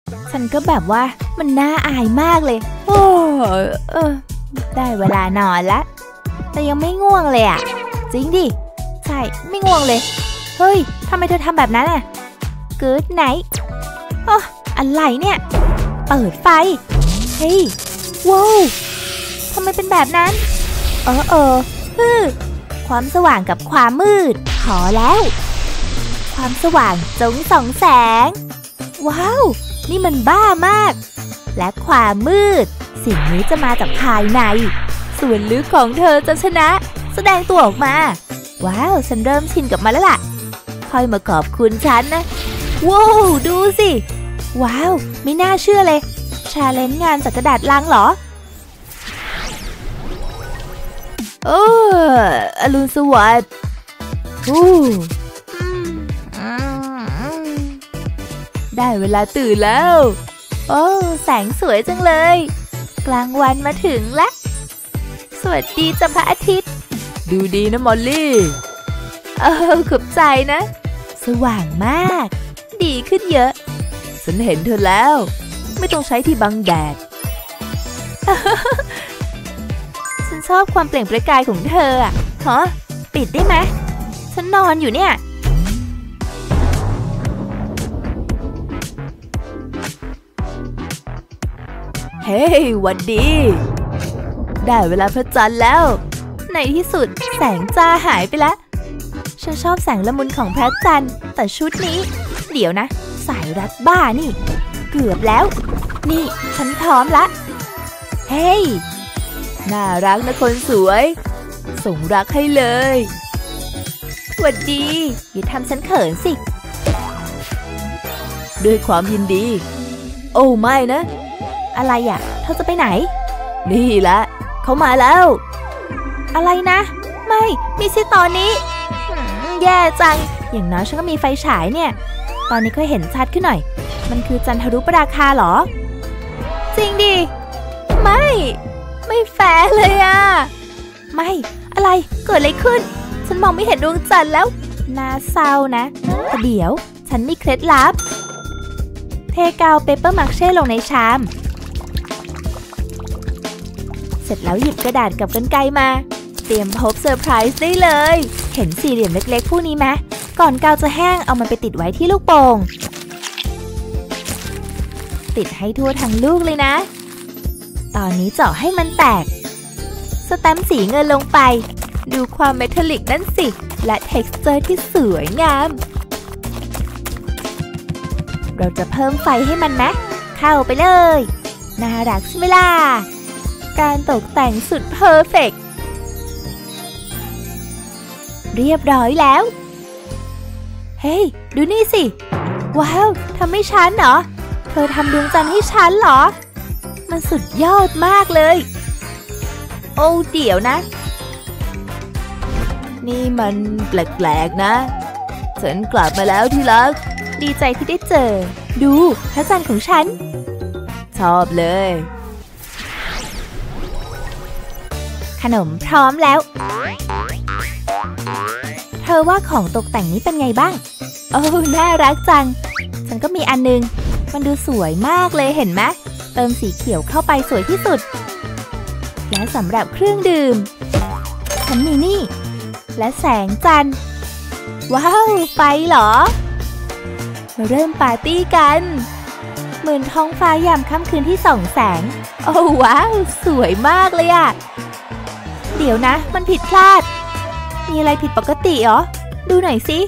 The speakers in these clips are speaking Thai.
ฉันก็แบบว่ามันน่าอายมากเลยโอ้ได้เวลานอนแล้วแต่ยังไม่ง่วงเลยอ่ะจริงดิใช่ไม่ง่วงเลยเฮ้ยทำไมเธอทำแบบนั้นอ่ะGood nightอะไรเนี่ยเปิดไฟเฮ้ยว้าวทำไมเป็นแบบนั้นความสว่างกับความมืดพอแล้วความสว่างจงส่องแสงว้าวนี่มันบ้ามากและความมืดสิ่งนี้จะมาจากภายในส่วนลึกของเธอจะชนะแสดงตัวออกมาว้าวฉันเริ่มชินกับมันแล้วล่ะค่อยมาขอบคุณฉันนะว้าวดูสิว้าวไม่น่าเชื่อเลยชาเลนจ์งานจากกระดาษลังเหรออรุณสวัสดิ์ได้เวลาตื่นแล้วแสงสวยจังเลยกลางวันมาถึงแล้วสวัสดีจ้ะพระอาทิตย์ดูดีนะมอลลี่ขอบใจนะสว่างมากดีขึ้นเยอะฉันเห็นเธอแล้วไม่ต้องใช้ที่บังแดด ฉันชอบความเปล่งประกายของเธออ่ะปิดได้ไหมฉันนอนอยู่เนี่ยเฮ้ยหวัดดีได้เวลาพระจันทร์แล้วในที่สุดแสงจ้าหายไปแล้วฉันชอบแสงละมุนของพระจันทร์แต่ชุดนี้เดี๋ยวนะสายรัดบ้านี่เกือบแล้วนี่ฉันพร้อมละเฮ้ยน่ารักนะคนสวยส่งรักให้เลยหวัดดีอย่าทำฉันเขินสิด้วยความยินดีโอ้ไม่นะอะไรอ่ะเธอจะไปไหนนี่แหละเขามาแล้วอะไรนะไม่ใช่ตอนนี้แย่จังอย่างน้อยฉันก็มีไฟฉายเนี่ยตอนนี้ค่อยเห็นชัดขึ้นหน่อยมันคือจันทรุปราคาเหรอจริงดิไม่แฟร์เลยอ่ะไม่อะไรเกิดอะไรขึ้นฉันมองไม่เห็นดวงจันทร์แล้วน่าเศร้านะแต่เดี๋ยวฉันมีเคล็ดลับเทกาวเปเปอร์มาร์เช่ลงในชามเสร็จแล้วหยิบกระดาษกับกรรไกรมาเตรียมพบเซอร์ไพรส์ได้เลยเห็นสี่เหลี่ยมเล็กๆพวกนี้ไหมก่อนกาวจะแห้งเอามันไปติดไว้ที่ลูกโป่งติดให้ทั่วทั้งลูกเลยนะตอนนี้เจาะให้มันแตกสแตมป์สีเงินลงไปดูความเมทัลลิกนั่นสิและ texture ที่สวยงามเราจะเพิ่มไฟให้มันนะเข้าไปเลยน่ารักใช่ไหมล่ะการตกแต่งสุดเพอร์เฟกต์เรียบร้อยแล้วเฮ้ยดูนี่สิว้าวทำให้ฉันเหรอเธอทำดวงจันทร์ให้ฉันเหรอมันสุดยอดมากเลยโอ้เดี๋ยวนะนี่มันแปลกๆนะฉันกลับมาแล้วที่รักดีใจที่ได้เจอดูพระจันทร์ของฉันชอบเลยขนมพร้อมแล้วเธอว่าของตกแต่งนี้เป็นไงบ้างโอ้น่ารักจังฉันก็มีอันนึงมันดูสวยมากเลยเห็นไหมเติมสีเขียวเข้าไปสวยที่สุดและสำหรับเครื่องดื่มฉันมีนี่และแสงจันทร์ว้าวไฟเหรอมาเริ่มปาร์ตี้กันเหมือนท้องฟ้ายามค่ำคืนที่ส่องแสงโอ้ว้าวสวยมากเลยอะเดี๋ยวนะมันผิดพลาดมีอะไรผิดปกติเหรอดูหน่อยสิ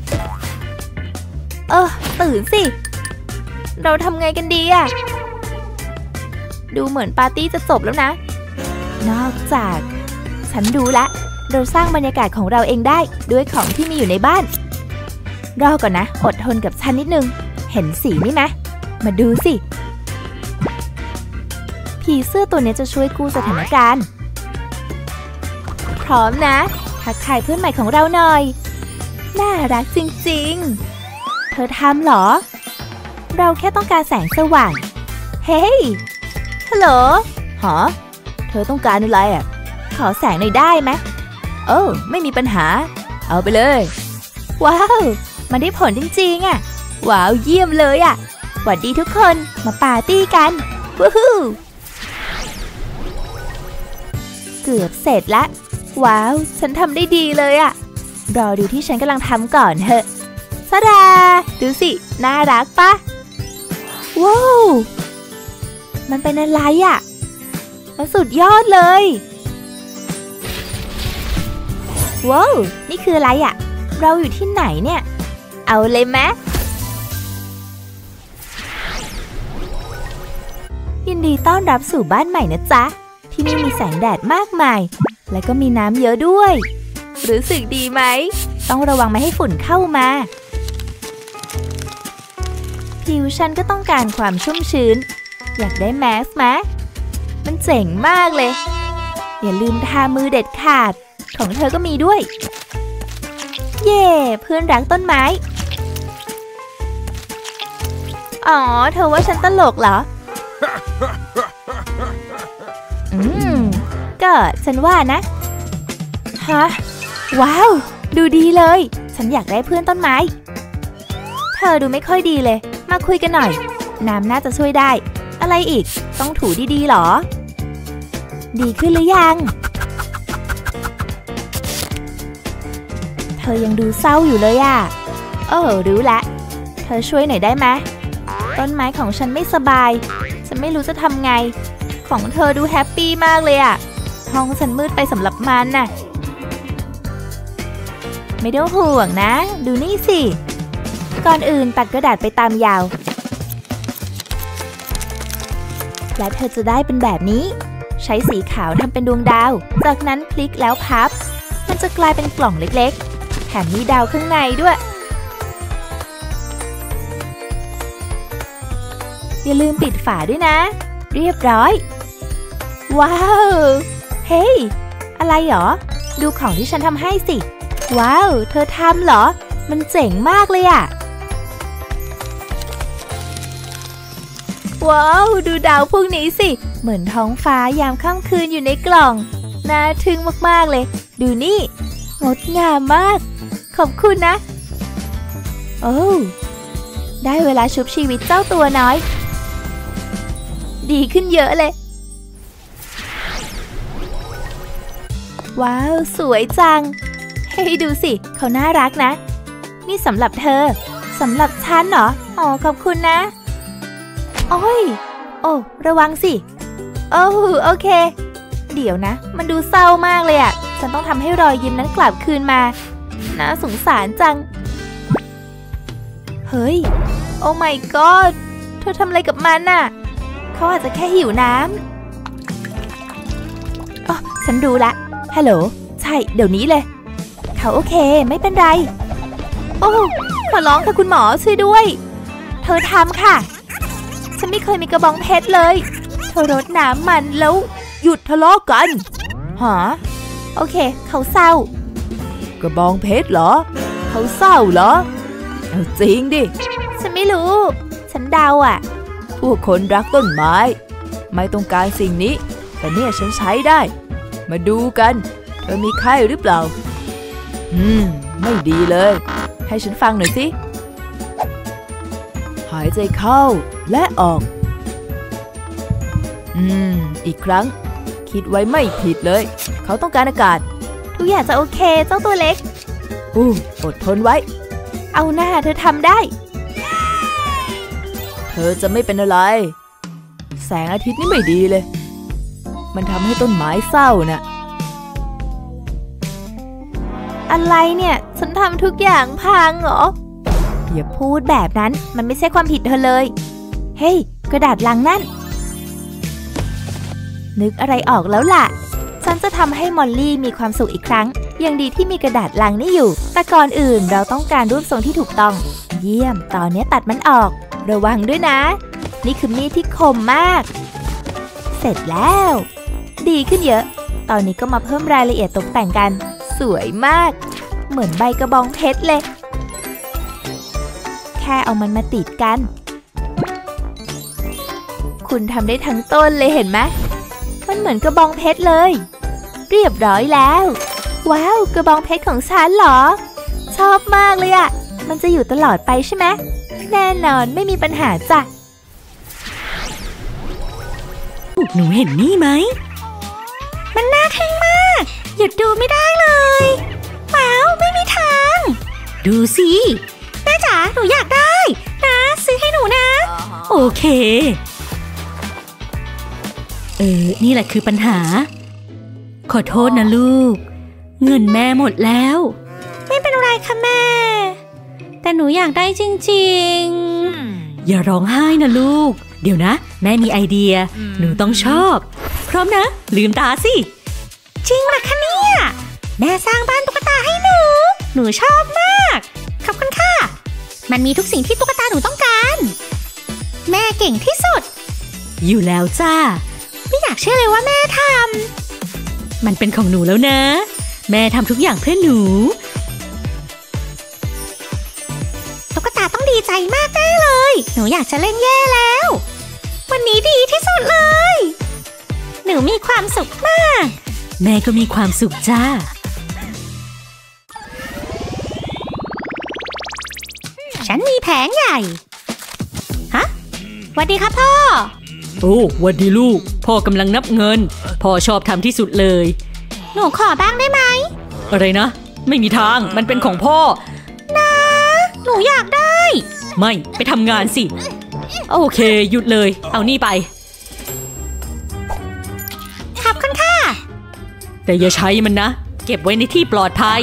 ตื่นสิเราทำไงกันดีอะดูเหมือนปาร์ตี้จะจบแล้วนะนอกจากฉันรู้ละเราสร้างบรรยากาศของเราเองได้ด้วยของที่มีอยู่ในบ้านรอก่อนนะอดทนกับฉันนิดนึงเห็นสีนี่ไหมมาดูสิผีเสื้อตัวนี้จะช่วยกู้สถานการณ์พร้อมนะทักทายเพื่อนใหม่ของเราหน่อยน่ารักจริงๆเธอทำเหรอเราแค่ต้องการแสงสว่างเฮ้ยฮัลโหลเธอต้องการอะไรอ่ะขอแสงหน่อยได้ไหมไม่มีปัญหาเอาไปเลยว้าวมันได้ผลจริงๆอ่ะว้าวเยี่ยมเลยอ่ะหวัดดีทุกคนมาปาร์ตี้กันวู้ฮู้เกือบเสร็จละว้าวฉันทำได้ดีเลยอะรอดูที่ฉันกำลังทำก่อนเถอะซาดาดูสิน่ารักปะว้าวมันเป็นอะไรอะมันสุดยอดเลยว้าวนี่คืออะไรอะเราอยู่ที่ไหนเนี่ยเอาเลยไหมยินดีต้อนรับสู่บ้านใหม่นะจ๊ะที่นี่มีแสงแดดมากมายและก็มีน้ำเยอะด้วยรู้สึกดีไหมต้องระวังไม่ให้ฝุ่นเข้ามาผิวฉันก็ต้องการความชุ่มชื้นอยากได้แมสไหมมันเจ๋งมากเลยอย่าลืมทามือเด็ดขาดของเธอก็มีด้วยเย่เพื่อนรักต้นไม้อ๋อเธอว่าฉันตลกเหรอก็ฉันว่านะฮะว้าวดูดีเลยฉันอยากได้เพื่อนต้นไม้เธอดูไม่ค่อยดีเลยมาคุยกันหน่อยน้ำน่าจะช่วยได้อะไรอีกต้องถูดีๆหรอดีขึ้นหรือยังเธอยังดูเศร้าอยู่เลยอ่ะรู้ละเธอช่วยหน่อยได้ไหมต้นไม้ของฉันไม่สบายฉันไม่รู้จะทำไงของเธอดูแฮปปี้มากเลยอ่ะห้องฉันมืดไปสำหรับมันน่ะไม่ต้องห่วงนะดูนี่สิก่อนอื่นตัดกระดาษไปตามยาวและเธอจะได้เป็นแบบนี้ใช้สีขาวทำเป็นดวงดาวจากนั้นพลิกแล้วพับมันจะกลายเป็นกล่องเล็กๆแถมมีดาวข้างในด้วยอย่าลืมปิดฝาด้วยนะเรียบร้อยว้าวเฮ้ยอะไรหรอดูของที่ฉันทำให้สิว้าวเธอทำเหรอมันเจ๋งมากเลยอะว้าวดูดาวพวกนี้สิเหมือนท้องฟ้ายามค่ำคืนอยู่ในกล่องน่าทึ่งมากๆเลยดูนี่งดงามมากขอบคุณนะโอ้ได้เวลาชุบชีวิตเจ้าตัวน้อยดีขึ้นเยอะเลยว้าวสวยจังให้ดูสิเขาน่ารักนะนี่สำหรับเธอสำหรับฉันเหรออ๋อขอบคุณนะโอ้ยโอ้ระวังสิโอเคเดี๋ยวนะมันดูเศร้ามากเลยอ่ะฉันต้องทำให้รอยยิ้มนั้นกลับคืนมาน่าสงสารจังเฮ้ยโอ้ my god เธอทำอะไรกับมันน่ะเขาอาจจะแค่หิวน้ำอ๋อฉันรู้ละฮัลโหลใช่เดี๋ยวนี้เลยเขาโอเคไม่เป็นไรโอ้ขอร้องค่ะคุณหมอช่วยด้วยเธอทำค่ะฉันไม่เคยมีกระบองเพชรเลยเธอรดน้ำมันแล้วหยุดทะเลาะกันหรอโอเคเขาเศร้ากระบองเพชรเหรอเขาเศร้าเหรอเอาจริงดิฉันไม่รู้ฉันเดาอ่ะพวกคนรักต้นไม้ไม่ต้องการสิ่งนี้แต่เนี่ยฉันใช้ได้มาดูกันเธอมีไข้หรือเปล่าไม่ดีเลยให้ฉันฟังหน่อยสิหายใจเข้าและออกอีกครั้งคิดไว้ไม่ผิดเลยเขาต้องการอากาศทุกอย่างจะโอเคเจ้าตัวเล็กอดทนไว้เอาหน้าเธอทำได้เธอจะไม่เป็นอะไรแสงอาทิตย์นี่ไม่ดีเลยมันทำให้ต้นไม้เศร้าน่ะอะไรเนี่ยฉันทำทุกอย่างพังเหรออย่าพูดแบบนั้นมันไม่ใช่ความผิดเธอเลยเฮ้ยกระดาษลังนั่นนึกอะไรออกแล้วล่ะฉันจะทำให้มอลลี่มีความสุขอีกครั้งยังดีที่มีกระดาษลังนี่อยู่แต่ก่อนอื่นเราต้องการรูปทรงที่ถูกต้องเยี่ยมตอนนี้ตัดมันออกระวังด้วยนะนี่คือมีดที่คมมากเสร็จแล้วดีขึ้นเยอะตอนนี้ก็มาเพิ่มรายละเอียดตกแต่งกันสวยมากเหมือนใบกระบองเพชรเลยแค่เอามันมาติดกันคุณทำได้ทั้งต้นเลยเห็นไหมมันเหมือนกระบองเพชรเลยเรียบร้อยแล้วว้าวกระบองเพชรของฉันเหรอชอบมากเลยอะมันจะอยู่ตลอดไปใช่ไหมแน่นอนไม่มีปัญหาจ้ะหนูเห็นนี่ไหมมันน่าทึ่งมากหยุดดูไม่ได้เลยว้าวไม่มีทางดูสิแม่จ๋าหนูอยากได้นะซื้อให้หนูนะโอเคนี่แหละคือปัญหาขอโทษนะลูกเงินแม่หมดแล้วไม่เป็นไรค่ะแม่แต่หนูอยากได้จริงๆอย่าร้องไห้นะลูกเดี๋ยวนะแม่มีไอเดียหนูต้องชอบพร้อมนะลืมตาสิจริงเหรอคะเนี่ยแม่สร้างบ้านตุ๊กตาให้หนูชอบมากขอบคุณค่ะมันมีทุกสิ่งที่ตุ๊กตาหนูต้องการแม่เก่งที่สุดอยู่แล้วจ้าไม่อยากเชื่อเลยว่าแม่ทำมันเป็นของหนูแล้วนะแม่ทำทุกอย่างเพื่อหนูตุ๊กตาต้องดีใจมากแน่เลยหนูอยากจะเล่นแย่แล้ววันนี้ดีที่สุดเลยหนูมีความสุขมากแม่ก็มีความสุขจ้าฉันมีแผงใหญ่ฮะสวัสดีครับพ่อโอ้สวัสดีลูกพ่อกำลังนับเงินพ่อชอบทำที่สุดเลยหนูขอบ้างได้ไหมอะไรนะไม่มีทางมันเป็นของพ่อนะหนูอยากได้ไม่ไปทำงานสิโอเคหยุดเลยเอานี่ไปขอบคุณค่ะแต่อย่าใช้มันนะเก็บไว้ในที่ปลอดภัย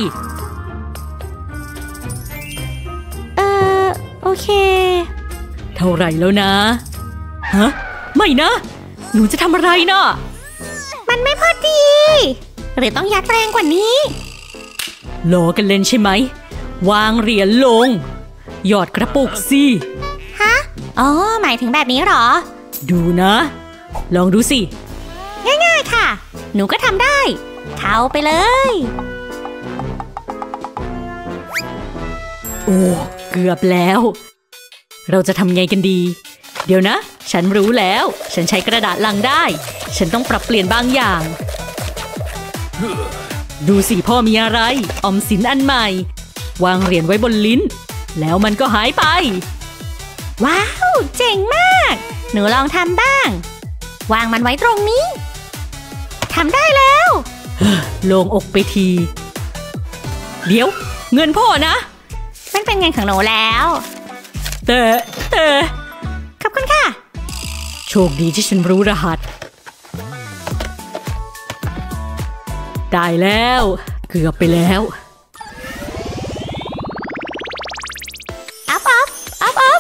โอเคเท่าไหร่แล้วนะฮะไม่นะหนูจะทำอะไรนะมันไม่พอดีหรือต้องยัดแรงกว่านี้ล้อกันเล่นใช่ไหมวางเหรียญลงหยอดกระปุกสิฮะอ๋อหมายถึงแบบนี้เหรอดูนะลองดูสิง่ายๆค่ะหนูก็ทำได้เข้าไปเลยโอ้เกือบแล้วเราจะทำไงกันดีเดี๋ยวนะฉันรู้แล้วฉันใช้กระดาษลังได้ฉันต้องปรับเปลี่ยนบางอย่างดูสิพ่อมีอะไรออมสินอันใหม่วางเหรียญไว้บนลิ้นแล้วมันก็หายไปว้าวเจ๋งมากหนูลองทำบ้างวางมันไว้ตรงนี้ทำได้แล้วโล่งอกไปทีเดี๋ยวเงินพ่อนะมันเป็นเงินของหนูแล้วแต่ขอบคุณค่ะโชคดีที่ฉันรู้รหัสได้แล้วเกือบไปแล้วอัพ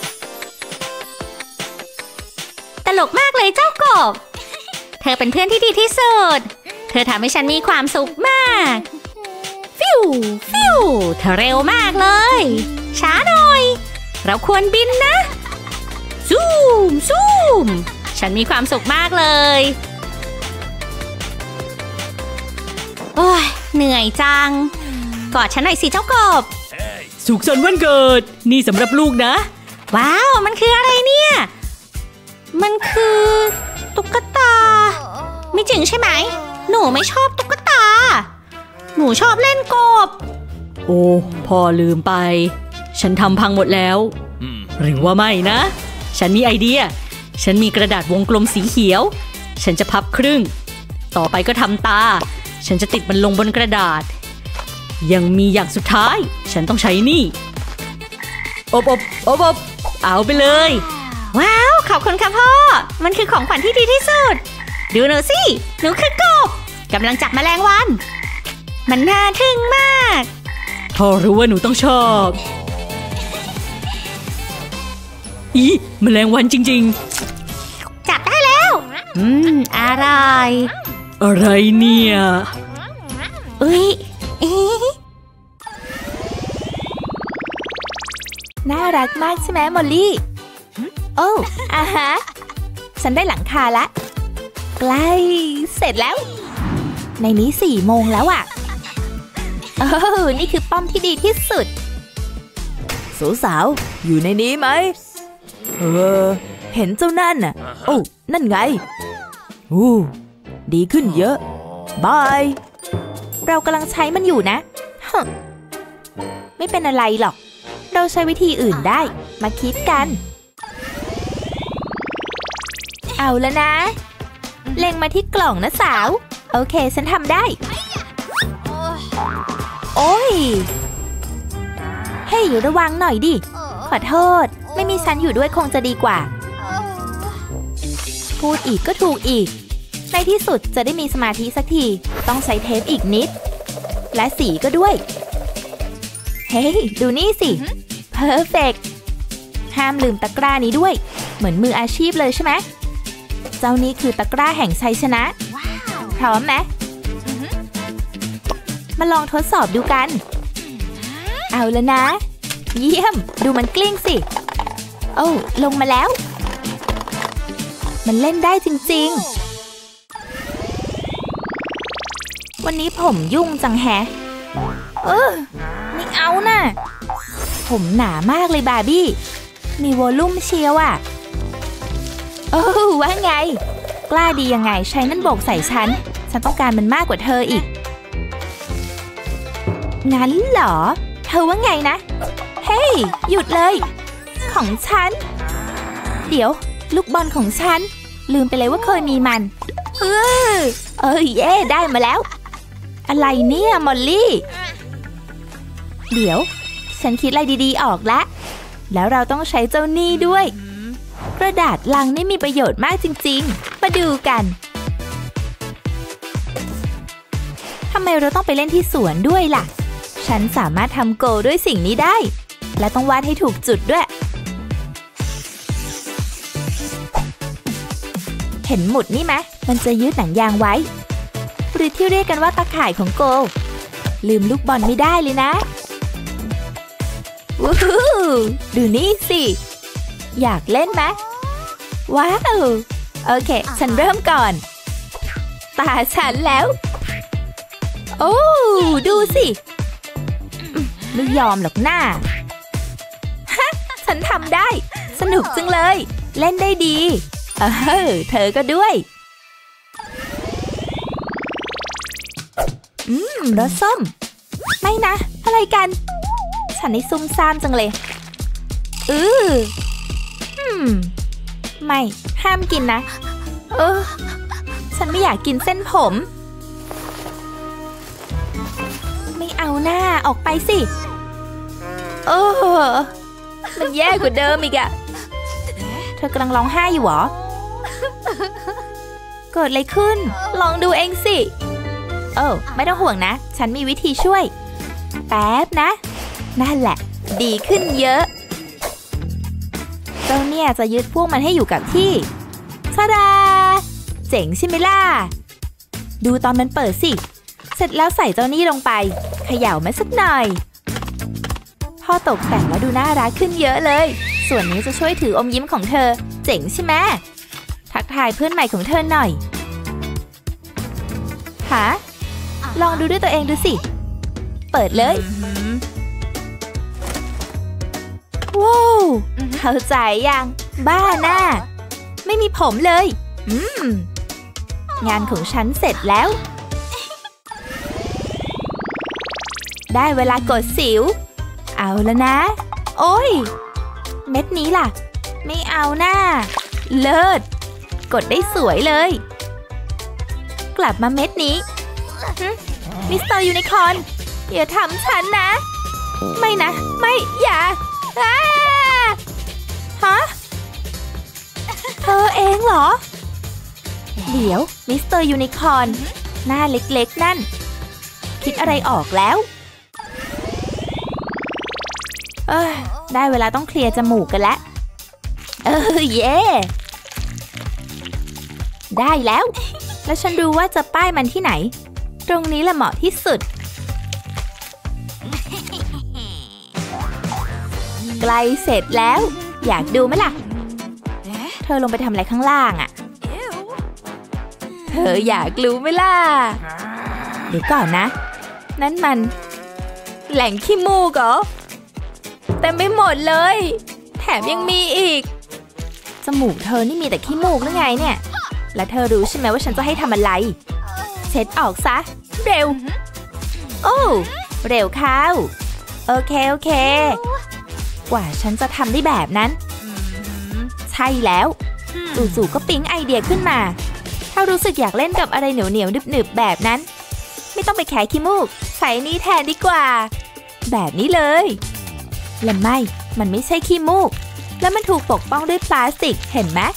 ตลกมากเลยเจ้ากบเธอเป็นเพื่อนที่ดีที่สุดเธอทำให้ฉันมีความสุขมากฟิวเธอเร็วมากเลยช้าหน่อยเราควรบินนะซูมฉันมีความสุขมากเลยโอ้ยเหนื่อยจังกอดฉันหน่อยสิเจ้ากบสุขสันต์วันเกิดนี่สำหรับลูกนะว้าวมันคืออะไรเนี่ยมันคือตุ๊กตาไม่จริงใช่ไหมหนูไม่ชอบตุ๊กตาหนูชอบเล่นกบโอ้พ่อลืมไปฉันทำพังหมดแล้วหรือว่าไม่นะฉันมีไอเดียฉันมีกระดาษวงกลมสีเขียวฉันจะพับครึ่งต่อไปก็ทำตาฉันจะติดมันลงบนกระดาษยังมีอย่างสุดท้ายฉันต้องใช้นี่อบเอาไปเลยว้าวขอบคุณค่ะพ่อมันคือของขวัญที่ดีที่สุดดูหนูสิหนูคือกบกำลังจับแมลงวันมันน่าทึ่งมากพ่อรู้ว่าหนูต้องชอบอีแมลงวันจริงๆจับได้แล้วอะไรเนี่ยน่ารักมากใช่ไหมมอลลี่โอ้ฮะฉันได้หลังคาละใกล้เสร็จแล้วในนี้4 โมงแล้วอ่ะนี่คือป้อมที่ดีที่สุดสาวๆอยู่ในนี้ไหมเห็นเจ้านั่นน่ะโอ้นั่นไงดีขึ้นเยอะบายเรากำลังใช้มันอยู่นะไม่เป็นอะไรหรอกเราใช้วิธีอื่นได้มาคิดกันเอาแล้วนะเล็งมาที่กล่องนะสาวโอเคฉันทำได้โอ้ยเฮ้ยระวังหน่อยดิขอโทษไม่มีฉันอยู่ด้วยคงจะดีกว่าพูดอีกก็ถูกอีกในที่สุดจะได้มีสมาธิสักทีต้องใช้เทปอีกนิดและสีก็ด้วยเฮ้ยดูนี่สิเพอร์เฟกต์ห้ามลืมตะกร้านี้ด้วยเหมือนมืออาชีพเลยใช่ไหมเจ้านี้คือตะกร้าแห่งชัยชนะพร้อมไหมมาลองทดสอบดูกันเอาแล้วนะเยี่ยมดูมันกลิ้งสิโอ้ลงมาแล้วมันเล่นได้จริงๆวันนี้ผมยุ่งจังแฮะไม่เอาน่ะผมหนามากเลยบาร์บี้มีวอลลุ่มเชียวอ่ะว่าไงกล้าดียังไงใช้นั่นโบกใส่ฉันต้องการมันมากกว่าเธออีกงั้นเหรอเธอว่าไงนะเฮ้ยหยุดเลยของฉันเดี๋ยวลูกบอลของฉันลืมไปเลยว่าเคยมีมันเย่ได้มาแล้วอะไรเนี่ยมอลลี่เดี๋ยวฉันคิดอะไรดีๆออกแล้วเราต้องใช้เจ้านี่ด้วยกระดาษลังนี่มีประโยชน์มากจริงๆมาดูกันทำไมเราต้องไปเล่นที่สวนด้วยล่ะฉันสามารถทำโกลด้วยสิ่งนี้ได้และต้องวาดให้ถูกจุดด้วยเห็นหมุดนี่ไหมมันจะยึดหนังยางไว้หรือที่เรียกกันว่าตาข่ายของโกลลืมลูกบอลไม่ได้เลยนะวู้ฮู้ดูนี่สิอยากเล่นไหมว้าวโอเคฉันเริ่มก่อนตาฉันแล้วโอ้ดูสิไม่ยอมหรอกหน้าฮะฉันทำได้สนุกจังเลยเล่นได้ดีเธอก็ด้วยรสส้มไม่นะอะไรกันฉันนี่ซุ่มซ่ามจังเลยไม่ห้ามกินนะฉันไม่อยากกินเส้นผมไม่เอาหน้าออกไปสิมันแย่กว่าเดิมอีกอะเธอกำลังร้องไห้อยู่หรอเกิดอะไรขึ้นลองดูเองสิไม่ต้องห่วงนะฉันมีวิธีช่วยแป๊บนะนั่นแหละดีขึ้นเยอะเจ้าเนี่ยจะยึดพวกมันให้อยู่กับที่ทาดาเจ๋งใช่ไหมล่ะดูตอนมันเปิดสิเสร็จแล้วใส่เจ้านี่ลงไปเขย่ามันสักหน่อยพอตกแต่งแล้วดูน่ารักขึ้นเยอะเลยส่วนนี้จะช่วยถืออมยิ้มของเธอเจ๋งใช่ไหมทักทายเพื่อนใหม่ของเธอหน่อยลองดูด้วยตัวเองดูสิเปิดเลยว้าวเข้าใจยังบ้าหน้าไม่มีผมเลยงานของฉันเสร็จแล้วได้เวลากดสิวเอาแล้วนะโอ้ยเม็ดนี้ล่ะไม่เอาหน้าเลิศกดได้สวยเลยกลับมาเม็ดนี้มิสเตอร์ยูนิคอร์นอย่าทำฉันนะไม่นะไม่อย่าฮะเธอเองเหรอเดี๋ยวมิสเตอร์ยูนิคอร์นหน้าเล็กๆนั่นคิดอะไรออกแล้วได้เวลาต้องเคลียร์จมูกกันแล้วเย่ได้แล้วแล้วฉันรู้ว่าจะป้ายมันที่ไหนตรงนี้แหละเหมาะที่สุดใกล้เสร็จแล้วอยากดูไหมล่ะเธอลงไปทำอะไรข้างล่างอ่ะเธออยากรู้ไหมล่ะเดี๋ยวก่อนนะนั่นมันแหล่งขี้มูกเหรอเต็มไปหมดเลยแถมยังมีอีกจมูกเธอนี่มีแต่ขี้มูกหรือไงเนี่ยและเธอรู้ใช่ไหมว่าฉันจะให้ทำอะไรเช็ดออกซะเร็วโอ้เร็วเข้าโอเคกว่าฉันจะทำได้แบบนั้นใช่แล้วจู่ๆก็ปิ๊งไอเดียขึ้นมาถ้ารู้สึกอยากเล่นกับอะไรเหนียวๆหนึบๆแบบนั้นไม่ต้องไปแคะขี้มูกใส่นี้แทนดีกว่าแบบนี้เลยและมันไม่ใช่ขี้มูกแล้วมันถูกปกป้องด้วยพลาสติกเห็นไหม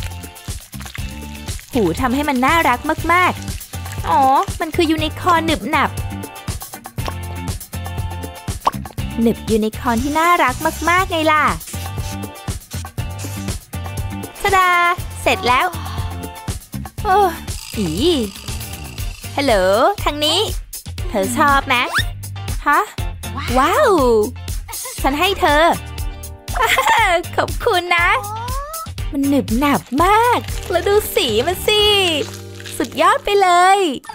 หูทำให้มันน่ารักมากๆอ๋อมันคือยูนิคอร์นหนึบหนับยูนิคอร์นที่น่ารักมากๆไงล่ะทะดาเสร็จแล้วโอ้อีฮัลโหลทางนี้เธอชอบไหมฮะว้าวฉันให้เธอ ขอบคุณนะมันหนึบหนับมากแล้วดูสีมันสิสุดยอดไปเลย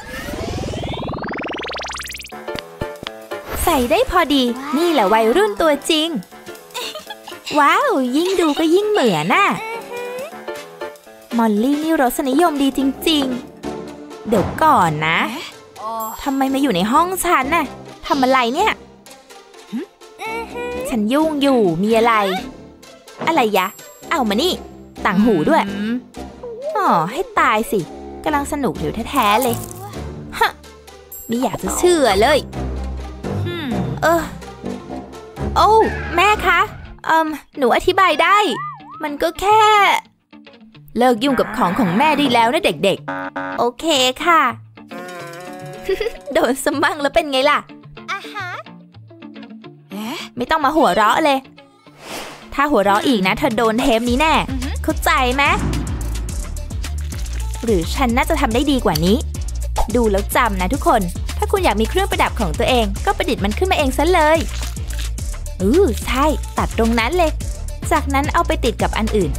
ใส่ได้พอดีนี่แหละวัยรุ่นตัวจริงว้าวยิ่งดูก็ยิ่งเหมือนน่ะมอลลี่นี่รสนิยมดีจริงๆเดี๋ยวก่อนนะทำไมมาอยู่ในห้องฉันน่ะทำอะไรเนี่ยฉันยุ่งอยู่มีอะไรยะเอามานี่ต่างหูด้วยอ๋อให้ตายสิกำลังสนุกอยู่แท้ๆเลยฮไม่อยากจะเชื่อเลยโอ้แม่คะหนูอธิบายได้มันก็แค่เลิกยุ่งกับของแม่ได้แล้วนะเด็กๆโอเคค่ะ โดนสมั่งแล้วเป็นไงล่ะไม่ต้องมาหัวเราะเลยถ้าหัวเราะอีกนะเธอโดนเทปนี้แน่เข้าใจไหมหรือฉันน่าจะทำได้ดีกว่านี้ดูแล้วจำนะทุกคนถ้าคุณอยากมีเครื่องประดับของตัวเองก็ประดิษฐ์มันขึ้นมาเองซะเลยใช่ตัดตรงนั้นเลยจากนั้นเอาไปติดกับอันอื่น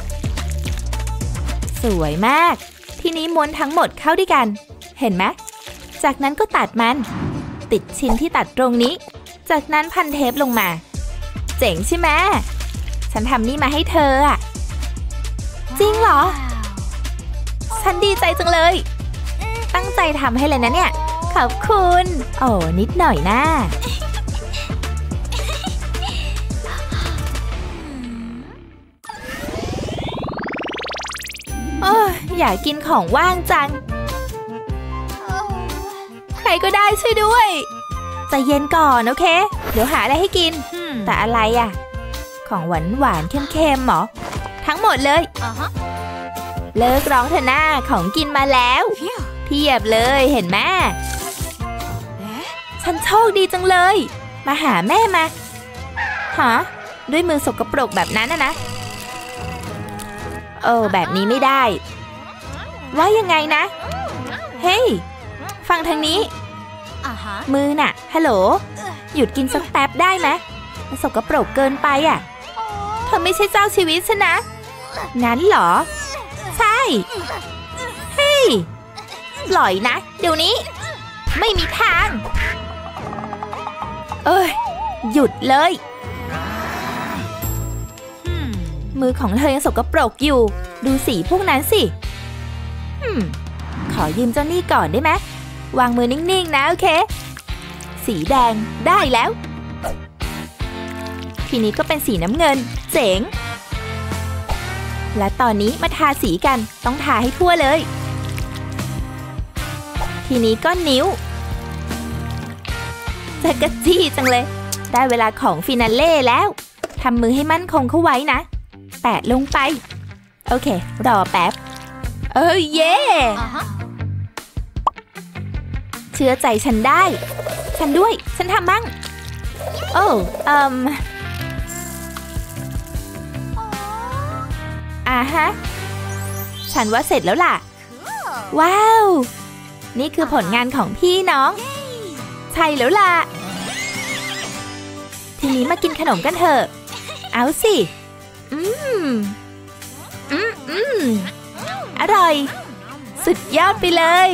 สวยมากทีนี้ม้วนทั้งหมดเข้าด้วยกันเห็นไหมจากนั้นก็ตัดมันติดชิ้นที่ตัดตรงนี้จากนั้นพันเทปลงมาเจ๋งใช่ไหมฉันทำนี่มาให้เธออะจริงเหรอฉันดีใจจังเลยตั้งใจทำให้เลยนะเนี่ยขอบคุณโอ้นิดหน่อยนะอยากกินของว่างจังใครก็ได้ช่วยด้วยใจเย็นก่อนโอเคเดี๋ยวหาอะไรให้กินแต่อะไรอ่ะของหวานเค็มๆหรอทั้งหมดเลยเลิกร้องเถอะหน้าของกินมาแล้วเพียบเลยเห็นไหมฉันโชคดีจังเลยมาหาแม่มาฮะด้วยมือสกปรกแบบนั้นนะแบบนี้ไม่ได้ว่ายังไงนะเฮ้ยฟังทางนี้มือน่ะฮัลโหลหยุดกินสักแป๊บได้ไหมมันสกปรกเกินไปอ่ะเธอไม่ใช่เจ้าชีวิตฉันนะงั้นเหรอใช่เฮ้ยปล่อยนะเดี๋ยวนี้ไม่มีทางหยุดเลยมือของเธอยังสกปรกอยู่ดูสีพวกนั้นสิขอยืมเจ้านี่ก่อนได้ไหมวางมือนิ่งๆนะโอเคสีแดงได้แล้วทีนี้ก็เป็นสีน้ำเงินเจ๋งและตอนนี้มาทาสีกันต้องทาให้ทั่วเลยทีนี้ก็นิ้วจะกระจี้จังเลยได้เวลาของฟินาเล่แล้วทำมือให้มั่นคงเข้าไว้นะแตะลงไปโอเครอแป๊บเย่เชื่อใจฉันได้ฉันด้วยฉันทำบ้างฮะฉันว่าเสร็จแล้วล่ะว้าวนี่คือผลงานของพี่น้องใช่แล้วล่ะทีนี้มากินขนมกันเถอะเอาสิอร่อยสุดยอดไปเลย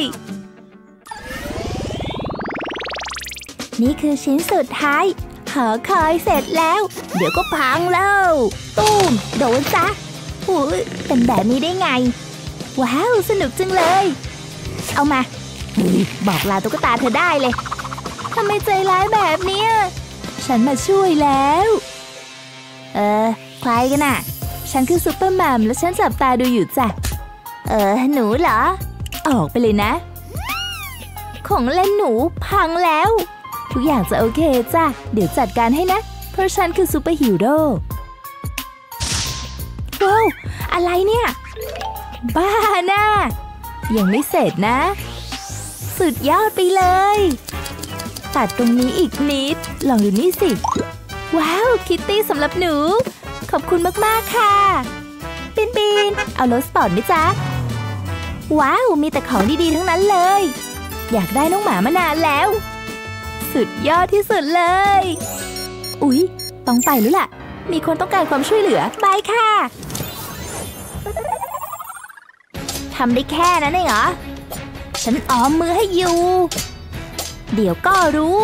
นี่คือชิ้นสุดท้ายหอคอยเสร็จแล้วเดี๋ยวก็พังแล้วตูมโดนซะเป็นแบบนี้ได้ไงว้าวสนุกจังเลยเอามาบอกลาตุ๊กตาเธอได้เลยทำไมใจร้ายแบบนี้ฉันมาช่วยแล้วใครกันน่ะฉันคือซุปเปอร์มัมและฉันจับตาดูอยู่จ้ะหนูเหรอออกไปเลยนะของเล่นหนูพังแล้วทุกอย่างจะโอเคจ้ะเดี๋ยวจัดการให้นะเพราะฉันคือซูเปอร์ฮีโร่ว้าวอะไรเนี่ยบ้าน่ะยังไม่เสร็จนะสุดยอดไปเลยตัดตรงนี้อีกนิดลองดูนี่สิว้าวคิตตี้สำหรับหนูขอบคุณมากๆค่ะปีนเอารถสปอร์ตไหมจ๊ะว้าวมีแต่ของดีๆทั้งนั้นเลยอยากได้น้องหมามานานแล้วสุดยอดที่สุดเลยอุ๊ยต้องไปแล้วล่ะมีคนต้องการความช่วยเหลือไปค่ะทำได้แค่นั้นเองเหรอฉันอ้อมมือให้อยู่เดี๋ยวก็รู้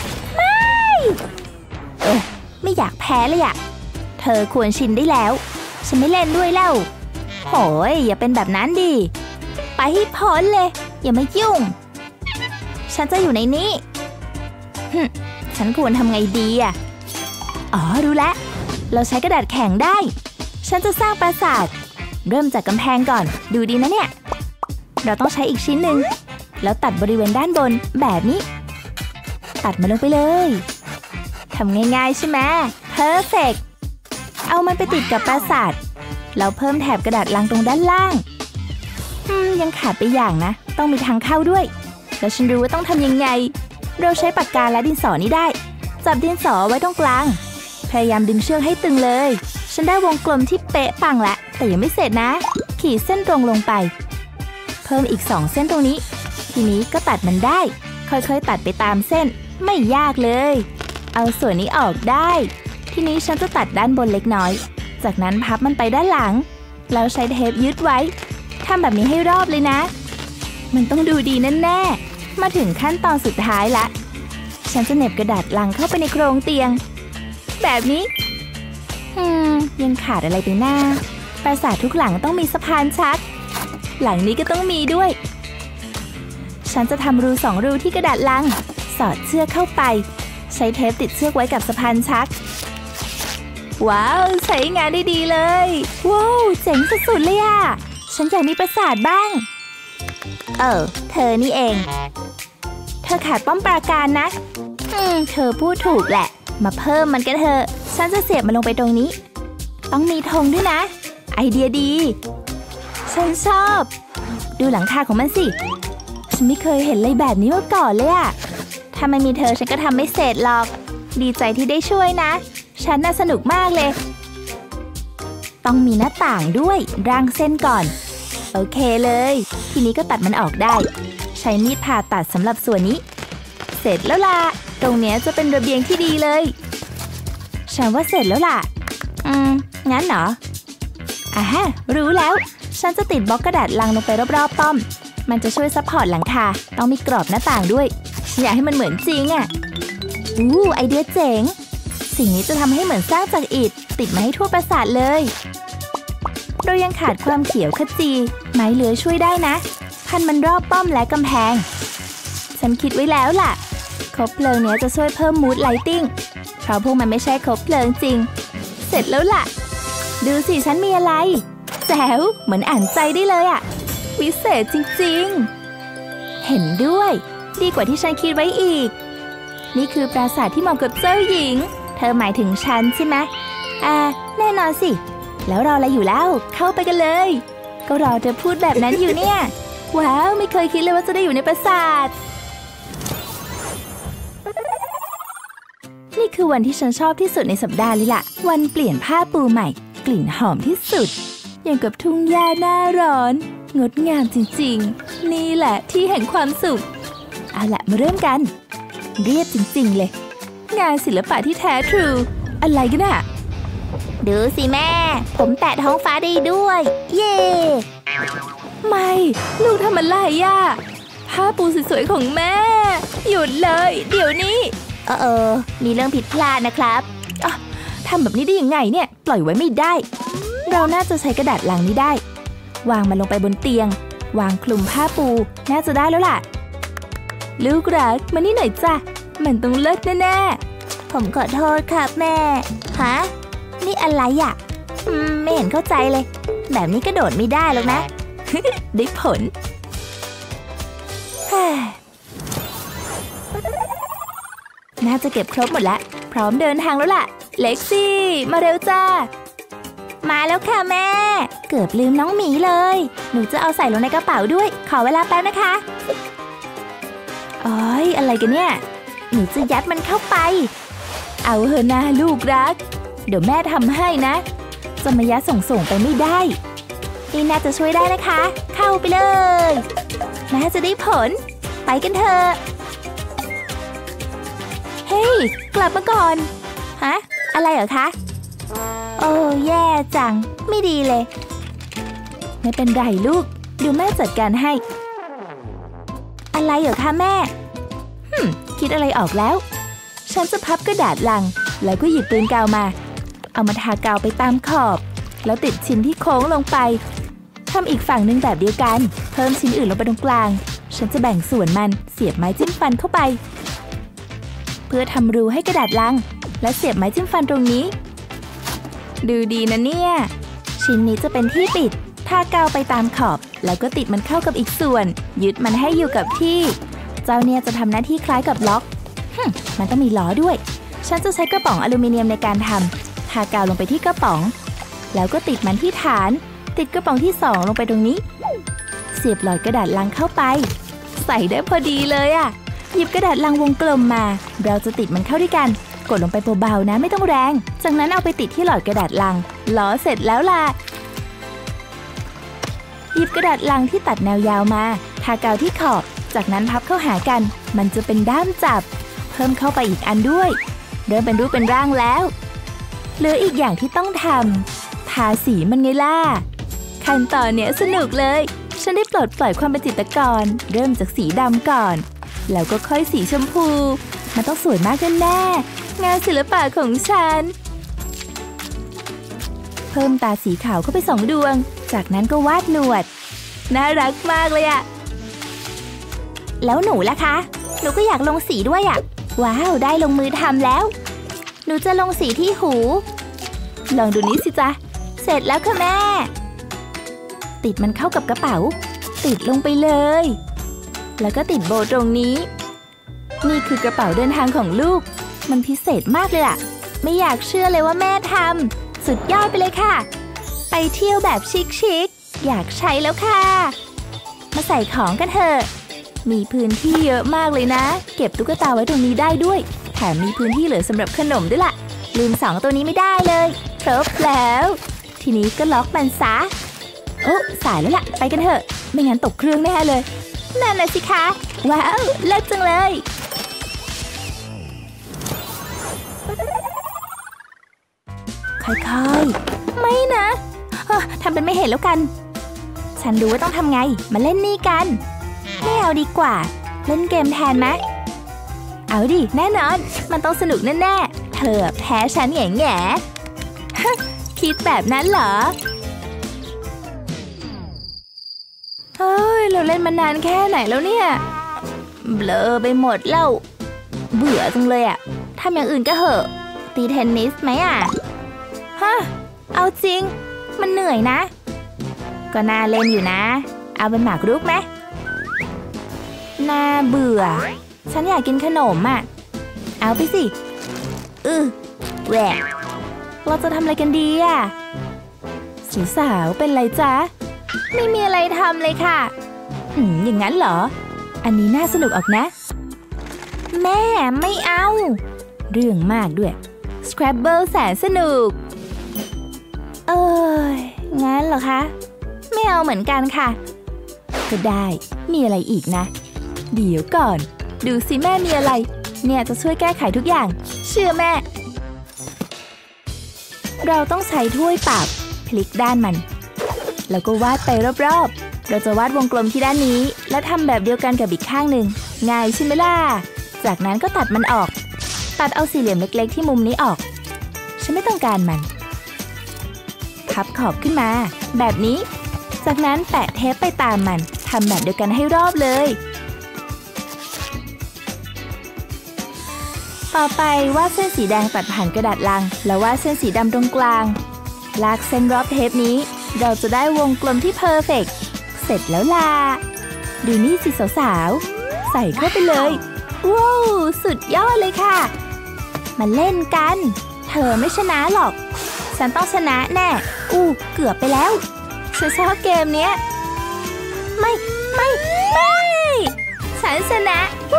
ไม่อยากแพ้เลยอะเธอควรชินได้แล้วฉันไม่เล่นด้วยแล้วโหยอย่าเป็นแบบนั้นดิไปให้พ้นเลยอย่ามายุ่งฉันจะอยู่ในนี้ฉันควรทำไงดีอะอ๋อรู้แล้วเราใช้กระดาษแข็งได้ฉันจะสร้างปราสาทเริ่มจากกำแพงก่อนดูดีนะเนี่ยเราต้องใช้อีกชิ้นหนึ่งแล้วตัดบริเวณด้านบนแบบนี้ตัดมันลงไปเลยทำง่ายๆใช่ไหมเพอร์เฟกต์เอามันไปติดกับปราสาทแล้วเพิ่มแถบกระดาษลังตรงด้านล่างยังขาดไปอย่างนะต้องมีทางเข้าด้วยแล้วฉันรู้ว่าต้องทำยังไงเราใช้ปากกาและดินสอนี้ได้จับดินสอไว้ตรงกลางพยายามดึงเชือกให้ตึงเลยฉันได้วงกลมที่เป๊ะปังแล้วแต่ยังไม่เสร็จนะขีดเส้นตรงลงไปเพิ่มอีก2เส้นตรงนี้ทีนี้ก็ตัดมันได้ค่อยๆตัดไปตามเส้นไม่ยากเลยเอาส่วนนี้ออกได้ทีนี้ฉันจะตัดด้านบนเล็กน้อยจากนั้นพับมันไปด้านหลังแล้วใช้เทปยึดไว้ทำแบบนี้ให้รอบเลยนะมันต้องดูดีแน่ๆมาถึงขั้นตอนสุดท้ายละฉันจะเหน็บกระดาษลังเข้าไปในโครงเตียงแบบนี้ยังขาดอะไรไปหน้าปราสาททุกหลังต้องมีสะพานชักหลังนี้ก็ต้องมีด้วยฉันจะทำรู2รูที่กระดาษลังสอดเชือกเข้าไปใช้เทปติดเชือกไว้กับสะพานชักว้าวใช้งานได้ดีเลยว้าวเจ๋งสุดๆเลยอ่ะฉันอยากมีปราสาทบ้างเธอนี่เองเธอขาดป้อมปราการนะเธอพูดถูกแหละมาเพิ่มมันกันเถอะฉันจะเสียบมันลงไปตรงนี้ต้องมีธงด้วยนะไอเดียดีฉันชอบดูหลังคาของมันสิฉันไม่เคยเห็นอะไรแบบนี้มาก่อนเลยอะถ้าไม่มีเธอฉันก็ทำไม่เสร็จหรอกดีใจที่ได้ช่วยนะฉันน่าสนุกมากเลยต้องมีหน้าต่างด้วยร่างเส้นก่อนโอเคเลยทีนี้ก็ตัดมันออกได้ใช้มีดผ่าตัดสำหรับส่วนนี้เสร็จแล้วล่ะตรงเนี้ยจะเป็นระเบียงที่ดีเลยฉันว่าเสร็จแล้วล่ะงั้นเหรอรู้แล้วฉันจะติดบล็อกกระดาษลังลงไปรอบๆป้อมมันจะช่วยซัพพอร์ตหลังคาต้องมีกรอบหน้าต่างด้วยฉันอยากให้มันเหมือนจริงอ่ะไอเดียเจ๋งสิ่งนี้จะทำให้เหมือนสร้างจากอิฐติดมาให้ทั่วปราสาทเลยเรายังขาดความเขียวขจีไม้เลื้อยช่วยได้นะพันมันรอบป้อมและกำแพงฉันคิดไว้แล้วล่ะคบเพลิงเนี้ยจะช่วยเพิ่มมูดไลติ้งเพราะพวกมันไม่ใช่คบเพลิงจริงเสร็จแล้วล่ะดูสิฉันมีอะไรแจ๋วเหมือนอ่านใจได้เลยอ่ะวิเศษจริงๆเห็นด้วยดีกว่าที่ฉันคิดไว้อีกนี่คือปราสาทที่เหมาะกับเจ้าหญิงเธอหมายถึงฉันใช่ไหมแน่นอนสิแล้วรออะไรอยู่แล้วเข้าไปกันเลยก็รอเธอพูดแบบนั้นอยู่เนี่ยว้าวไม่เคยคิดเลยว่าจะได้อยู่ในปราสาทนี่คือวันที่ฉันชอบที่สุดในสัปดาห์เลยล่ะวันเปลี่ยนผ้าปูใหม่กลิ่นหอมที่สุดอย่างกับทุ่งหญ้าหน้าร้อนงดงามจริงๆนี่แหละที่แห่งความสุขเอาล่ะมาเริ่มกันเรียบจริงๆเลยงานศิลปะที่แท้ทรูอะไรกันน่ะดูสิแม่ผมแตะท้องฟ้าได้ด้วยเย่ไม่ลูกทำอะไรอ่ะผ้าปูสวยๆของแม่หยุดเลยเดี๋ยวนี้มีเรื่องผิดพลาดนะครับทำแบบนี้ได้ยังไงเนี่ยปล่อยไว้ไม่ได้เราน่าจะใช้กระดาษลังนี้ได้วางมันลงไปบนเตียงวางคลุมผ้าปูน่าจะได้แล้วล่ะลูกรักมานี่หน่อยจ้ะมันต้องเลิศแน่ๆผมขอโทษครับแม่ฮะนี่อะไรอ่ะไม่เห็นเข้าใจเลยแบบนี้กระโดดไม่ได้หรอกนะ ได้ผล น่าจะเก็บครบหมดแล้วพร้อมเดินทางแล้วล่ะเล็กซี่มาเร็วจ้ามาแล้วค่ะแม่เกือบลืมน้องหมีเลยหนูจะเอาใส่ลงในกระเป๋าด้วยขอเวลาแป๊บนะคะอ้อยอะไรกันเนี่ยหนูจะยัดมันเข้าไปเอาเถอะนะลูกรักเดี๋ยวแม่ทำให้นะจะมายัดส่งไปไม่ได้นี่น่าจะช่วยได้นะคะเข้าไปเลยน่าจะได้ผลไปกันเถอะเฮ้ยกลับมาก่อนฮะอะไรเหรอคะโอ้แย่จังไม่ดีเลยไม่เป็นไรลูกเดี๋ยวแม่จัดการให้อะไรเหรอคะแม่คิดอะไรออกแล้วฉันจะพับกระดาษลังแล้วก็หยิบปืนกาวมาเอามาทากาวไปตามขอบแล้วติดชิ้นที่โค้งลงไปทำอีกฝั่งหนึ่งแบบเดียวกันเพิ่มชิ้นอื่นลงไปตรงกลางฉันจะแบ่งส่วนมันเสียบไม้จิ้มฟันเข้าไปเพื่อทำรูให้กระดาษลังและเสียบไม้จิ้มฟันตรงนี้ดูดีนะเนี่ยชิ้นนี้จะเป็นที่ติดทากาวไปตามขอบแล้วก็ติดมันเข้ากับอีกส่วนยึดมันให้อยู่กับที่เจ้าเนี่ยจะทำหน้าที่คล้ายกับล็อกมันต้องมีล้อด้วยฉันจะใช้กระป๋องอลูมิเนียมในการทำทากาวลงไปที่กระป๋องแล้วก็ติดมันที่ฐานติดกระป๋องที่2ลงไปตรงนี้เสียบหลอดกระดาษลังเข้าไปใส่ได้พอดีเลยอ่ะหยิบกระดาษลังวงกลมมาเราจะติดมันเข้าด้วยกันกดลงไปเบาๆนะไม่ต้องแรงจากนั้นเอาไปติดที่หลอดกระดาษลังล้อเสร็จแล้วล่ะหยิบกระดาษลังที่ตัดแนวยาวมาทากาวที่ขอบจากนั้นพับเข้าหากันมันจะเป็นด้ามจับเพิ่มเข้าไปอีกอันด้วยเริ่มเป็นรูปเป็นร่างแล้วเหลืออีกอย่างที่ต้องทำทาสีมันไงล่ะขั้นตอนเนี้ยสนุกเลยฉันได้ปลดปล่อยความเป็นจิตรกรเริ่มจากสีดำก่อนแล้วก็ค่อยสีชมพูมันต้องสวยมากแน่ๆงานศิลปะของฉันเพิ่มตาสีขาวเข้าไป2 ดวงจากนั้นก็วาดหนวดน่ารักมากเลยอะแล้วหนูล่ะคะหนูก็อยากลงสีด้วยอะว้าวได้ลงมือทำแล้วหนูจะลงสีที่หูลองดูนี้สิจ๊ะเสร็จแล้วค่ะแม่ติดมันเข้ากับกระเป๋าติดลงไปเลยแล้วก็ติดโบตรงนี้นี่คือกระเป๋าเดินทางของลูกมันพิเศษมากเลยอะไม่อยากเชื่อเลยว่าแม่ทำสุดยอดไปเลยค่ะไปเที่ยวแบบชิคๆอยากใช้แล้วค่ะมาใส่ของกันเถอะมีพื้นที่เยอะมากเลยนะเก็บตุ๊กตาไว้ตรงนี้ได้ด้วยแถมมีพื้นที่เหลือสำหรับขนมด้วยล่ะลืม2 ตัวนี้ไม่ได้เลยครบแล้วทีนี้ก็ล็อกมันซะโอ้สายแล้วล่ะไปกันเถอะไม่งั้นตกเครื่องแน่เลยนั่นน่ะสิคะว้าวเลิศจังเลยค่อยๆไม่นะทำเป็นไม่เห็นแล้วกันฉันรู้ว่าต้องทำไงมาเล่นนี่กันไม่เอาดีกว่าเล่นเกมแทนไหมเอาดิแน่นอนมันต้องสนุกแน่ๆเธอแพ้ฉันแง่ๆ คิดแบบนั้นเหรอเฮ้ยเราเล่นมานานแค่ไหนแล้วเนี่ยเบลอไปหมดแล้วเบื่อจังเลยอะทำอย่างอื่นก็เหอะตีเทนนิสไหมอะฮะเอาจริงมันเหนื่อยนะก็น่าเล่นอยู่นะเอาเป็นหมากรุกไหมน่าเบื่อฉันอยากกินขนมอ่ะเอาไปสิแหวกเราจะทำอะไรกันดีอ่ะสาวๆเป็นไรจ๊ะไม่มีอะไรทำเลยค่ะอย่างนั้นเหรออันนี้น่าสนุกออกนะแม่ไม่เอาเรื่องมากด้วย Scrabble แสนสนุกงั้นเหรอคะไม่เอาเหมือนกันค่ะก็ได้มีอะไรอีกนะเดี๋ยวก่อนดูสิแม่มีอะไรเนี่ยจะช่วยแก้ไขทุกอย่างเชื่อแม่เราต้องใช้ถ้วยปรับพลิกด้านมันแล้วก็วาดไปรอบๆเราจะวาดวงกลมที่ด้านนี้และทำแบบเดียวกันกับอีกข้างหนึ่งง่ายใช่ไหมล่ะจากนั้นก็ตัดมันออกตัดเอาสี่เหลี่ยมเล็กๆที่มุมนี้ออกฉันไม่ต้องการมันพับขอบขึ้นมาแบบนี้จากนั้นแปะเทปไปตามมันทำแบบเดียวกันให้รอบเลยต่อไปวาดเส้นสีแดงตัดผ่านกระดาษลังแล้ววาดเส้นสีดำตรงกลางลากเส้นรอบเทปนี้เราจะได้วงกลมที่เพอร์เฟกต์เสร็จแล้วล่ะดูนี่สิสาวๆใส่เข้าไปเลยว้าวสุดยอดเลยค่ะมาเล่นกันเธอไม่ชนะหรอกฉันต้องชนะแน่เกือบไปแล้วฉันชอบเกมเนี้ยไม่ฉันชนะ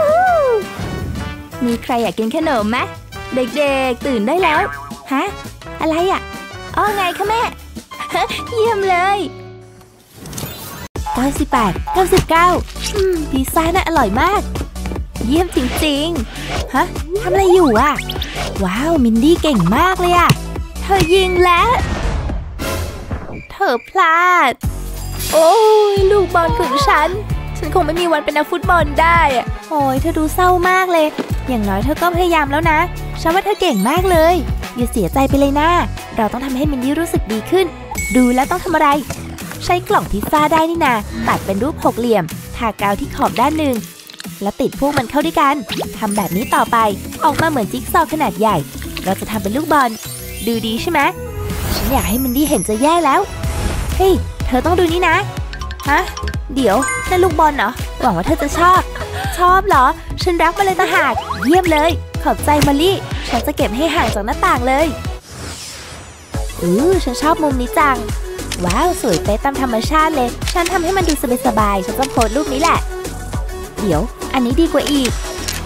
มีใครอยากกินขนมไหมเด็กๆตื่นได้แล้วฮะอะไรอ่ะไงคะแม่ เยี่ยมเลย98 99พิซซ่าน่าอร่อยมากเยี่ยมจริงๆฮะทำอะไรอยู่อ่ะว้าวมินดี้เก่งมากเลยอ่ะเธอยิงแล้วเธอพลาดโอ้ยลูกบอลของฉันคงไม่มีวันเป็นนักฟุตบอลได้อะโอ้ยเธอดูเศร้ามากเลยอย่างน้อยเธอก็พยายามแล้วนะฉันว่าเธอเก่งมากเลยอย่าเสียใจไปเลยนะเราต้องทำให้มินดี้รู้สึกดีขึ้นดูแล้วต้องทำอะไรใช้กล่องพิซซ่าได้นี่นาตัดเป็นรูปหกเหลี่ยมทากาวที่ขอบด้านหนึ่งแล้วติดพวกมันเข้าด้วยกันทำแบบนี้ต่อไปออกมาเหมือนจิ๊กซอว์ขนาดใหญ่เราจะทำเป็นลูกบอลดูดีใช่ไหมฉันอยากให้มินดี้เห็นจะแย่แล้วเฮ้ยเธอต้องดูนี่นะฮะเดี๋ยวนั่นลูกบอลเหรอหวังว่าเธอจะชอบเหรอฉันรักมันเลยต่างหากเยี่ยมเลยขอบใจมอลลี่ฉันจะเก็บให้ห่างจากหน้าต่างเลยฉันชอบมุมนี้จังว้าวสวยเป๊ะตามธรรมชาติเลยฉันทำให้มันดูสบายๆฉันจะโพสรูปนี้แหละเดี๋ยวอันนี้ดีกว่าอีก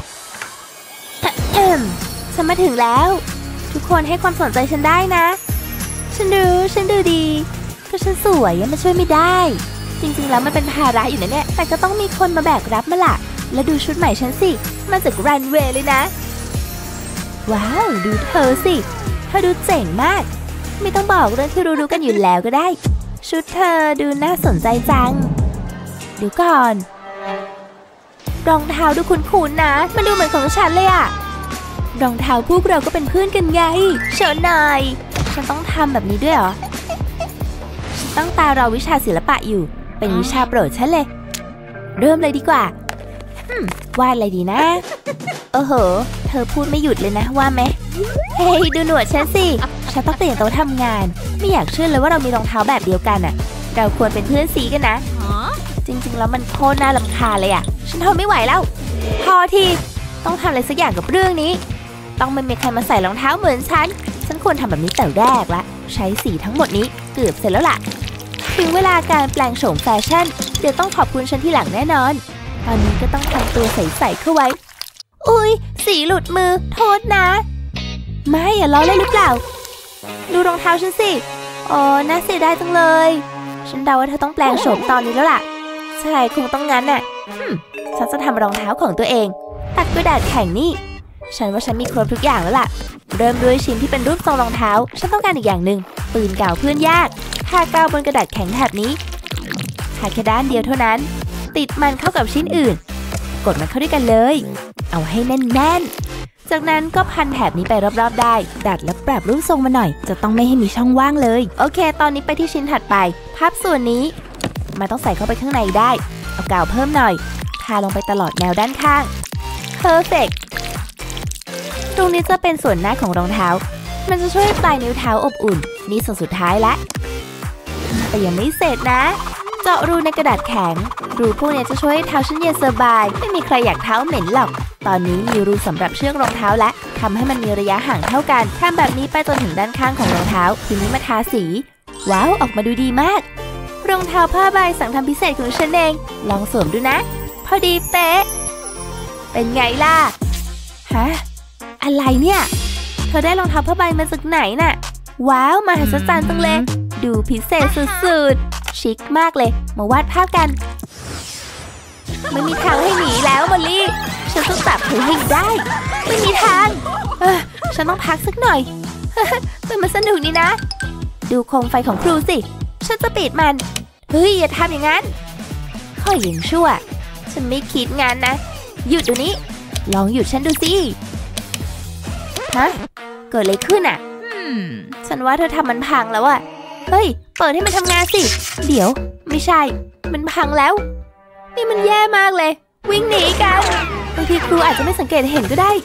ฉันมาถึงแล้วทุกคนให้ความสนใจฉันได้นะฉันดูดีก็ฉันสวยยังมาช่วยไม่ได้จริงๆแล้วมันเป็นภาระอยู่นะเนี่ยแต่ก็ต้องมีคนมาแบกรับมาล่ะแล้วดูชุดใหม่ฉันสิมาจากรันเวย์เลยนะว้าวดูเธอสิเธอดูเจ๋งมากไม่ต้องบอกเรื่องที่รู้กันอยู่แล้วก็ได้ชุดเธอดูน่าสนใจจังเดี๋ยวก่อนรองเท้าดูคุ้นๆนะมันดูเหมือนของฉันเลยอะรองเท้าพวกเราก็เป็นเพื่อนกันไงเชิญหน่อยฉันต้องทำแบบนี้ด้วยเหรอฉันตั้งตารอวิชาศิลปะอยู่เป็นวิชาโปรดฉันเลยเริ่มเลยดีกว่าวาดอะไรดีนะโอ้โหเธอพูดไม่หยุดเลยนะว่าไหมเฮ้ยดูหนวดฉันสิฉันต้องเปลี่ยนโต๊ะทำงานไม่อยากเชื่อเลยว่าเรามีรองเท้าแบบเดียวกันอ่ะเราควรเป็นเพื่อนซีกันนะจริงๆแล้วมันโคตรน่ารำคาญเลยอ่ะฉันทนไม่ไหวแล้วพอทีต้องทำอะไรสักอย่างกับเรื่องนี้ต้องไม่มีใครมาใส่รองเท้าเหมือนฉันควรทำแบบนี้แต่แรกละใช้สีทั้งหมดนี้เกือบเสร็จแล้วล่ะถึงเวลาการแปลงโฉมแฟชั่นเดี๋ยวต้องขอบคุณฉันที่หลังแน่นอนตอนนี้ก็ต้องทำตัวใสๆเข้าไว้อุ๊ยสีหลุดมือโทษนะไม่อย่าล้อเล่นหรือเปล่าดูรองเท้าฉันสิน่าเสียดายจังเลยฉันเดาว่าเธอต้องแปลงโฉมตอนนี้แล้วล่ะใช่คงต้องงั้นน่ะฉันจะทำรองเท้าของตัวเองตัดกระดาษแข็งนี่ฉันว่าฉันมีครบทุกอย่างแล้วล่ะเริ่มด้วยชิ้นที่เป็นรูปทรงรองเท้าฉันต้องการอีกอย่างหนึ่งปืนเก่าเพื่อนยากทากาวบนกระดาษแข็งแถบนี้ทาแค่ด้านเดียวเท่านั้นติดมันเข้ากับชิ้นอื่นกดมันเข้าด้วยกันเลยเอาให้แน่นๆจากนั้นก็พันแถบนี้ไปรอบๆได้ดัดและปรับรูปทรงมาหน่อยจะต้องไม่ให้มีช่องว่างเลยโอเคตอนนี้ไปที่ชิ้นถัดไปพับส่วนนี้มันต้องใส่เข้าไปข้างในได้เอากาวเพิ่มหน่อยทาลงไปตลอดแนวด้านข้าง Perfect ตรงนี้จะเป็นส่วนหน้าของรองเท้ามันจะช่วยให้ปลายนิ้วเท้าอบอุ่นนี่ส่วนสุดท้ายละแต่ยังไม่เสร็จนะเจาะรูในกระดาษแข็งรูพวกนี้จะช่วยให้เท้าฉันเย็นสบายไม่มีใครอยากเท้าเหม็นหรอกตอนนี้มีรูสำหรับเชือกรองเท้าและทำให้มันมีระยะห่างเท่ากันทำแบบนี้ไปจนถึงด้านข้างของรองเท้าทีนี้มาทาสีว้าวออกมาดูดีมากรองเท้าผ้าใบสั่งทำพิเศษของฉันเองลองสวมดูนะพอดีเป๊ะเป็นไงล่ะฮะอะไรเนี่ยเธอได้รองเท้าผ้าใบมาจากไหนน่ะว้าวมหัศจรรย์จังเลยดูพิเศษสุดๆชิคมากเลยมาวาดภาพกันไม่มีทางให้หนีแล้วมอลลี่ฉันต้องจับเธอให้ได้ไม่มีทางฉันต้องพักสักหน่อย แต่มันสนุกนี่นะดูโคมไฟของครูสิฉันจะปิดมันเฮ้ยอย่าทำอย่างนั้นข้อยังชั่วฉันไม่คิดงานนะหยุดเดี๋ยวนี้ลองหยุดฉันดูสิฮะเกิดอะไรขึ้นอ่ะฉันว่าเธอทำมันพังแล้วอ่ะเฮ้ยเปิดให้มันทำงานสิเดี๋ยวไม่ใช่มันพังแล้วนี่มันแย่มากเลยวิ่งหนีกันบางทีครูอาจจะไม่สังเกตเห็นก็ได้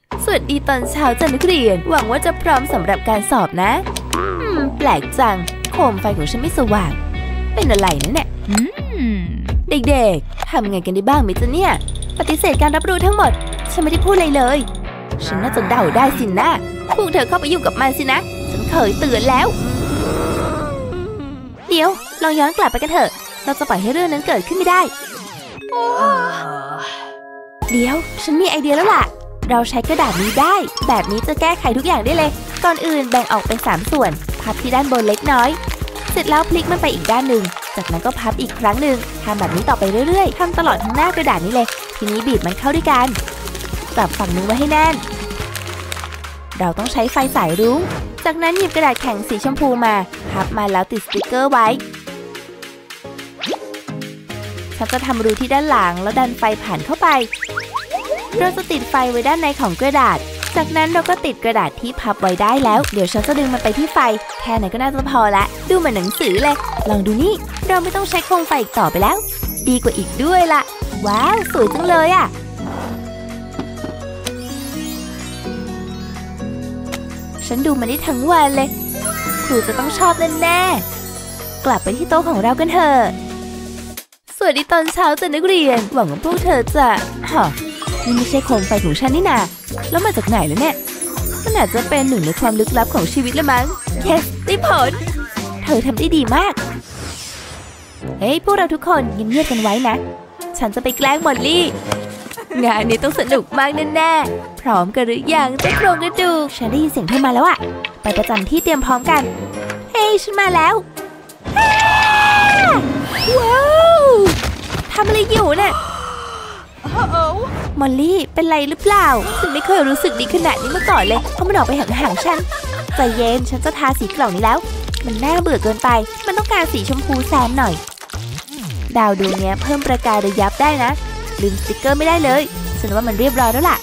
สวัสดีตอนเช้าจ้ะนักเรียนหวังว่าจะพร้อมสำหรับการสอบนะแปลกจังโคมไฟของฉันไม่สว่างเป็นอะไรนะเนี่ยเด็กๆทำไงกันได้บ้างมิจ๊ะเนี่ยปฏิเสธการรับรู้ทั้งหมดฉันไม่ได้พูดอะไรเลยฉันน่าจะเดาได้สินะพวกเธอเข้าไปยุ่งกับมันสินะฉันเคยเตือนแล้วเดี๋ยวลองย้อนกลับไปกันเถอะเราจะปล่อยให้เรื่องนั้นเกิดขึ้นไม่ได้เดี๋ยวฉันมีไอเดียแล้วล่ะเราใช้กระดาษนี้ได้แบบนี้จะแก้ไขทุกอย่างได้เลยก่อนอื่นแบ่งออกเป็น3ส่วนพับที่ด้านบนเล็กน้อยเสร็จแล้วพลิกมันไปอีกด้านหนึ่งจากนั้นก็พับอีกครั้งหนึ่งทำแบบนี้ต่อไปเรื่อยๆทำตลอดทั้งหน้ากระดาษนี้เลยทีนี้บีบมันเข้าด้วยกันจับฝั่งนึงไว้ให้แน่นเราต้องใช้ไฟสายรุ้งจากนั้นหยิบกระดาษแข็งสีชมพูมาพับมาแล้วติดสติกเกอร์ไว้ฉันจะทำรูที่ด้านหลังแล้วดันไฟผ่านเข้าไปเราจะติดไฟไว้ด้านในของกระดาษจากนั้นเราก็ติดกระดาษที่พับไว้ได้แล้วเดี๋ยวฉันจะดึงมันไปที่ไฟแค่นั้นก็น่าจะพอละดูเหมือนหนังสือเลยลองดูนี่เราไม่ต้องใช้โคมไฟอีกต่อไปแล้วดีกว่าอีกด้วยล่ะว้าวสวยจังเลยอ่ะฉันดูมันได้ทั้งวันเลยครูจะต้องชอบแน่ๆกลับไปที่โต๊ะของเรากันเถอะสวัสดีตอนเช้าจ้ะนักเรียนหวังว่าพวกเธอจะนี่ไม่ใช่โคมไฟของฉันนี่นาแล้วมาจากไหนแล้วเนี่ยมันอาจจะเป็นหนึ่งในความลึกลับของชีวิตละมั้ง yes ได้ผลเธอทำได้ดีมากเฮ้ยพวกเราทุกคนเงียบๆกันไว้นะฉันจะไปแกล้งมอลลี่งานนี้ต้องสนุกมากแน่ๆพร้อมกันหรือยังเจ้าโครงกระดูกฉันได้ยินเสียงเธอมาแล้วอะไปประจำที่เตรียมพร้อมกันเฮ้ยฉันมาแล้วว้าวทำอะไรอยู่เนี่ยมอลลี่เป็นไรหรือเปล่าฉันไม่เคยรู้สึกดีขนาดนี้มาก่อนเลยเพราะมันออกไปห่างๆฉันใจเย็นฉันจะทาสีกล่องนี้แล้วมันน่าเบื่อเกินไปมันต้องการสีชมพูแซมหน่อยดาวดวงนี้เพิ่มประกายระยับได้นะลืมสติกเกอร์ไม่ได้เลยฉันว่ามันเรียบร้อยแล้วล่ะ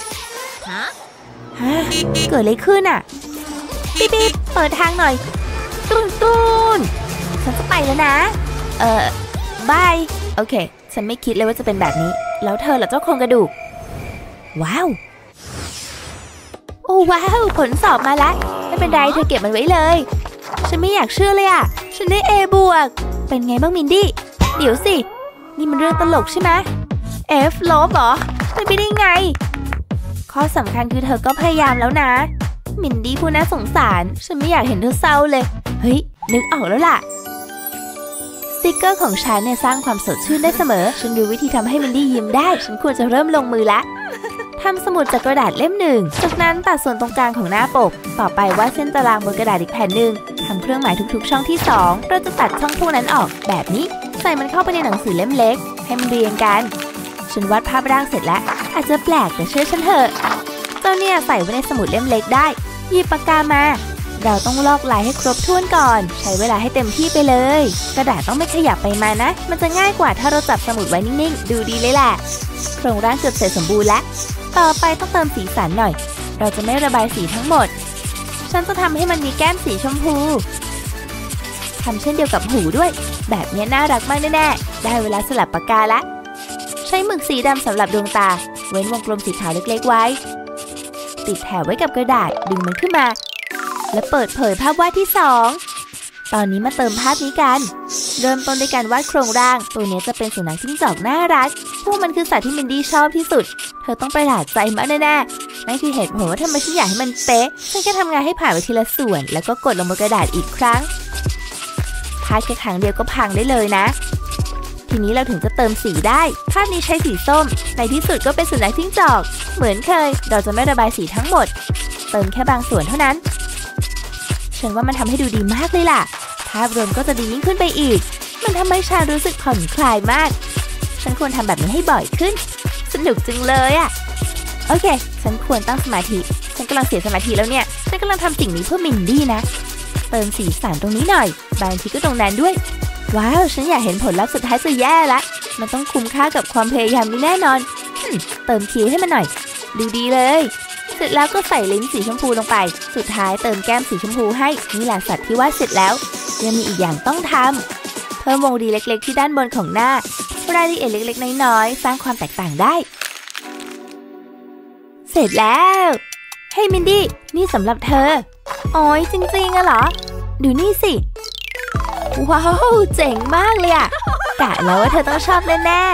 เกิดอะไรขึ้นอ่ะปิ๊บเปิดทางหน่อยตูนฉันจะไปแล้วนะบายโอเคฉันไม่คิดเลยว่าจะเป็นแบบนี้แล้วเธอล่ะเจ้าโครงกระดูกว้าวโอ้ว้าวผลสอบมาแล้วไม่เป็นไรเธอเก็บมันไว้เลยฉันไม่อยากเชื่อเลยอ่ะฉันได้ A บวกเป็นไงบ้างมินดี้เดี๋ยวสินี่มันเรื่องตลกใช่ไหม F ลบเหรอเป็นไปได้ไงข้อสำคัญคือเธอก็พยายามแล้วนะมินดี้ผู้น่าสงสารฉันไม่อยากเห็นเธอเศร้าเลยเฮ้ยนึกออกแล้วล่ะสติกเกอร์ของฉันเนี่ยสร้างความสดชื่นได้เสมอฉันรู้วิธีทำให้มินดี้ยิ้มได้ฉันควรจะเริ่มลงมือละทำสมุดจากกระดาษเล่มหนึ่งจากนั้นตัดส่วนตรงกลางของหน้าปกต่อไปวาดเส้นตารางบนกระดาษอีกแผ่นหนึ่งทำเครื่องหมายทุกๆช่องที่2เราจะตัดช่องพวกนั้นออกแบบนี้ใส่มันเข้าไปในหนังสือเล่มเล็กให้มันเรียงกันฉันวาดภาพร่างเสร็จแล้วอาจจะแปลกแต่เชื่อฉันเถอะเจ้าเนี่ยใส่ไว้ในสมุดเล่มเล็กได้หยิบปากกามาเราต้องลอกลายให้ครบถ้วนก่อนใช้เวลาให้เต็มที่ไปเลยกระดาษต้องไม่ขยับไปมานะมันจะง่ายกว่าถ้าเราจับสมุดไว้นิ่งๆดูดีเลยแหละโครงร่างเกือบเสร็จสมบูรณ์แล้วต่อไปต้องเติมสีสันหน่อยเราจะไม่ระบายสีทั้งหมดฉันจะทำให้มันมีแก้มสีชมพูทำเช่นเดียวกับหูด้วยแบบนี้น่ารักมากแน่ๆได้เวลาสลับปากกาละใช้หมึกสีดำสำหรับดวงตาเว้นวงกลมสีขาวเล็กๆไว้ติดแถวไว้กับกระดาษดึงมันขึ้นมาและเปิดเผยภาพวาดที่2ตอนนี้มาเติมภาพนี้กันเริ่มต้นด้วยการวาดโครงร่างตัวนี้จะเป็นสุนัขจิ้งจอกน่ารักพวกมันคือสัตว์ที่มินดี้ชอบที่สุดเธอต้องประหลาดใจมากแน่ๆนั่นคือเหตุผลว่าทำไมฉันอยากให้มันเป๊ะฉันแค่ทำงานให้ผ่านไปทีละส่วนแล้วก็กดลงบนกระดาษอีกครั้งพาดแค่ครั้งเดียวก็พังได้เลยนะทีนี้เราถึงจะเติมสีได้ภาพนี้ใช้สีส้มในที่สุดก็เป็นสุนัขจิ้งจอกเหมือนเคยเราจะไม่ระบายสีทั้งหมดเติมแค่บางส่วนเท่านั้นฉันว่ามันทำให้ดูดีมากเลยล่ะภาพรวมก็จะดียิ่งขึ้นไปอีกมันทำให้ฉันรู้สึกผ่อนคลายมากฉันควรทำแบบนี้ให้บ่อยขึ้นสนุกจังเลยอ่ะโอเคฉันควรตั้งสมาธิฉันกำลังเสียสมาธิแล้วเนี่ยฉันกำลังทำสิ่งนี้เพื่อมินดี้นะเติมสีสันตรงนี้หน่อยบางทีก็ตรงนั้นด้วยว้าวฉันอยากเห็นผลลัพธ์สุดท้ายจะแย่ละมันต้องคุ้มค่ากับความพยายามนี้แน่นอนเติมคิ้วให้มันหน่อยดูดีเลยเสร็จแล้วก็ใส่ลิ้นสีชมพูลงไปสุดท้ายเติมแก้มสีชมพูให้นี่แหละสัตว์ที่วาดเสร็จแล้วยังมีอีกอย่างต้องทำเพิ่มวงรีเล็กๆที่ด้านบนของหน้ารายละเอียดเล็กๆน้อยๆสร้างความแตกต่างได้เสร็จแล้วเฮ้ยมินดี้นี่สำหรับเธอโอ้ยจริงๆอะเหรอดูนี่สิว้าวเจ๋งมากเลยอะกะแล้วว่าเธอต้องชอบแน่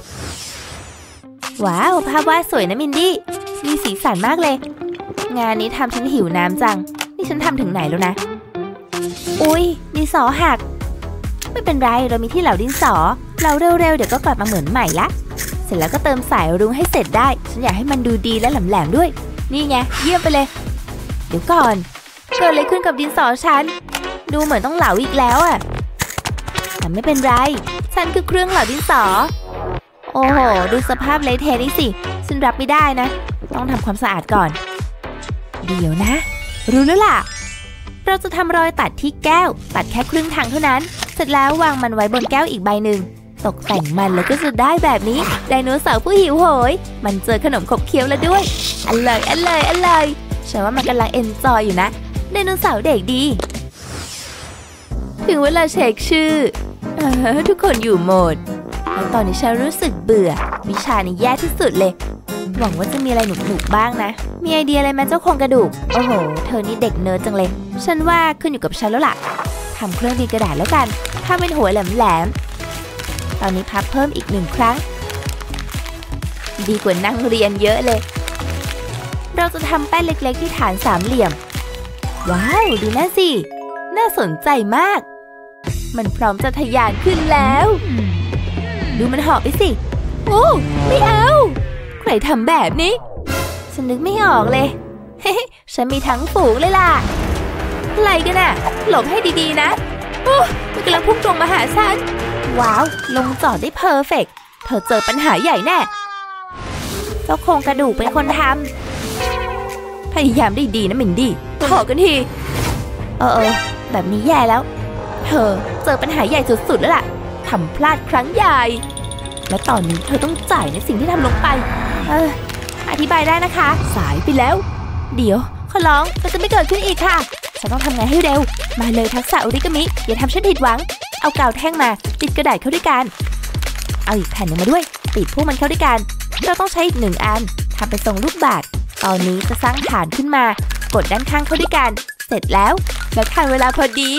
ๆว้าวภาพวาดสวยนะมินดี้มีสีสันมากเลยงานนี้ทำฉันหิวน้ำจังนี่ฉันทำถึงไหนแล้วนะอุ๊ยดินสอหักไม่เป็นไรเรามีที่เหลาดินสอเราเร็วๆเดี๋ยวก็กลับมาเหมือนใหม่ละเสร็จแล้วก็เติมสายรุ้งให้เสร็จได้ฉันอยากให้มันดูดีและแหลมๆด้วยนี่ไงเยี่ยมไปเลยเดี๋ยวก่อนเกิดอะไรขึ้นกับดินสอฉันดูเหมือนต้องเหลาอีกแล้วอะแต่ไม่เป็นไรฉันคือเครื่องเหลาดินสอโอ้โหดูสภาพเละเทะนี่สิฉันรับไม่ได้นะต้องทำความสะอาดก่อนเดี๋ยวนะรู้แล้วล่ะเราจะทำรอยตัดที่แก้วตัดแค่ครึ่งทางเท่านั้นเสร็จแล้ววางมันไว้บนแก้วอีกใบหนึ่งตกแต่งมันแล้วก็จะได้แบบนี้ไดโนเสาร์ผู้หิวโหยมันเจอขนมขบเคี้ยวแล้วด้วยอร่อยฉันว่ามันกำลังเอนจอยอยู่นะไดโนเสาร์เด็กดีถึงเวลาเช็คชื่อทุกคนอยู่โหมดแล้วตอนนี้ฉันรู้สึกเบื่อวิชานี้แย่ที่สุดเลยหวังว่าจะมีอะไรหนุกๆบ้างนะมีไอเดียอะไรไหมเจ้าโครงกระดูกโอ้โหเธอนี่เด็กเนิร์ดจังเลยฉันว่าขึ้นอยู่กับฉันแล้วล่ะทำเครื่องบินกระดาษแล้วกันถ้าเป็นหัวแหลมตอนนี้พับเพิ่มอีก1 ครั้งดีกว่านั่งเรียนเยอะเลยเราจะทำแป้นเล็กๆที่ฐาน3 เหลี่ยมว้าวดูน่าสิน่าสนใจมากมันพร้อมจะทะยานขึ้นแล้วดูมันเหาะไปสิโอ้ไม่เอาใครทำแบบนี้ฉันนึกไม่ออกเลยเฮ้ฉันมีทั้งฝูงเลยล่ะอะไรกันน่ะหลบให้ดีๆนะโอ้มันกำลังพุ่งตรงมาหาฉันว้าวลงจอดได้เพอร์เฟกต์เธอเจอปัญหาใหญ่แน่เจ้าโครงกระดูกเป็นคนทำพยายามได้ดีนะมินดี้ขอกันทีแบบนี้แย่แล้วเธอเจอปัญหาใหญ่สุดๆแล้วล่ะทำพลาดครั้งใหญ่และตอนนี้เธอต้องจ่ายในสิ่งที่ทำลงไปอธิบายได้นะคะสายไปแล้วเดี๋ยวขอร้องมันจะไม่เกิดขึ้นอีกค่ะฉันต้องทำงานให้เร็วมาเลยทักษะออริกามิอย่าทำฉันผิดหวังเอากาวแท่งมาติดกระดาษเข้าด้วยกันเอาอีกแผ่นหนึ่งมาด้วยติดพวกมันเข้าด้วยกันเราต้องใช้อีก1 อันทำเป็นทรงลูกบาศก์ตอนนี้จะสร้างฐานขึ้นมากดด้านข้างเข้าด้วยกันเสร็จแล้วทันเวลาพอดี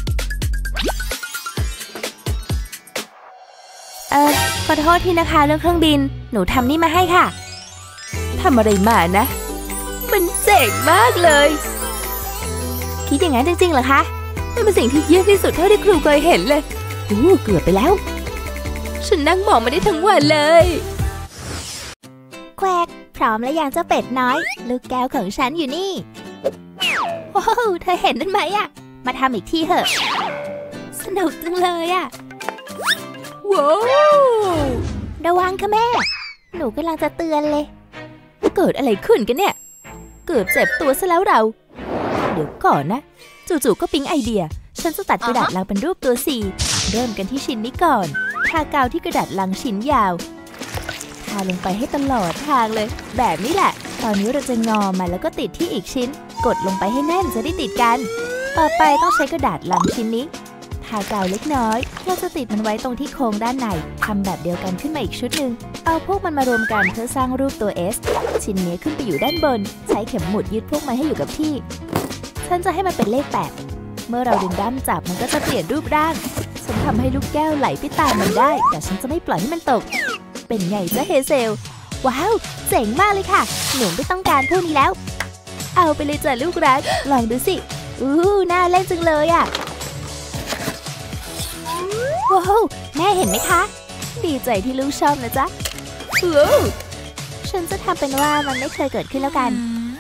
ขอโทษทีนะคะเรื่องเครื่องบินหนูทำนี่มาให้ค่ะทำอะไรมานะมันเจ๋งมากเลยคิดอย่างนั้นจริงๆเหรอคะนี่เป็นสิ่งที่เยี่ยมที่สุดเท่าที่ครูเคยเห็นเลยเกือบไปแล้วฉันนั่งมองมาได้ทั้งวันเลยแควกพร้อมแล้วยังเจ้าเป็ดน้อยลูกแก้วของฉันอยู่นี่ว้าวเธอเห็นนั่นไหมอะมาทำอีกทีเถอะสนุกจังเลยอะว้าวระวังค่ะแม่หนูกำลังจะเตือนเลยเกิดอะไรขึ้นกันเนี่ยเกือบเจ็บตัวซะแล้วเราเดี๋ยวก่อนนะจู่ๆก็ปิ๊งไอเดียฉันจะตัดกระดาษลังเป็นรูปตัว C เริ่มกันที่ชิ้นนี้ก่อนทากาวที่กระดาษลังชิ้นยาวทาลงไปให้ตลอดทางเลยแบบนี้แหละตอนนี้เราจะงอมาแล้วก็ติดที่อีกชิ้นกดลงไปให้แน่นจะได้ติดกันต่อไปต้องใช้กระดาษลังชิ้นนี้ทากาวเล็กน้อยเราจะติดมันไว้ตรงที่โค้งด้านในทำแบบเดียวกันขึ้นมาอีกชุดหนึ่งเอาพวกมันมารวมกันเพื่อสร้างรูปตัว S ชิ้นนี้ขึ้นไปอยู่ด้านบนใช้เข็มหมุดยึดพวกมันให้อยู่กับที่ฉันจะให้มันเป็นเลข8เมื่อเราดึงด้ามจับมันก็จะเปลี่ยนรูปร่างฉันทำให้ลูกแก้วไหลไปตามมันได้แต่ฉันจะไม่ปล่อยให้มันตกเป็นไงจ๊ะเฮเซลว้าวเจ๋งมากเลยค่ะหนูไม่ต้องการพวกนี้แล้วเอาไปเลยจ้ะลูกรักลองดูสิน่าเล่นจังเลยอ่ะว้าวแม่เห็นไหมคะดีใจที่ลูกชอบนะจ๊ะฉันจะทำเป็นว่ามันไม่เคยเกิดขึ้นแล้วกัน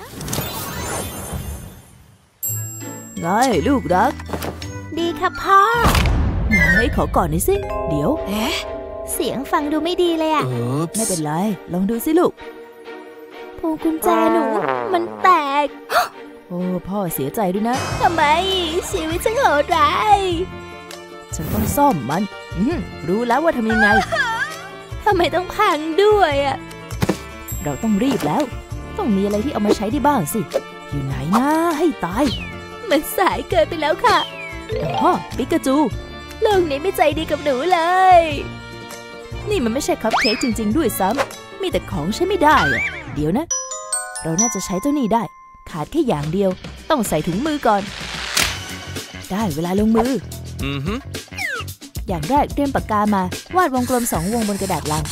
ไงลูกรักดีครับพ่อให้ขอก่อนหน่อยสิเดี๋ยวเสียงฟังดูไม่ดีเลยอ่ะไม่เป็นไรลองดูสิลูกพวงกุญแจหนูมันแตกโอ้พ่อเสียใจด้วยนะทำไมชีวิตฉันโหดร้ายฉันต้องซ่อมมันรู้แล้วว่าทำยังไงทำไมต้องพังด้วยอ่ะเราต้องรีบแล้วต้องมีอะไรที่เอามาใช้ได้บ้างสิอยู่ไหนนะให้ตายมันสายเกินไปแล้วค่ะปิกาจูโลกนี้ไม่ใจดีกับหนูเลยนี่มันไม่ใช่คัพเค้กจริงๆด้วยซ้ำมีแต่ของใช้ไม่ได้อะเดี๋ยวนะเราน่าจะใช้เจ้านี่ได้ขาดแค่อย่างเดียวต้องใส่ถุงมือก่อนได้เวลาลงมืออย่างแรกเตรียมปากกามาวาดวงกลม2 วงบนกระดาษลัง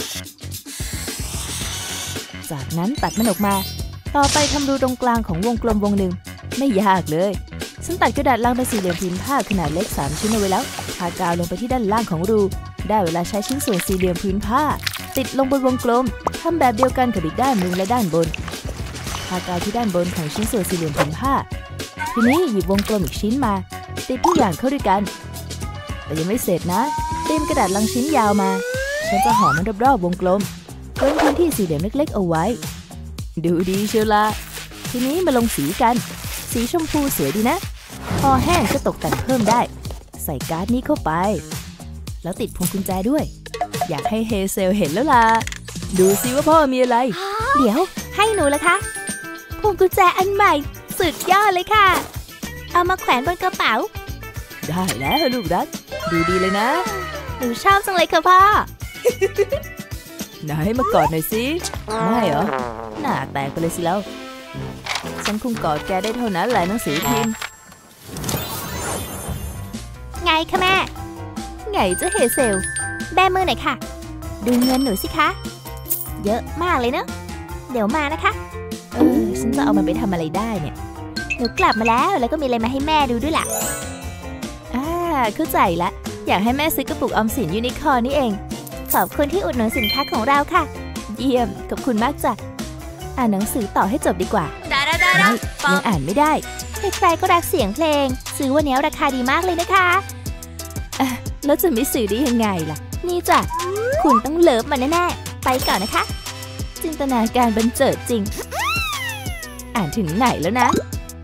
จากนั้นตัดมันออกมาต่อไปทำรูตรงกลางของวงกลมวงหนึ่งไม่ยากเลยฉันตัดกระดาษลังเป็นสี่เหลี่ยมผืนผ้าขนาดเล็ก3 ชิ้นเอาไว้แล้วทากาวลงไปที่ด้านล่างของรูได้เวลาใช้ชิ้นส่วนสี่เหลี่ยมผืนผ้าติดลงบนวงกลมทำแบบเดียวกันกับอีกด้านหนึ่งและด้านบนทากาวที่ด้านบนของชิ้นส่วนสี่เหลี่ยมผืนผ้าทีนี้หยิบวงกลมอีกชิ้นมาติดทุกอย่างเข้าด้วยกันแต่ยังไม่เสร็จนะเตรียมกระดาษลังชิ้นยาวมาฉันจะห่อมันรอบๆวงกลมเว้นพื้นที่สี่เหลี่ยมเล็กๆเอาไว้ดูดีเชียวละทีนี้มาลงสีกันสีชมพูสวยดีนะพอแห้งก็ตกแต่งเพิ่มได้ใส่การ์ดนี้เข้าไปแล้วติดพวงกุญแจด้วยอยากให้เฮเซลเห็นแล้วล่ะดูสิว่าพ่อมีอะไรเดี๋ยวให้หนูละคะพวงกุญแจอันใหม่สุดยอดเลยค่ะเอามาแขวนบนกระเป๋าได้แล้วลูกรักดูดีเลยนะหนูชอบจังเลยค่ะพ่อ ไหนมากอดหน่อยสิไม่เหรอหน้าแตกไปเลยสิแล้วฉันคงกอดแกได้เท่านั้นแหละหนังสือพิมพ์ไงคะแม่ไงเจ้าเฮเซลแบมือหน่อยค่ะดูเงินหนูสิคะเยอะมากเลยเนอะเดี๋ยวมานะคะฉันจะเอามันไปทำอะไรได้เนี่ยหนูกลับมาแล้วก็มีอะไรมาให้แม่ดูด้วยล่ะเข้าใจละอยากให้แม่ซื้อกระปุกออมสินยูนิคอร์นนี่เองขอบคุณที่อุดหนุนสินค้าของเราค่ะเยี่ยมขอบคุณมากจ้ะอ่านหนังสือต่อให้จบดีกว่ายังอ่านไม่ได้ใครๆก็รักเสียงเพลงซื้อวันนี้ราคาดีมากเลยนะคะแล้วจะไม่ซื้อได้ยังไงล่ะนี่จ้ะคุณต้องเลิฟมันแน่ๆไปก่อนนะคะจินตนาการบันเจิดจริงอ่านถึงไหนแล้วนะ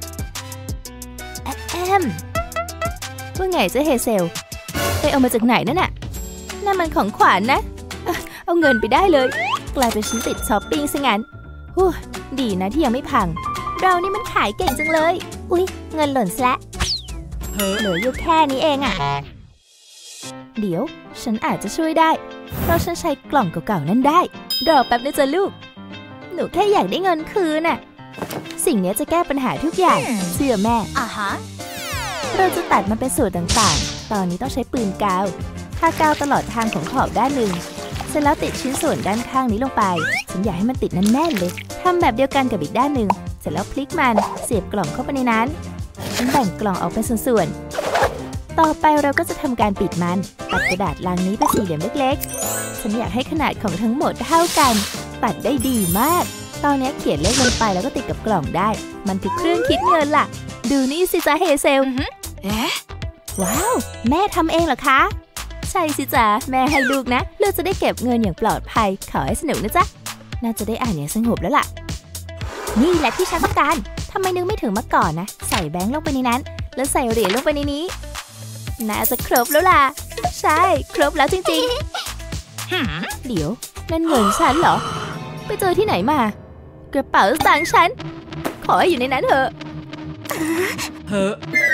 ว่าไงเจ้าเฮเซลไปเอามาจากไหนนั่นน่ะนั่นมันของขวัญ นะเอาเงินไปได้เลยกลายเป็นฉันติดช้อปปิ้งซะงั้นดีนะที่ยังไม่พังเรานี่มันขายเก่งจังเลยอุ๊ยเงินหล่นซะเหลืออยู่แค่นี้เองอ่ะเดี๋ยวฉันอาจจะช่วยได้เพราะฉันใช้กล่องเก่าๆนั่นได้รอแป๊บนะจ๊ะลูกหนูแค่อยากได้เงินคืนน่ะสิ่งนี้จะแก้ปัญหาทุกอย่างเชื่อแม่เราจะตัดมันเป็นส่วนต่างๆตอนนี้ต้องใช้ปืนกาวทากาวตลอดทางของขอบด้านหนึ่งเสร็จแล้วติดชิ้นส่วนด้านข้างนี้ลงไปฉันอยากให้มันติดแน่นๆเลยทำแบบเดียวกันกับอีกด้านหนึ่งเสร็จแล้วพลิกมันเสียบกล่องเข้าไปในนั้นฉันแบ่งกล่องออกเป็นส่วนๆต่อไปเราก็จะทำการปิดมันตัดกระดาษลังนี้เป็นสี่เหลี่ยมเล็กๆฉันอยากให้ขนาดของทั้งหมดเท่ากันตัดได้ดีมากตอนนี้เขียนเลขลงไปแล้วก็ติดกับกล่องได้มันคือเครื่องคิดเงินล่ะดูนี่สิจ๊ะเฮเซลว้าวแม่ทำเองเหรอคะใช่สิจ๊ะแม่ให้ลูกนะลูกจะได้เก็บเงินอย่างปลอดภัยขอให้สนุกนะจ๊ะน่าจะได้อ่านอย่างสงบแล้วล่ะนี่แหละที่ฉันต้องการทำไมนึกไม่ถึงมาก่อนนะใส่แบงค์ลงไปในนั้นแล้วใส่เหรียญลงไปในนี้น่าจะครบแล้วล่ะใช่ครบแล้วจริงๆเดี๋ยวนั่นเงินฉันเหรอไปเจอที่ไหนมากระเป๋าสตางค์ฉันขอให้อยู่ในนั้นเถอะเธอ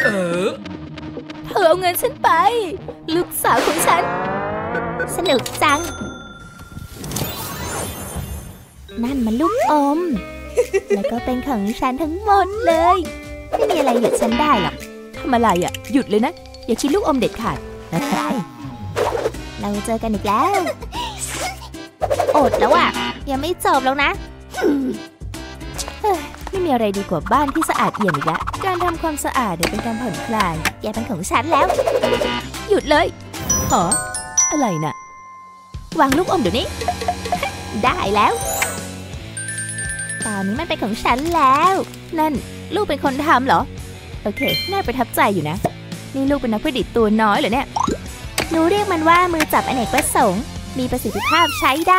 เอาเงินฉันไปลูกสาวของฉันสนุกจังนั่นมันลูกอมแล้วก็เป็นของฉันทั้งหมดเลยไม่มีอะไรหยุดฉันได้หรอกทำอะไรอ่ะหยุดเลยนะอย่าคิดลูกอมเด็ดขาดนะเราเจอกันอีกแล้วอดแล้วอ่ะยังไม่จบแล้วนะไม่มีอะไรดีกว่าบ้านที่สะอาดเอี่ยมอีกแล้วการทำความสะอาดเป็นการผ่อนคลายแกเป็นของฉันแล้วหยุดเลยอะไรน่ะวางลูกอมเดี๋ยวนี้ได้แล้วตอนนี้มันเป็นของฉันแล้วนั่นลูกเป็นคนทำเหรอโอเคน่าประทับใจอยู่นะนี่ลูกเป็นนักประดิษฐ์ตัวน้อยเหรอเนี่ยหนูเรียกมันว่ามือจับอเนกประสงค์มีประสิทธิภาพใช้ได้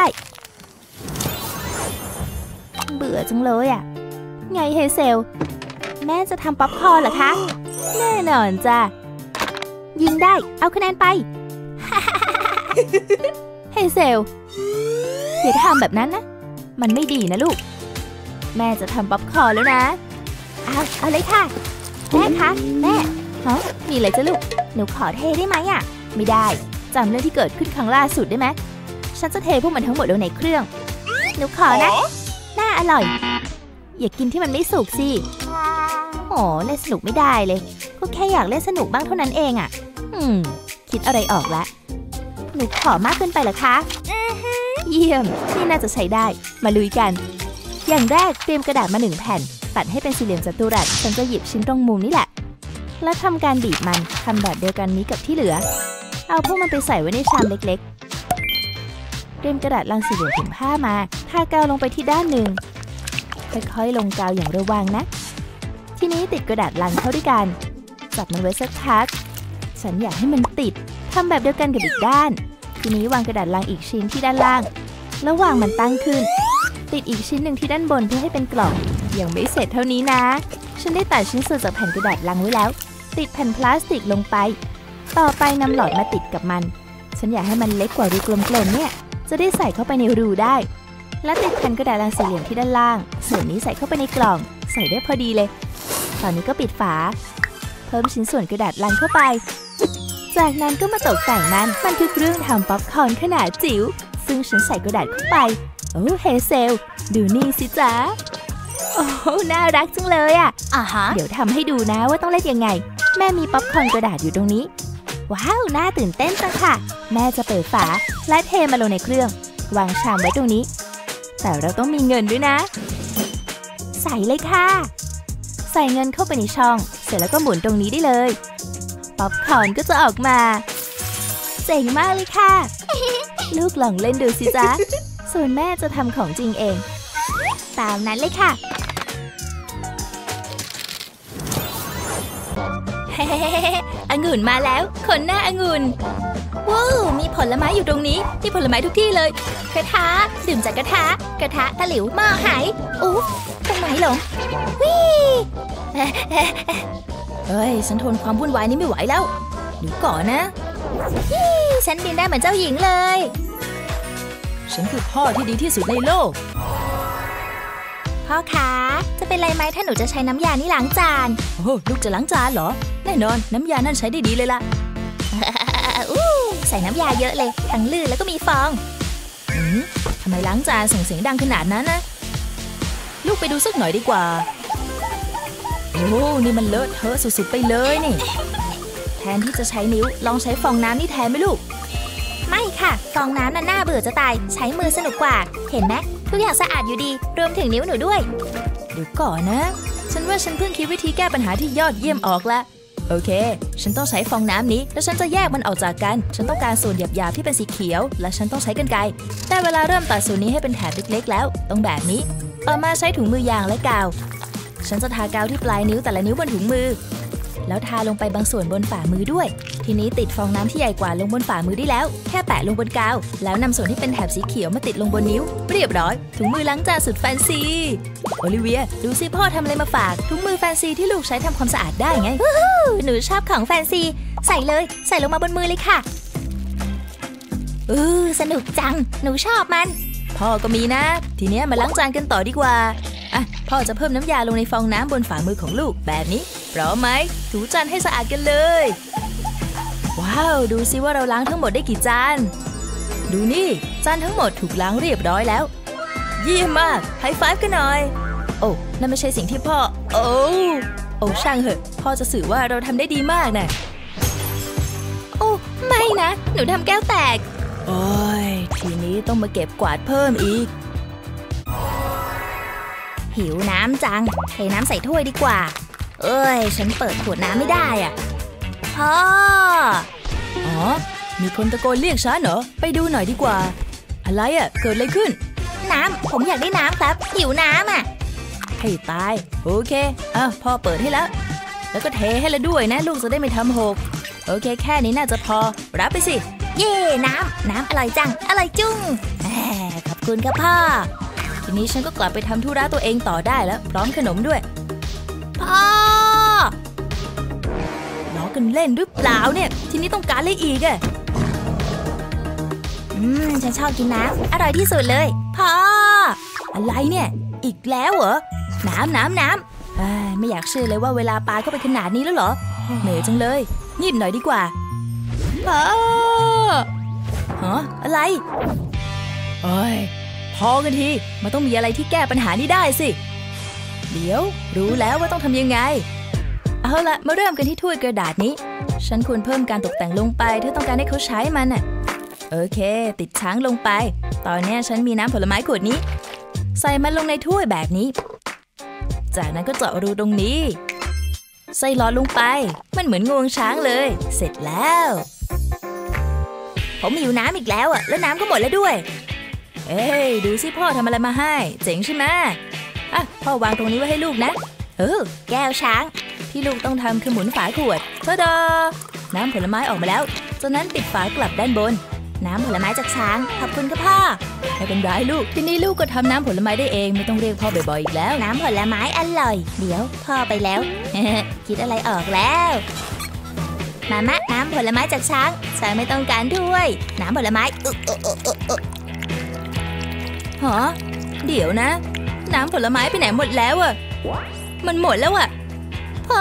เบื่อจังเลยอ่ะไงเฮเซลแม่จะทำป๊อปคอร์นเหรอคะแน่นอนจ้ะยิงได้เอาคะแนนไป เฮเซลอย่าทำแบบนั้นนะมันไม่ดีนะลูกแม่จะทำป๊อปคอร์นแล้วนะเอาเลยค่ะแม่คะแม่มีอะไรจ้ะลูกหนูขอเทได้ไหมอ่ะไม่ได้จำเรื่องที่เกิดขึ้นครั้งล่าสุดได้ไหมฉันจะเทพวกมันทั้งหมดลงในเครื่องหนูขอนะน่าอร่อยอย่ากินที่มันไม่สุกสิโอ้เล่นสนุกไม่ได้เลยก็แค่อยากเล่นสนุกบ้างเท่านั้นเองอะคิดอะไรออกละหนูขอมากเกินไปเหรอคะเยี่ยมนี่น่าจะใช้ได้มาลุยกันอย่างแรกเตรียมกระดาษมา1 แผ่นตัดให้เป็นสี่เหลี่ยมจัตุรัสฉันจะหยิบชิ้นตรงมุมนี่แหละแล้วทำการบีบมันทำแบบเดียวกันนี้กับที่เหลือเอาพวกมันไปใส่ไว้ในชามเล็กๆเตรียมกระดาษลังสี่เหลี่ยมผืนผ้ามาทากาวลงไปที่ด้านหนึ่งค่อยๆลงกาวอย่างระวังนะทีนี้ติดกระดาษลังเข้าด้วยกันจับมันไว้สักพักฉันอยากให้มันติดทำแบบเดียวกันกับอีกด้านทีนี้วางกระดาษลังอีกชิ้นที่ด้านล่างแล้ววางมันตั้งขึ้นติดอีกชิ้นหนึ่งที่ด้านบนเพื่อให้เป็นกล่องยังไม่เสร็จเท่านี้นะฉันได้ตัดชิ้นส่วนจากแผ่นกระดาษลังไว้แล้วติดแผ่นพลาสติกลงไปต่อไปนำหลอดมาติดกับมันฉันอยากให้มันเล็กกว่ารูกลมๆเนี่ยจะได้ใส่เข้าไปในรูได้และติดแผ่นกระดาษลังสี่เหลี่ยมที่ด้านล่างส่วนนี้ใส่เข้าไปในกล่องใส่ได้พอดีเลยตอนนี้ก็ปิดฝาเพิ่มชิ้นส่วนกระดาษลังเข้าไปจากนั้นก็มาตกแต่งมันคือเครื่องทำป๊อปคอร์นขนาดจิ๋วซึ่งฉันใส่กระดาษเข้าไปโอ้เฮเซลดูนี่สิจ๊ะโอ้น่ารักจังเลยอ่ะเดี๋ยวทำให้ดูนะว่าต้องเล่นยังไงแม่มีป๊อปคอร์นกระดาษอยู่ตรงนี้ว้าวน่าตื่นเต้นจังค่ะแม่จะเปิดฝาและเทมาลงในเครื่องวางชามไว้ตรงนี้แต่เราต้องมีเงินด้วยนะใส่เลยค่ะใส่เงินเข้าไปในช่องเสร็จแล้วก็หมุนตรงนี้ได้เลยป๊อปคอร์นก็จะออกมาเจ๋งมากเลยค่ะ ลูกลองเล่นดูสิจ๊ะส่วนแม่จะทำของจริงเองตามนั้นเลยค่ะเฮ้องุ่นมาแล้วคนหน้าองุ่นว้าวมีผลไม้อยู่ตรงนี้มีผลไม้ทุกที่เลยกระทะดื่มจากกระทะตะหลิวหม้อไหอุ๊บตรงไหนหลงวิ่งเฮ้ยฉันทนความวุ่นวายนี้ไม่ไหวแล้วเดี๋ยวก่อนนะฉันบินได้เหมือนเจ้าหญิงเลยฉันคือพ่อที่ดีที่สุดในโลกพ่อคะจะเป็นไรไหมถ้าหนูจะใช้น้ำยานี่ล้างจานโอ้ลูกจะล้างจานเหรอแน่นอนน้ำยานั่นใช้ได้ดีเลยล่ะ ใส่น้ำยาเยอะเลยทั้งลื่นแล้วก็มีฟองทำไมล้างจานส่งเสียงดังขนาดนั้นนะลูกไปดูสักหน่อยดีกว่าโอ้นี่มันเลอะเทอะสุดๆไปเลยนี่แทนที่จะใช้นิ้วลองใช้ฟองน้ำนี่แทนไหมลูกไม่ค่ะฟองน้ำน่าเบื่อจะตายใช้มือสนุกกว่าเห็นไหมทุกอย่างสะอาดอยู่ดีรวมถึงนิ้วหนูด้วยเดี๋ยวก่อนนะฉันว่าฉันเพิ่งคิดวิธีแก้ปัญหาที่ยอดเยี่ยมออกละโอเคฉันต้องใช้ฟองน้ำนี้แล้วฉันจะแยกมันออกจากกันฉันต้องการส่วนหยาบๆที่เป็นสีเขียวและฉันต้องใช้กรรไกรแต่เวลาเริ่มตัดส่วนนี้ให้เป็นแถบเล็กๆแล้วต้องแบบนี้ต่อมาใช้ถุงมือยางและกาวฉันจะทากาวที่ปลายนิ้วแต่ละนิ้วบนถุงมือแล้วทาลงไปบางส่วนบนฝ่ามือด้วยทีนี้ติดฟองน้ำที่ใหญ่กว่าลงบนฝ่ามือได้แล้วแค่แปะลงบนกาวแล้วนำส่วนที่เป็นแถบสีเขียวมาติดลงบนนิ้วเรียบร้อยถุงมือล้างจานสุดแฟนซีโอลิเวียดูสิพ่อทำอะไรมาฝากถุงมือแฟนซีที่ลูกใช้ทำความสะอาดได้ไงหนูชอบของแฟนซีใส่เลยใส่ลงมาบนมือเลยค่ะสนุกจังหนูชอบมันพ่อก็มีนะทีนี้มาล้างจานกันต่อดีกว่าอ่ะพ่อจะเพิ่มน้ำยาลงในฟองน้ำบนฝ่ามือของลูกแบบนี้พร้อมไหมถูจานให้สะอาดกันเลยว้าวดูสิว่าเราล้างทั้งหมดได้กี่จานดูนี่จานทั้งหมดถูกล้างเรียบร้อยแล้วเยี่ยมมากไฮไฟว์กันหน่อยโอ้นั่นไม่ใช่สิ่งที่พ่อโอ้ช่างเหอะพ่อจะสื่อว่าเราทำได้ดีมากนะโอ้ไม่นะหนูทำแก้วแตกโอ้ยทีนี้ต้องมาเก็บกวาดเพิ่มอีกหิวน้ำจังเทน้ำใส่ถ้วยดีกว่าฉันเปิดขวดน้ำไม่ได้อ่ะพ่อมีคนตะโกนเรียกฉันเหรอไปดูหน่อยดีกว่าอะไรอ่ะเกิดอะไรขึ้นน้ำผมอยากได้น้ำครับหิวน้ำอ่ะให้ตายโอเคพ่อเปิดให้แล้วก็เทให้แล้วด้วยนะลูกจะได้ไม่ทำหกโอเคแค่นี้น่าจะพอรับไปสิเย่น้ำอร่อยจังอร่อยจุ้งขอบคุณครับพ่อทีนี้ฉันก็กลับไปทำธุระตัวเองต่อได้แล้วพร้อมขนมด้วยพ่อล้อกันเล่นหรือเปล่าเนี่ยทีนี้ต้องการอะไรอีกอ่ะฉันชอบกินน้ำอร่อยที่สุดเลยพ่ออะไรเนี่ยอีกแล้วเหรอน้ำไม่อยากเชื่อเลยว่าเวลาปาเข้าไปขนาดนี้แล้วเหรอเหนื่อยจังเลยงีบหน่อยดีกว่าพ่ออะไรพอกันทีมันต้องมีอะไรที่แก้ปัญหานี้ได้สิเดี๋ยวรู้แล้วว่าต้องทำยังไงเอาละมาเริ่มกันที่ถ้วยกระดาษนี้ฉันควรเพิ่มการตกแต่งลงไปถ้าต้องการให้เขาใช้มันน่ะโอเคติดช้างลงไปตอนนี้ฉันมีน้ำผลไม้ขวดนี้ใส่มันลงในถ้วยแบบนี้จากนั้นก็เจาะรูตรงนี้ใส่หลอดลงไปมันเหมือนงวงช้างเลยเสร็จแล้วผมมีอยู่น้ำอีกแล้วอ่ะแล้วน้ำก็หมดแล้วด้วยเอ้ยดูสิพ่อทำอะไรมาให้เจ๋งใช่ไหมอ่ะพ่อวางตรงนี้ไว้ให้ลูกนะแก้วช้างที่ลูกต้องทำคือหมุนฝาขวดทะดาน้ำผลไม้ออกมาแล้วจากนั้นปิดฝากลับด้านบนน้ำผลไม้จากช้างขอบคุณค่ะพ่อไม่เป็นไรลูกทีนี้ลูกก็ทำน้ำผลไม้ได้เองไม่ต้องเรียกพ่อบ่อยๆอีกแล้วน้ำผลไม้อร่อยเดี๋ยวพ่อไปแล้ว คิดอะไรออกแล้วมามะน้ำผลไม้จากช้างฉันไม่ต้องการด้วยน้ำผลไม้ฮะเดี๋ยวนะน้ำผลไม้ไปไหนหมดแล้วอ่ะมันหมดแล้วอ่ะพ่อ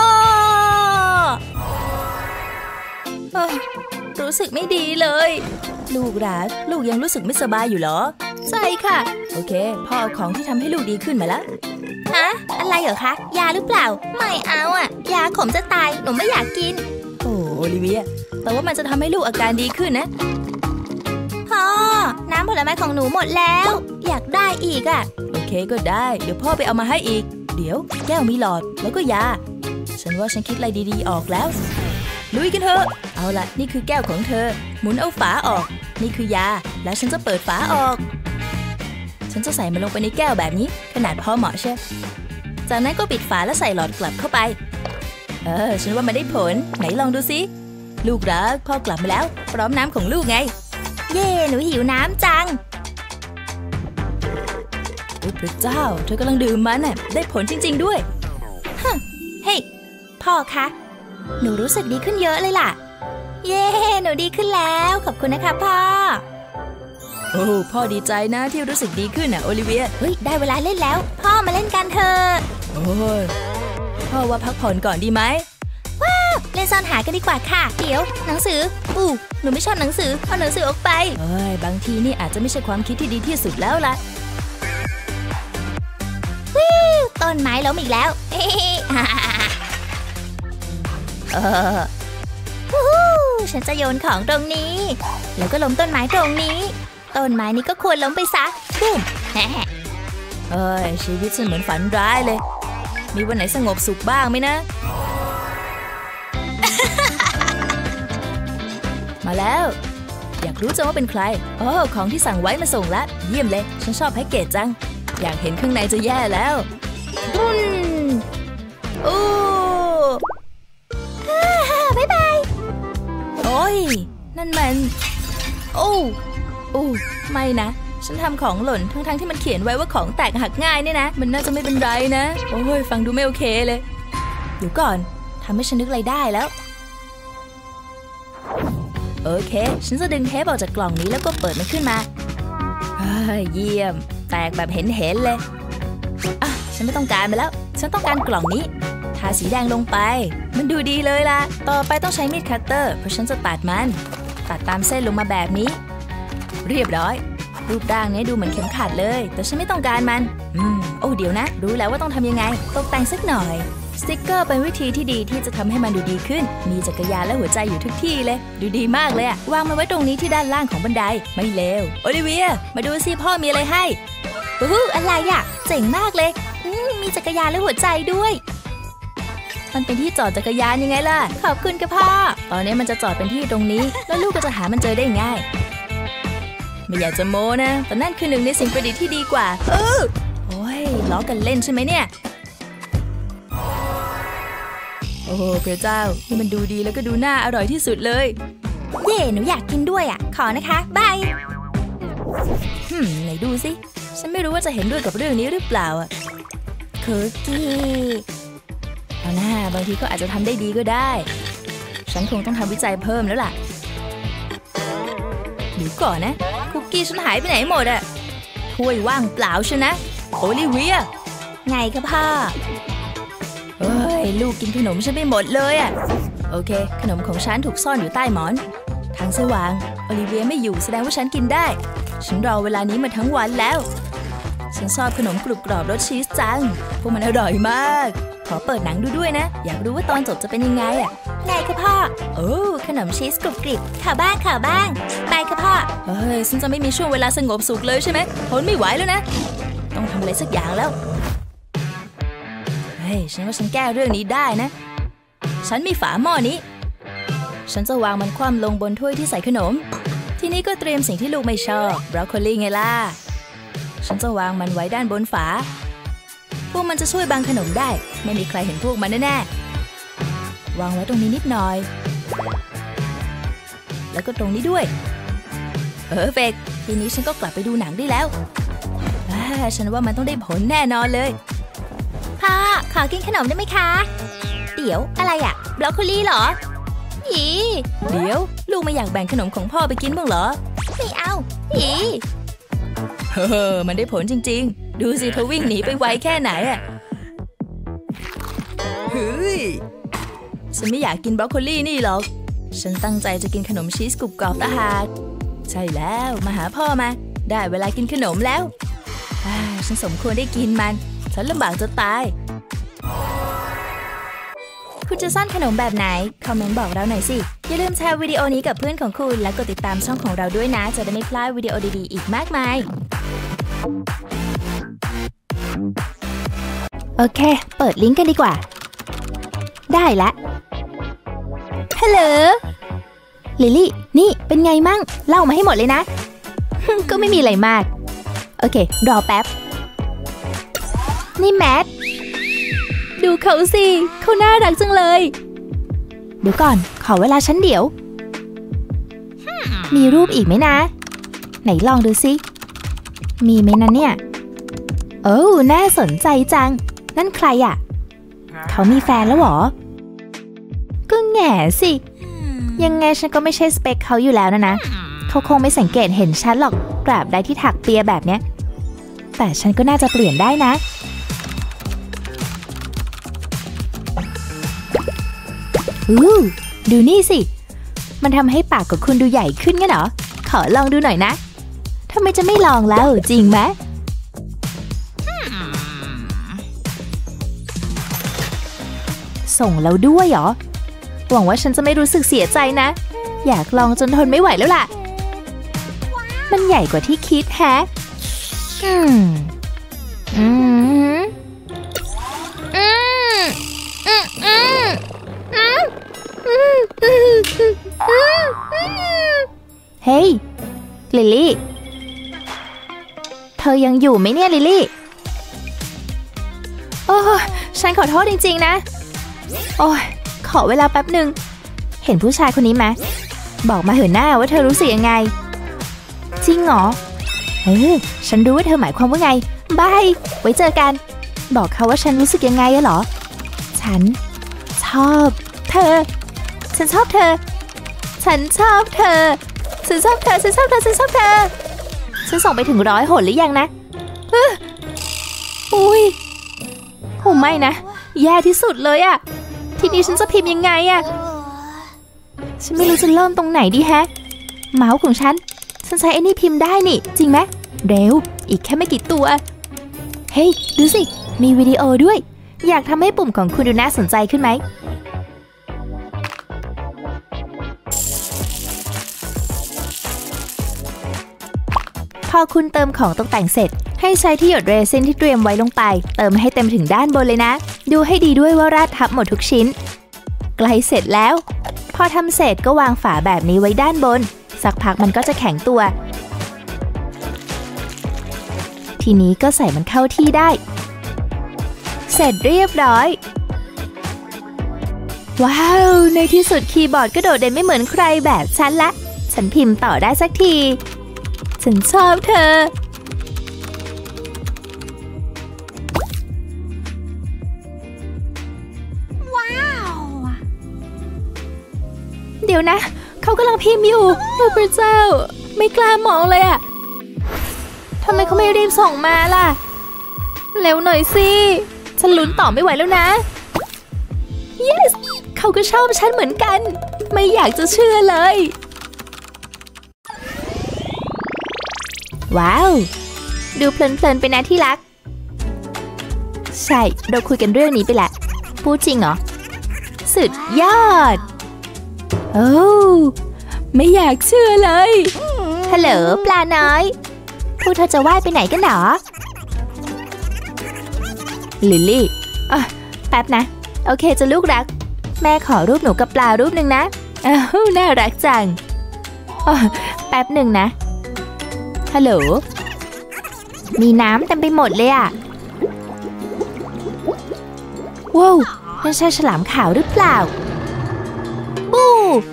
รู้สึกไม่ดีเลยลูกรักลูกยังรู้สึกไม่สบายอยู่เหรอใช่ค่ะโอเคพ่อเอาของที่ทำให้ลูกดีขึ้นมาแล้วฮะอะไรเหรอคะยาหรือเปล่าไม่เอาอ่ะยาขมจะตายหนูไม่อยากกินโอ้โอลิเวียแต่ว่ามันจะทำให้ลูกอาการดีขึ้นนะพ่อน้ำผลไม้ของหนูหมดแล้วอยากได้อีกอ่ะโอเคก็ได้เดี๋ยวพ่อไปเอามาให้อีกเดี๋ยวแก้วมีหลอดแล้วก็ยาฉันว่าฉันคิดอะไรดีๆออกแล้วลุยกันเถอะเอาล่ะนี่คือแก้วของเธอหมุนเอาฝาออกนี่คือยาแล้วฉันจะเปิดฝาออกฉันจะใส่มันลงไปในแก้วแบบนี้ขนาดพอเหมาะใช่จากนั้นก็ปิดฝาแล้วใส่หลอดกลับเข้าไปฉันว่ามันได้ผลไหนลองดูสิลูกรักพ่อกลับมาแล้วพร้อมน้ำของลูกไงเย่หนูหิวน้ำจังโอ้พระเจ้าเธอกำลังดื่มมันน่ะได้ผลจริงๆด้วยเฮ้ยพ่อคะหนูรู้สึกดีขึ้นเยอะเลยล่ะเย้หนูดีขึ้นแล้วขอบคุณนะคะพ่อโอ้พ่อดีใจนะที่รู้สึกดีขึ้นน่ะโอลิเวียเฮ้ยได้เวลาเล่นแล้วพ่อมาเล่นกันเถอะโอ้ยพ่อว่าพักผ่อนก่อนดีไหมว้าวเล่นซ่อนหากันดีกว่าค่ะเดี๋ยวหนังสือหนูไม่ชอบหนังสือเอาหนังสือออกไปบางทีนี่อาจจะไม่ใช่ความคิดที่ดีที่สุดแล้วล่ะต้นไม้ล้มอีกแล้วฉันจะโยนของตรงนี้แล้วก็ล้มต้นไม้ตรงนี้ต้นไม้นี้ก็ควรล้มไปซะบุ้มชีวิตฉันเหมือนฝันร้ายเลยมีวันไหนสงบสุขบ้างไหมนะ มาแล้วอยากรู้จังว่าเป็นใครของที่สั่งไว้มาส่งละเยี่ยมเลยฉันชอบแพ็กเกจจังอยากเห็นข้างในจะแย่แล้วบ๊ายบายโอ้ยนั่นมันโอ้ไม่นะฉันทำของหล่นทั้งที่มันเขียนไว้ว่าของแตกหักง่ายเนี่ยนะมันน่าจะไม่เป็นไรนะโอ้ยฟังดูไม่โอเคเลยเดี๋ยวก่อนทำให้ฉันนึกอะไรได้แล้วโอเคฉันจะดึงเทปออกจากกล่องนี้แล้วก็เปิดมันขึ้นมาเยี่ยมแตกแบบเห็นเลยฉันไม่ต้องการไปแล้วฉันต้องการกล่องนี้ทาสีแดงลงไปมันดูดีเลยล่ะต่อไปต้องใช้มีดคัตเตอร์เพราะฉันจะตัดตามเส้นลงมาแบบนี้เรียบร้อยรูปร่างนี้ดูเหมือนเข็มขัดเลยแต่ฉันไม่ต้องการมันเดี๋ยวนะรู้แล้วว่าต้องทำยังไงตกแต่งสักหน่อยสติ๊กเกอร์เป็นวิธีที่ดีที่จะทำให้มันดูดีขึ้นมีจักรยานและหัวใจอยู่ทุกที่เลยดูดีมากเลยอะวางมันไว้ตรงนี้ที่ด้านล่างของบันไดไม่เลวโอลิเวียมาดูสิพ่อมีอะไรให้อะไรอะเจ๋งมากเลยมีจักรยานและหัวใจด้วยมันเป็นที่จอดจักรยานยังไงล่ะขอบคุณค่ะพ่อตอนนี้มันจะจอดเป็นที่ตรงนี้แล้วลูกก็จะหามันเจอได้ง่ายไม่อยากจะโม้นะแต่นั่นคือหนึ่งในสิ่งประดิษฐ์ที่ดีกว่าล้อกันเล่นใช่ไหมเนี่ยโอ้พระเจ้านี่มันดูดีแล้วก็ดูน่าอร่อยที่สุดเลยเย่หนูอยากกินด้วยอ่ะขอนะคะบายไหนดูสิฉันไม่รู้ว่าจะเห็นด้วยกับเรื่องนี้หรือเปล่าอ่ะคุกกี้เอาหน้าบางทีก็อาจจะทำได้ดีก็ได้ฉันคงต้องทำวิจัยเพิ่มแล้วล่ะเดี๋ยวก่อนนะคุกกี้ฉันหายไปไหนหมดอ่ะถ้วยว่างเปล่าใช่นะโอลิเวียไงคะพ่อลูกกินขนมฉันไปหมดเลยอ่ะโอเคขนมของฉันถูกซ่อนอยู่ใต้หมอนทางสว่างโอลิเวียไม่อยู่แสดงว่าฉันกินได้ฉันรอเวลานี้มาทั้งวันแล้วฉัฉันชอบขนมกรุบกรอบรสชีสจังพวกมันอร่อยมากขอเปิดหนังดูด้วยนะอยากรู้ว่าตอนจบจะเป็นยังไงอ่ะไงคะพ่อโอ้ขนมชีสกรุบกริบข่าวบ้างไปค่ะพ่อเฮ้ยฉันจะไม่มีช่วงเวลาสงบสุขเลยใช่ไหมทนไม่ไหวแล้วนะต้องทำอะไรสักอย่างแล้วเฮ้ยฉันว่าฉันแก้เรื่องนี้ได้นะฉันมีฝาหม้อนี้ฉันจะวางมันคว่ำลงบนถ้วยที่ใส่ขนมทีนี้ก็เตรียมสิ่งที่ลูกไม่ชอบบรอกโคลีไงล่ะฉันจะวางมันไว้ด้านบนฝาพวกมันจะช่วยบังขนมได้ไม่มีใครเห็นพวกมันแน่ๆวางไว้ตรงนี้นิดหน่อยแล้วก็ตรงนี้ด้วยเฟกทีนี้ฉันก็กลับไปดูหนังได้แล้วฉันว่ามันต้องได้ผลแน่นอนเลยพ่อขอกินขนมได้ไหมคะเดี๋ยวอะไรอะบรอกโคลีเหรออีเดี๋ยวลูกไม่อยากแบ่งขนมของพ่อไปกินบ้างเหรอไม่เอาอีมันได้ผลจริงๆดูสิเธอวิ่งหนีไปไวแค่ไหนอะเฮ้ยฉันไม่อยากกินบรอกโคลีนี่หรอกฉันตั้งใจจะกินขนมชีสกรุบกรอบต่างหากใช่แล้วมาหาพ่อมาได้เวลากินขนมแล้วฉันสมควรได้กินมันฉันลำบากจะตายคุณจะซ่อนขนมแบบไหนคอมเมนต์บอกเราหน่อยสิอย่าลืมแชร์วิดีโอนี้กับเพื่อนของคุณและกดติดตามช่องของเราด้วยนะจะได้ไม่พลาดวิดีโอดีๆอีกมากมายโอเคเปิดลิงก์กันดีกว่าได้ละฮัลโหลลิลลี่นี่เป็นไงมั่งเล่ามาให้หมดเลยนะ ก็ไม่มีอะไรมากโอเครอแป๊บนี่แมทดูเขาสิเขาน่ารักจังเลยเดี๋ยวก่อนขอเวลาฉันเดี๋ยวมีรูปอีกไหมนะไหนลองดูสิมีไหมนะเนี่ยโอ้น่าสนใจจังนั่นใครอ่ะเขามีแฟนแล้วเหรอก็แง่สิยังไงฉันก็ไม่ใช่สเปคเขาอยู่แล้วนะเขาคงไม่สังเกตเห็นฉันหรอกตราบใดที่ถักเปียแบบเนี้ยแต่ฉันก็น่าจะเปลี่ยนได้นะดูนี่สิมันทำให้ปากของคุณดูใหญ่ขึ้นงั้นเหรอขอลองดูหน่อยนะทำไมจะไม่ลองแล้วจริงไหมส่งแล้วด้วยเหรอหวังว่าฉันจะไม่รู้สึกเสียใจนะอยากลองจนทนไม่ไหวแล้วล่ะมันใหญ่กว่าที่คิดแฮะเฮ้ยลิลลี่เธอยังอยู่ไหมเนี่ยลิลลี่โอ้ฉันขอโทษจริงๆนะโอ้ยขอเวลาแป๊บหนึ่งเห็นผู้ชายคนนี้ไหมบอกมาเถอะหน้าว่าเธอรู้สึกยังไงจริงเหรอฉันรู้ว่าเธอหมายความว่าไงบายไว้เจอกันบอกเขาว่าฉันรู้สึกยังไงอะเหรอฉันชอบเธอฉันชอบเธอฉันชอบเธอฉันชอบเธอฉันชอบเธอฉันชอบเธอฉันส่งไปถึง100 หนหรือยังนะอุ้ยโหไม่นะแย่ที่สุดเลยอะทีนี้ฉันจะพิมพ์ยังไงอะฉันไม่รู้จะเริ่มตรงไหนดีแฮะเมาส์ของฉันใช้ไอ้นี่พิมพ์ได้นี่จริงไหมเร็วอีกแค่ไม่กี่ตัวเฮ้ยดูสิมีวิดีโอด้วยอยากทำให้ปุ่มของคุณดูน่าสนใจขึ้นไหมพอคุณเติมของตกแต่งเสร็จให้ใช้ที่หยดเรซินที่เตรียมไว้ลงไปเติมให้เต็มถึงด้านบนเลยนะดูให้ดีด้วยว่าราดทับหมดทุกชิ้นใกล้เสร็จแล้วพอทำเสร็จก็วางฝาแบบนี้ไว้ด้านบนสักพักมันก็จะแข็งตัวทีนี้ก็ใส่มันเข้าที่ได้เสร็จเรียบร้อยว้าวในที่สุดคีย์บอร์ดก็โดดเด่นไม่เหมือนใครแบบฉันละฉันพิมพ์ต่อได้สักทีฉันชอบเธอว้าวเดี๋ยวนะเขากำลังพิมพ์อยู่พระเจ้าไม่กล้ามองเลยอะทำไมเขาไม่รีบส่งมาล่ะเร็วหน่อยสิฉันลุ้นต่อไม่ไหวแล้วนะ yes เขาก็ชอบฉันเหมือนกันไม่อยากจะเชื่อเลยว้าวดูเพลินๆไปนะที่รักใช่เราคุยกันเรื่องนี้ไปแหละพูดจริงเหรอสุดยอดโอ้ไม่อยากเชื่อเลยฮัลโหลปลาน้อยพวกเธอจะว่ายไปไหนกันหรอลิลลี่แป๊บนะโอเคจะลูกรักแม่ขอรูปหนูกับปลารูปหนึ่งนะน่ารักจังแป๊บหนึ่งนะฮัลโหลมีน้ำเต็มไปหมดเลยอ่ะว้าวนั่นใช่ฉลามขาวหรือเปล่าบู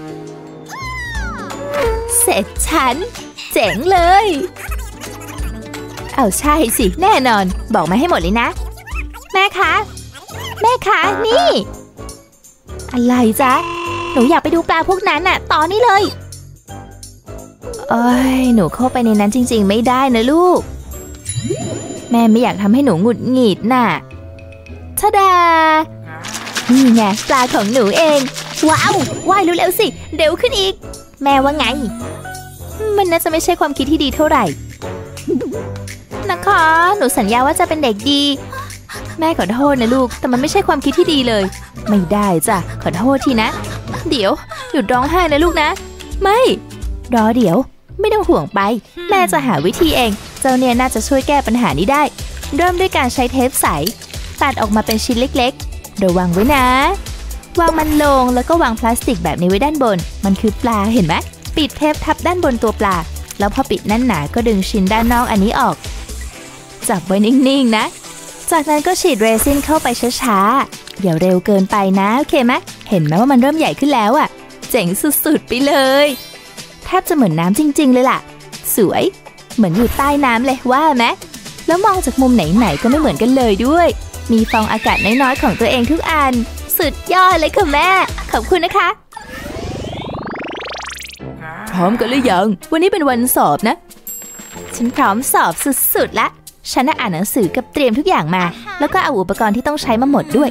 เสร็จฉันเจ๋งเลยเอาใช่สิแน่นอนบอกมาให้หมดเลยนะแม่คะนี่อะไรจ๊ะหนูอยากไปดูปลาพวกนั้นน่ะตอนนี้เลยหนูเข้าไปในนั้นจริงๆไม่ได้นะลูกแม่ไม่อยากทำให้หนูหงุดหงิดน่ะทะดานี่ไงปลาของหนูเองว้าวว่ายเร็วๆสิเร็วขึ้นอีกแม่ว่าไงมันน่าจะไม่ใช่ความคิดที่ดีเท่าไหร่นะคะหนูสัญญาว่าจะเป็นเด็กดีแม่ขอโทษนะลูกแต่มันไม่ใช่ความคิดที่ดีเลยไม่ได้จ้ะขอโทษทีนะเดี๋ยวหยุดร้องไห้นะลูกนะไม่รอเดี๋ยวไม่ต้องห่วงไปแม่จะหาวิธีเองเจ้าเนี่ยน่าจะช่วยแก้ปัญหานี้ได้เริ่มด้วยการใช้เทปใสตัดออกมาเป็นชิ้นเล็กๆระวังไว้นะวางมันลงแล้วก็วางพลาสติกแบบนี้ไว้ด้านบนมันคือปลาเห็นไหมปิดเทปทับด้านบนตัวปลาแล้วพอปิดแน่นหนาก็ดึงชิ้นด้านนอกอันนี้ออกจับไว้นิ่งๆนะจากนั้นก็ฉีดเรซินเข้าไปช้าๆอย่าเร็วเกินไปนะโอเคไหมเห็นไหมว่ามันเริ่มใหญ่ขึ้นแล้วอ่ะเจ๋งสุดๆไปเลยแทบจะเหมือนน้ำจริงๆเลยล่ะสวยเหมือนอยู่ใต้น้ำเลยว่าไหมแล้วมองจากมุมไหนๆก็ไม่เหมือนกันเลยด้วยมีฟองอากาศน้อยๆของตัวเองทุกอันสุดยอดเลยค่ะแม่ขอบคุณนะคะพร้อมกันหรือยังวันนี้เป็นวันสอบนะฉันพร้อมสอบสุดๆละฉันอ่านหนังสือกับเตรียมทุกอย่างมาแล้วก็เอาอุปกรณ์ที่ต้องใช้มาหมดด้วย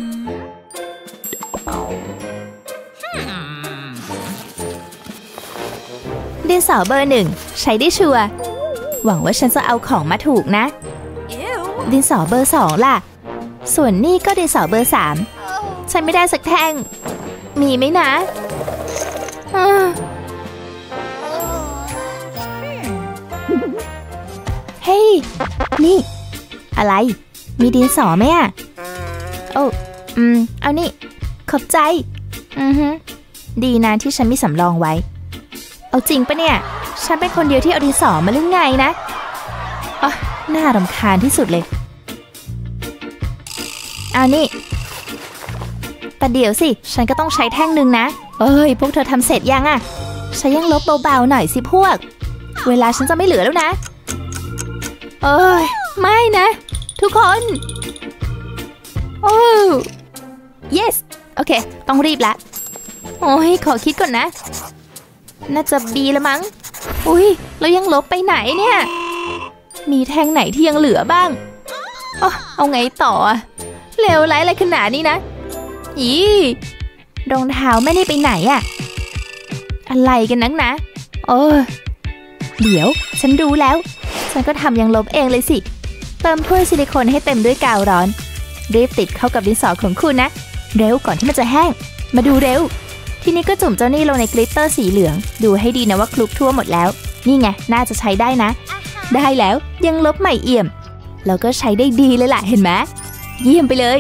ดินสอเบอร์ 1ใช้ได้ชัวร์หวังว่าฉันจะเอาของมาถูกนะดินสอเบอร์ 2ล่ะส่วนนี่ก็ดินสอเบอร์ 3ใช้ไม่ได้สักแท่งมีไหมนะเฮ้ยนี่อะไรมีดินสอไหมอ่ะเอานี่ขอบใจดีนะที่ฉันมีสำรองไว้เอาจริงปะเนี่ยฉันเป็นคนเดียวที่เอาดินสอมาหรือไงนะน่ารำคาญที่สุดเลยเอานี่แต่เดี๋ยวสิฉันก็ต้องใช้แท่งหนึ่งนะพวกเธอทำเสร็จยังอ่ะฉันยังลบเบาๆหน่อยสิพวกเวลาฉันจะไม่เหลือแล้วนะไม่นะทุกคนyes โอเคต้องรีบละขอคิดก่อนนะน่าจะบีละมั้งแล้วยังลบไปไหนเนี่ยมีแท่งไหนที่ยังเหลือบ้างเอาไงต่อเลวร้ายอะไรขนาดนี้นะรองเท้าไม่ได้ไปไหนอะอะไรกันนักนะเดี๋ยวฉันรู้แล้วฉันก็ทำยังลบเองเลยสิเติมถ้วยซิลิโคนให้เต็มด้วยกาวร้อนรีบติดเข้ากับดินสอของคุณนะเร็วก่อนที่มันจะแห้งมาดูเร็วทีนี้ก็จุ่มเจ้านี่ลงในกลิตเตอร์สีเหลืองดูให้ดีนะว่าคลุกทั่วหมดแล้วนี่ไงน่าจะใช้ได้นะได้แล้วยังลบใหม่เอี่ยมแล้วก็ใช้ได้ดีเลยล่ะเห็นไหมเยี่ยมไปเลย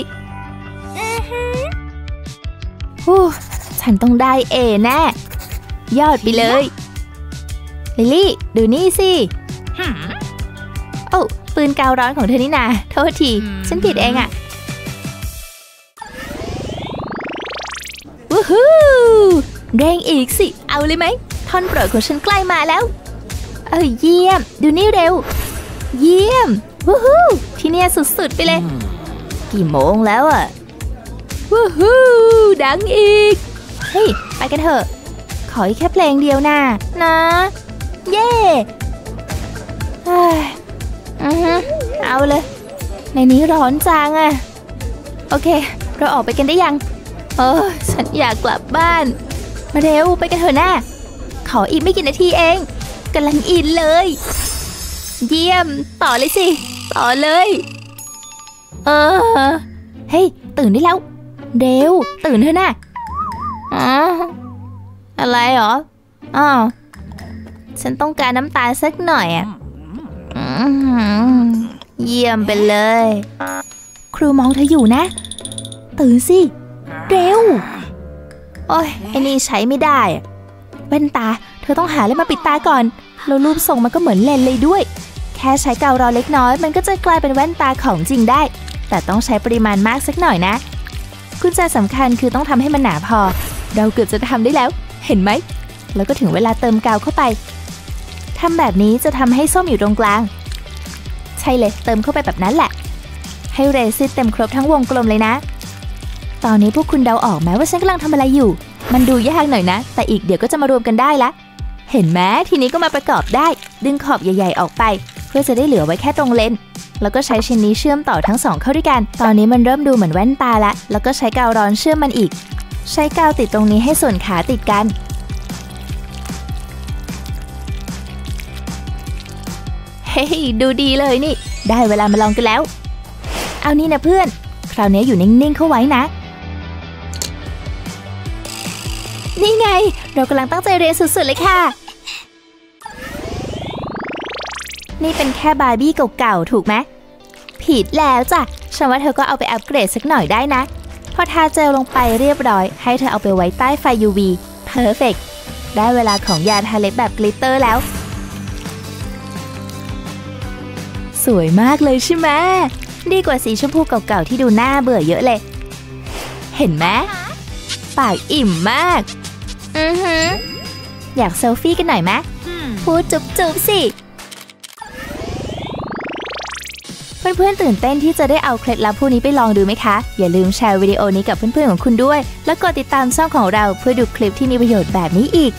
ฉันต้องได้เอแน่ยอดไปเลยลิลลี่ดูนี่สิปืนกาวร้อนของเธอนี่นาโทษทีฉันผิดเองอะวู้ฮู้แรงอีกสิเอาเลยไหมท่อนโปรดของฉันใกล้มาแล้วเยี่ยมดูนี่เร็วเยี่ยมวู้ฮู้ที่เนี่ยสุดๆไปเลยกี่โมงแล้วอะวู้ฮู้ดังอีกเฮ้ยไปกันเถอะขออีกแค่เพลงเดียวนะเย่เอาเลยในนี้ร้อนจังอะโอเคเราออกไปกันได้ยังฉันอยากกลับบ้านมาเร็วไปกันเถอะนะขออีกไม่กี่นาทีเองกำลังอินเลยเยี่ยมต่อเลยสิต่อเลยเฮ้ยตื่นได้แล้วเร็วตื่นเถอะนะอะไรหรอฉันต้องการน้ำตาลสักหน่อยเยี่ยมไปเลยครูมองเธออยู่นะตื่นสิเร็วโอ้ยไอ้นี่ใช้ไม่ได้แว่นตาเธอต้องหาอะไรมาปิดตาก่อนแล้วรูปทรงมันก็เหมือนเลนเลยด้วยแค่ใช้กาวร้อนเล็กน้อยมันก็จะกลายเป็นแว่นตาของจริงได้แต่ต้องใช้ปริมาณมากสักหน่อยนะกุญแจสำคัญคือต้องทำให้มันหนาพอเราเกือบจะทำได้แล้วเห็นไหมแล้วก็ถึงเวลาเติมกาวเข้าไปทำแบบนี้จะทำให้ส้มอยู่ตรงกลางใช่เลยเติมเข้าไปแบบนั้นแหละให้เรซินเต็มครบทั้งวงกลมเลยนะตอนนี้พวกคุณเดาออกไหมว่าฉันกำลังทำอะไรอยู่มันดูยากหน่อยนะแต่อีกเดี๋ยวก็จะมารวมกันได้ละเห็นไหมทีนี้ก็มาประกอบได้ดึงขอบใหญ่ๆออกไปเพื่อจะได้เหลือไว้แค่ตรงเลนแล้วก็ใช้ชิ้นนี้เชื่อมต่อทั้งสองเข้าด้วยกันตอนนี้มันเริ่มดูเหมือนแว่นตาละแล้วก็ใช้กาวร้อนเชื่อมมันอีกใช้กาวติดตรงนี้ให้ส่วนขาติดกันเฮ้ยดูดีเลยนี่ได้เวลามาลองกันแล้วเอานี่นะเพื่อนคราวนี้อยู่นิ่งๆเข้าไว้นะนี่ไงเรากำลังตั้งใจเรียนสุดๆเลยค่ะนี่เป็นแค่บาร์บี้เก่าๆถูกไหมผิดแล้วจ้ะฉันว่าเธอก็เอาไปอัปเกรดสักหน่อยได้นะพอทาเจลลงไปเรียบร้อยให้เธอเอาไปไว้ใต้ไฟ UV Perfect ได้เวลาของยาทาเล็บแบบกลิตเตอร์แล้วสวยมากเลยใช่ไหมดีกว่าสีชมพูเก่าๆที่ดูน่าเบื่อเยอะเลยเห็นไหมปากอิ่มมากอยากเซลฟี่กันหน่อยไหมพูดจุ๊บๆสิเพื่อนๆตื่นเต้นที่จะได้เอาเคล็ดลับพวกนี้ไปลองดูไหมคะอย่าลืมแชร์วิดีโอนี้กับเพื่อนๆของคุณด้วยและกดติดตามช่องของเราเพื่อดูคลิปที่มีประโยชน์แบบนี้อีก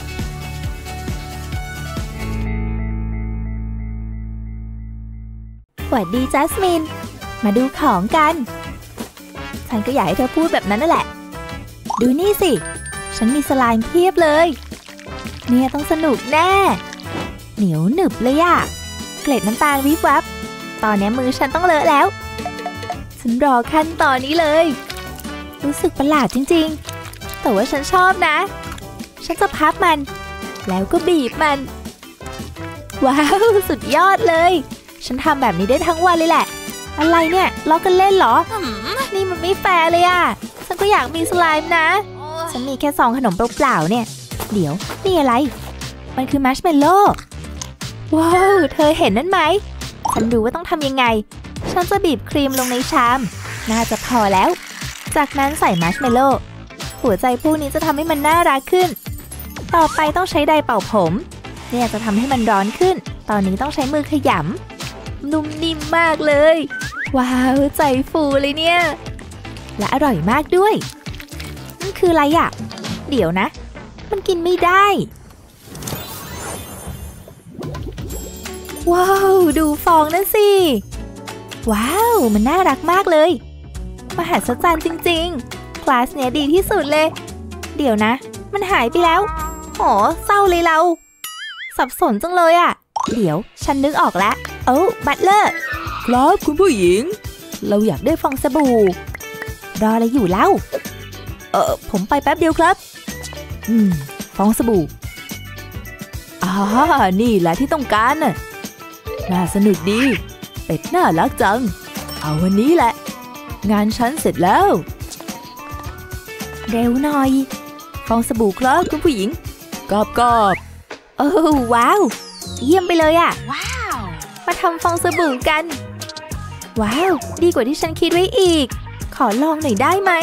สวัสดีจัสมินมาดูของกันฉันก็อยากให้เธอพูดแบบนั้นนั่นแหละดูนี่สิฉันมีสไลม์เพียบเลยเนี่ยต้องสนุกแน่เหนียวหนึบเลยอะเกล็ดน้ำตาลวิบวับตอนนี้มือฉันต้องเลอะแล้วฉันรอขั้นตอนนี้เลยรู้สึกประหลาดจริงๆแต่ว่าฉันชอบนะฉันจะพับมันแล้วก็บีบมันว้าวสุดยอดเลยฉันทำแบบนี้ได้ทั้งวันเลยแหละอะไรเนี่ยล้อกันเล่นเหรอนี่มันไม่แฟร์เลยอะฉันก็อยากมีสไลม์นะฉันมีแค่ซองขนมเปล่าๆเนี่ยเดี๋ยวนี่อะไรมันคือมัชเมลโล่ว้าวเธอเห็นนั่นไหมฉันรู้ว่าต้องทำยังไงฉันจะบีบครีมลงในชามน่าจะพอแล้วจากนั้นใส่มัชเมลโล่หัวใจพวกนี้จะทำให้มันน่ารักขึ้นต่อไปต้องใช้ไดร์เป่าผมเนี่ยจะทำให้มันร้อนขึ้นตอนนี้ต้องใช้มือขยำนุ่มนิ่มมากเลยว้าวใจฟูเลยเนี่ยและอร่อยมากด้วยนั่นคืออะไรอ่ะเดี๋ยวนะมันกินไม่ได้ว้าวดูฟองนั่นสิว้าวมันน่ารักมากเลยมหัศจรรย์จริงๆคลาสเนี้ยดีที่สุดเลยเดี๋ยวนะมันหายไปแล้วโหเศร้าเลยเราสับสนจังเลยอ่ะเดี๋ยวฉันนึกออกแล้วบัตเลอร์ครับคุณผู้หญิงเราอยากได้ฟองสบู่รออะไรอยู่เล่าผมไปแป๊บเดียวครับฟองสบู่นี่แหละที่ต้องการน่ะน่าสนุกดีเป็ดน่ารักจังเอาวันนี้แหละงานฉันเสร็จแล้วเร็วหน่อยฟองสบู่ครับคุณผู้หญิงกอบว้าวเยี่ยมไปเลยอ่ะว้าวมาทำฟองสบู่กันว้าวดีกว่าที่ฉันคิดไว้อีกขอลองหน่อยได้ไหม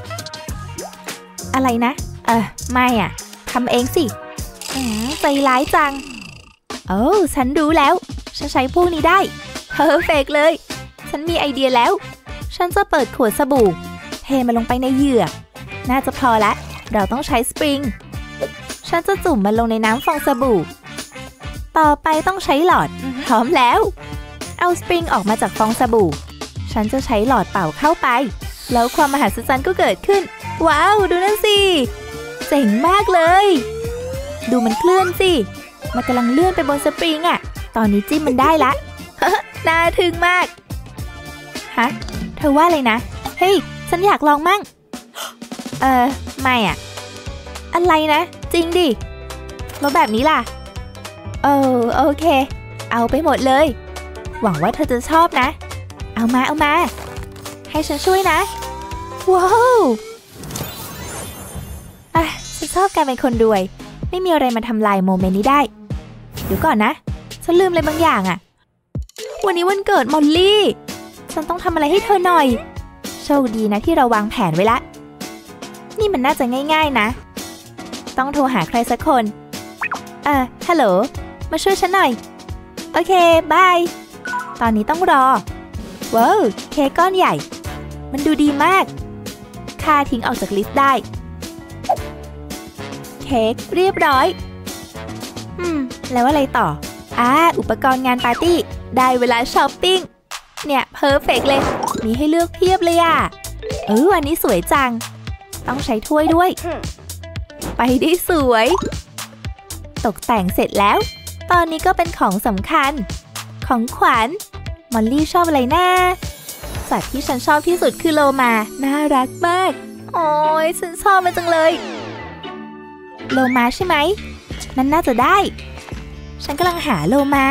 อะไรนะไม่อ่ะทำเองสิใจร้ายจังฉันรู้แล้วฉันใช้พวกนี้ได้เพอร์เฟกต์เลยฉันมีไอเดียแล้วฉันจะเปิดขวดสบู่เทมันลงไปในเหยือกน่าจะพอละเราต้องใช้สปริงฉันจะจุ่มมันลงในน้ำฟองสบู่ต่อไปต้องใช้หลอดพร้อมแล้วเอาสปริงออกมาจากฟองสบู่ฉันจะใช้หลอดเป่าเข้าไปแล้วความมหัศจรรย์ก็เกิดขึ้นว้าวดูนั่นสิเจ๋งมากเลยดูมันเคลื่อนสิมันกำลังเลื่อนไปบนสปริงอ่ะตอนนี้จิ้มมันได้ละ น่าทึ่งมากฮะเธอว่าอะไรนะเฮ้ยฉันอยากลองมั่งไม่อะอะไรนะจริงดิแล้วแบบนี้ล่ะโอเคเอาไปหมดเลยหวังว่าเธอจะชอบนะเอามาให้ฉันช่วยนะว้าวฉันชอบการเป็นคนรวยไม่มีอะไรมาทำลายโมเมนต์นี้ได้เดี๋ยวก่อนนะฉันลืมอะไรบางอย่างอะวันนี้วันเกิดมอลลี่ฉันต้องทำอะไรให้เธอหน่อยโชคดีนะที่เราวางแผนไว้ละนี่มันน่าจะง่ายๆนะต้องโทรหาใครสักคนฮัลโหลมาช่วยฉันหน่อยโอเคบายตอนนี้ต้องรอว้าวเค้กก้อนใหญ่มันดูดีมากค่าทิ้งออกจากลิสต์ได้เค้กเรียบร้อยแล้วอะไรต่ออุปกรณ์งานปาร์ตี้ได้เวลาช้อปปิ้งเนี่ยเพอร์เฟกต์เลยมีให้เลือกเพียบเลยอันนี้สวยจังต้องใช้ถ้วยด้วยไปได้สวยตกแต่งเสร็จแล้วตอนนี้ก็เป็นของสำคัญของขวัญมอลลี่ชอบอะไรนะสัตว์ที่ฉันชอบที่สุดคือโลมาน่ารักมากโอ้ยฉันชอบมันจังเลยโลมาใช่ไหมนั่นน่าจะได้ฉันกำลังหาโลมา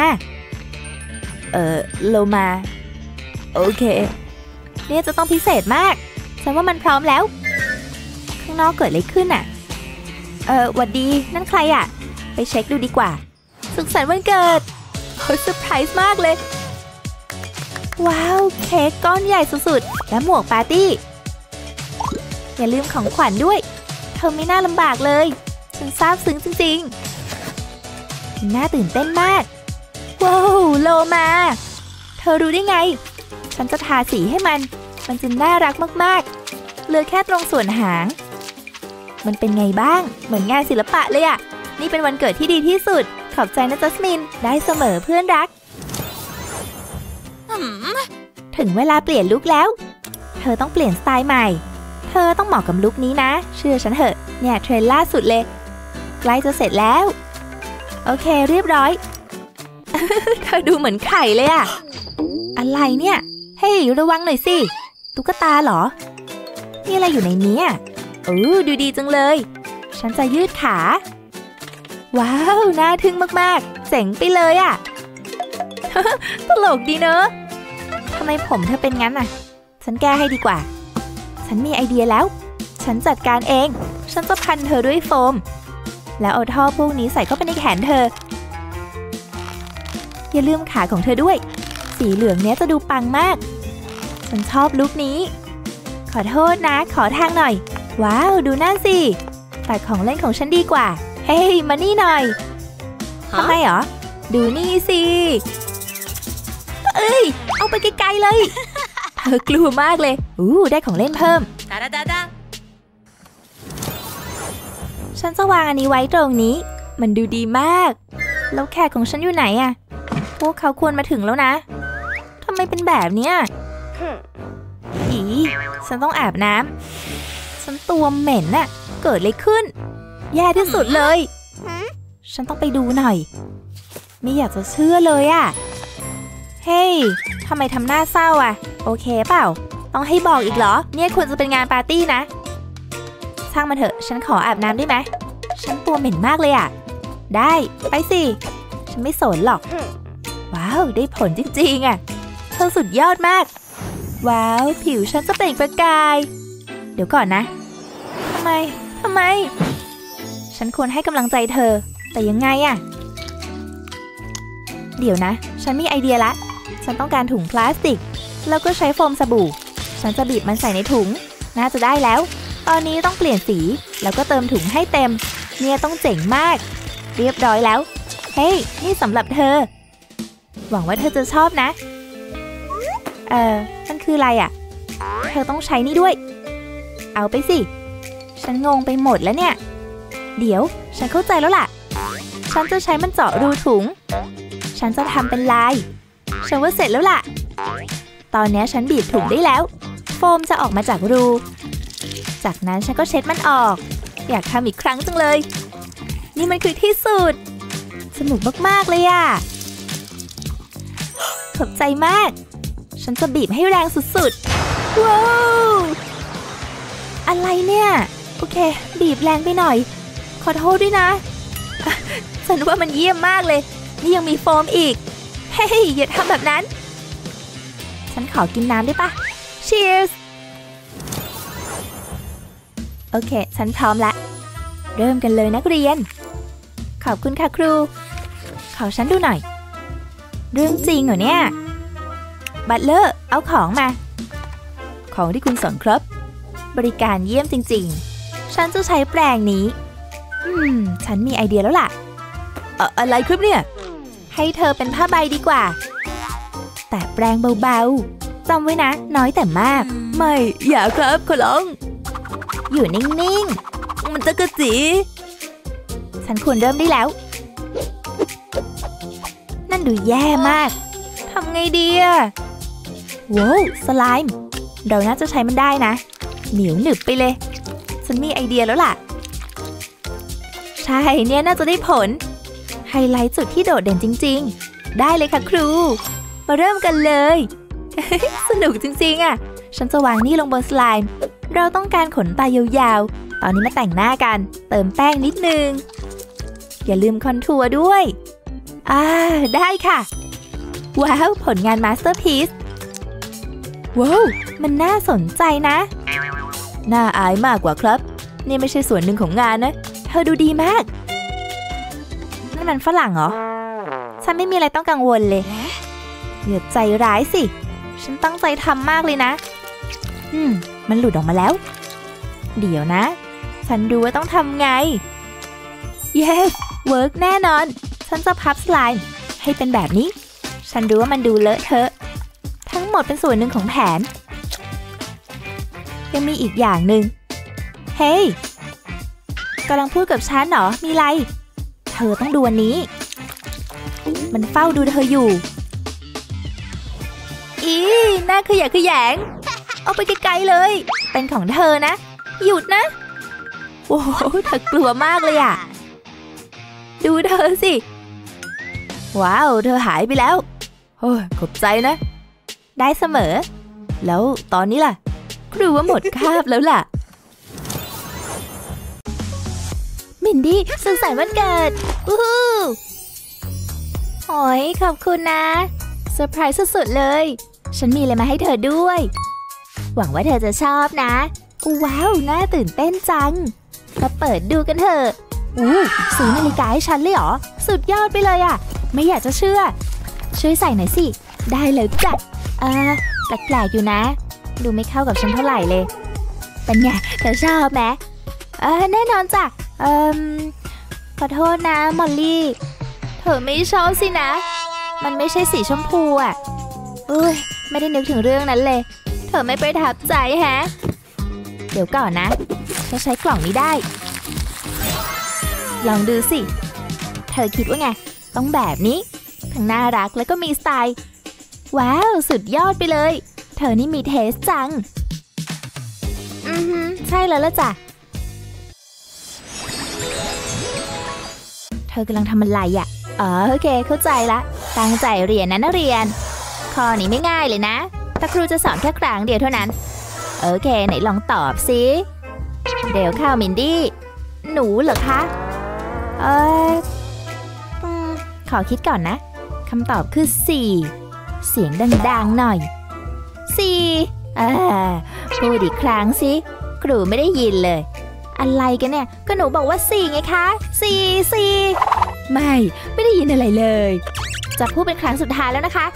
โลมาโอเคเนี่ยจะต้องพิเศษมากฉันว่ามันพร้อมแล้วข้างนอกเกิดอะไรขึ้นหวัดดีนั่นใครไปเช็คดูดีกว่าสุขสันต์วันเกิดเซอร์ไพรส์มากเลยว้าวเค้กก้อนใหญ่สุดๆและหมวกปาร์ตี้อย่าลืมของขวัญด้วยเธอไม่น่าลำบากเลยฉันซาบซึ้งจริงๆน่าตื่นเต้นมากว้าวโลมาเธอรู้ได้ไงฉันจะทาสีให้มันจะน่ารักมากๆเหลือแค่ตรงส่วนหางมันเป็นไงบ้างเหมือนงานศิลปะเลยนี่เป็นวันเกิดที่ดีที่สุดขอบใจนะจัสมินได้เสมอเพื่อนรักถึงเวลาเปลี่ยนลุคแล้วเธอต้องเปลี่ยนสไตล์ใหม่เธอต้องเหมาะกับลุคนี้นะเชื่อฉันเถอะเนี่ยเทรนด์ล่าสุดเลยใกล้จะเสร็จแล้วโอเคเรียบร้อย เธอดูเหมือนไข่เลยอะไรเนี่ยเฮ้ยระวังหน่อยสิตุ๊กตาเหรอนี่อะไรอยู่ในนี้ดูดีจังเลยฉันจะยืดขาว้าวน่าทึ่งมากๆเจ๋งไปเลย ตลกดีเนอะทำไมผมเธอเป็นงั้นฉันแก้ให้ดีกว่าฉันมีไอเดียแล้วฉันจัดการเองฉันจะพันเธอด้วยโฟมแล้วเอาท่อพวกนี้ใส่เข้าไปในแขนเธออย่าลืมขาของเธอด้วยสีเหลืองเนี้ยจะดูปังมากฉันชอบลุคนี้ขอโทษนะขอทางหน่อยว้าวดูนั่นสิตัดของเล่นของฉันดีกว่าเฮ้ยมานี่หน่อยทำไมหรอดูนี่สิเอาไปไกลๆเลยเธอกลัวมากเลยได้ของเล่นเพิ่มฉันจะวางอันนี้ไว้ตรงนี้มันดูดีมากแล้วแขกของฉันอยู่ไหนพวกเขาควรมาถึงแล้วนะทำไมเป็นแบบเนี้ยฉันต้องอาบน้ำฉันตัวเหม็นเกิดอะไรขึ้นแย่ที่สุดเลยฉันต้องไปดูหน่อยไม่อยากจะเชื่อเลยเฮ้ยทำไมทำหน้าเศร้าโอเคเปล่าต้องให้บอกอีกเหรอเนี่ยควรจะเป็นงานปาร์ตี้นะช่างมันเถอะฉันขออาบน้ำได้ไหมฉันตัวเหม็นมากเลยได้ไปสิฉันไม่สนหรอกว้าวได้ผลจริงๆเธอสุดยอดมากว้าวผิวฉันจะเปล่งประกายเดี๋ยวก่อนนะทำไมฉันควรให้กำลังใจเธอแต่ยังไงเดี๋ยวนะฉันมีไอเดียละฉันต้องการถุงพลาสติกแล้วก็ใช้โฟมสบู่ฉันจะบีบมันใส่ในถุงน่าจะได้แล้วตอนนี้ต้องเปลี่ยนสีแล้วก็เติมถุงให้เต็มเนี่ยต้องเจ๋งมากเรียบร้อยแล้วเฮ้ยนี่สำหรับเธอหวังว่าเธอจะชอบนะมันคืออะไรเธอต้องใช้นี่ด้วยเอาไปสิฉันงงไปหมดแล้วเนี่ยเดี๋ยวฉันเข้าใจแล้วล่ะฉันจะใช้มันเจาะรูถุงฉันจะทำเป็นลายฉันว่าเสร็จแล้วล่ะตอนนี้ฉันบีบถุงได้แล้วโฟมจะออกมาจากรูจากนั้นฉันก็เช็ดมันออกอยากทำอีกครั้งจังเลยนี่มันคือที่สุดสนุกมากๆเลยขอบใจมากฉันจะบีบให้แรงสุดๆว้าวอะไรเนี่ยโอเคบีบแรงไปหน่อยขอโทษด้วยนะฉันว่ามันเยี่ยมมากเลยนี่ยังมีโฟมอีกเฮ้ยอย่าทำแบบนั้นฉันขอกินน้ำได้ปะ Cheers โอเคฉันพร้อมละเริ่มกันเลยนักเรียนขอบคุณค่ะครูขอฉันดูหน่อยเรื่องจริงเหรอเนี่ยบัตเลอร์เอาของมาของที่คุณสั่งครับบริการเยี่ยมจริงๆฉันจะใช้แปรงนี้ฉันมีไอเดียแล้วล่ะอะไรครับเนี่ยให้เธอเป็นผ้าใบดีกว่าแต่แปรงเบาๆจำไว้นะน้อยแต่มากไม่อย่าครับขอร้องอยู่นิ่งๆมันจะกระจีฉันควรเริ่มได้แล้วนั่นดูแย่มากทำไงดีอะว้าวสไลม์เราน่าจะใช้มันได้นะเหนียวหนึบไปเลยฉันมีไอเดียแล้วล่ะใช่เนี่ยน่าจะได้ผลไฮไลท์จุดที่โดดเด่นจริงๆได้เลยค่ะครูมาเริ่มกันเลย สนุกจริงๆอ่ะฉันจะวางนี่ลงบนสไลม์เราต้องการขนตายาวๆตอนนี้มาแต่งหน้ากันเติมแป้งนิดนึงอย่าลืมคอนทัวร์ด้วยได้ค่ะว้าวผลงานมาสเตอร์พีซว้าวมันน่าสนใจนะน่าอายมากกว่าครับนี่ไม่ใช่ส่วนหนึ่งของงานนะเธอดูดีมากนั่นมันฝรั่งเหรอฉันไม่มีอะไรต้องกังวลเลยอย่าใจร้ายสิฉันตั้งใจทำมากเลยนะมันหลุดออกมาแล้วเดี๋ยวนะฉันรู้ว่าต้องทำไง yes เวิร์กแน่นอนฉันจะพับสไลม์ให้เป็นแบบนี้ฉันรู้ว่ามันดูเลอะเทอะทั้งหมดเป็นส่วนหนึ่งของแผนยังมีอีกอย่างหนึ่งเฮ้ยกำลังพูดกับฉันเหรอมีไรเธอต้องดูอันนี้มันเฝ้าดูเธออยู่น่าขยะแขยงเอาไปไกลๆเลยเป็นของเธอนะหยุดนะโอ้โหเธอกลัวมากเลยอ่ะดูเธอสิว้าวเธอหายไปแล้วโอ้ยขอบใจนะได้เสมอแล้วตอนนี้ล่ะครูว่าหมดคาบแล้วล่ะมินดี้สุขสันต์วันเกิดอู้หูโอ้ยขอบคุณนะเซอร์ไพรส์สุดๆเลยฉันมีอะไรมาให้เธอด้วยหวังว่าเธอจะชอบนะว้าวน่าตื่นเต้นจังมาเปิดดูกันเถอะซื้อนาฬิกาให้ฉันเลยเหรอสุดยอดไปเลยอ่ะไม่อยากจะเชื่อช่วยใส่หน่อยสิได้เลยจ้ะแปลกๆอยู่นะดูไม่เข้ากับฉันเท่าไหร่เลยเป็นไงเธอชอบไหมแน่นอนจ้ะขอโทษนะมอลลี่เธอไม่ชอบสินะมันไม่ใช่สีชมพูอ่ะไม่ได้นึกถึงเรื่องนั้นเลยเธอไม่ประทับใจแฮะเดี๋ยวก่อนนะฉันใช้กล่องนี้ได้ลองดูสิเธอคิดว่าไงต้องแบบนี้ทั้งน่ารักแล้วก็มีสไตล์ว้าวสุดยอดไปเลยเธอนี่มีเทสจังใช่แล้วล่ะจ้ะเธอกำลังทำอะไรอ่ะโอเคเข้าใจละตั้งใจเรียนนะนักเรียนข้อนี้ไม่ง่ายเลยนะแต่ครูจะสอนแค่ครั้งเดียวเท่านั้นโอเคไหนลองตอบสิเดี๋ยวเข้ามินดี้หนูเหรอคะขอคิดก่อนนะคำตอบคือ4เสียงดังๆหน่อย4พูดอีกครั้งสิครูไม่ได้ยินเลยอะไรกันเนี่ยก็หนูบอกว่า4ไงคะ4ไม่ได้ยินอะไรเลยจะพูดเป็นครั้งสุดท้ายแล้วนะคะ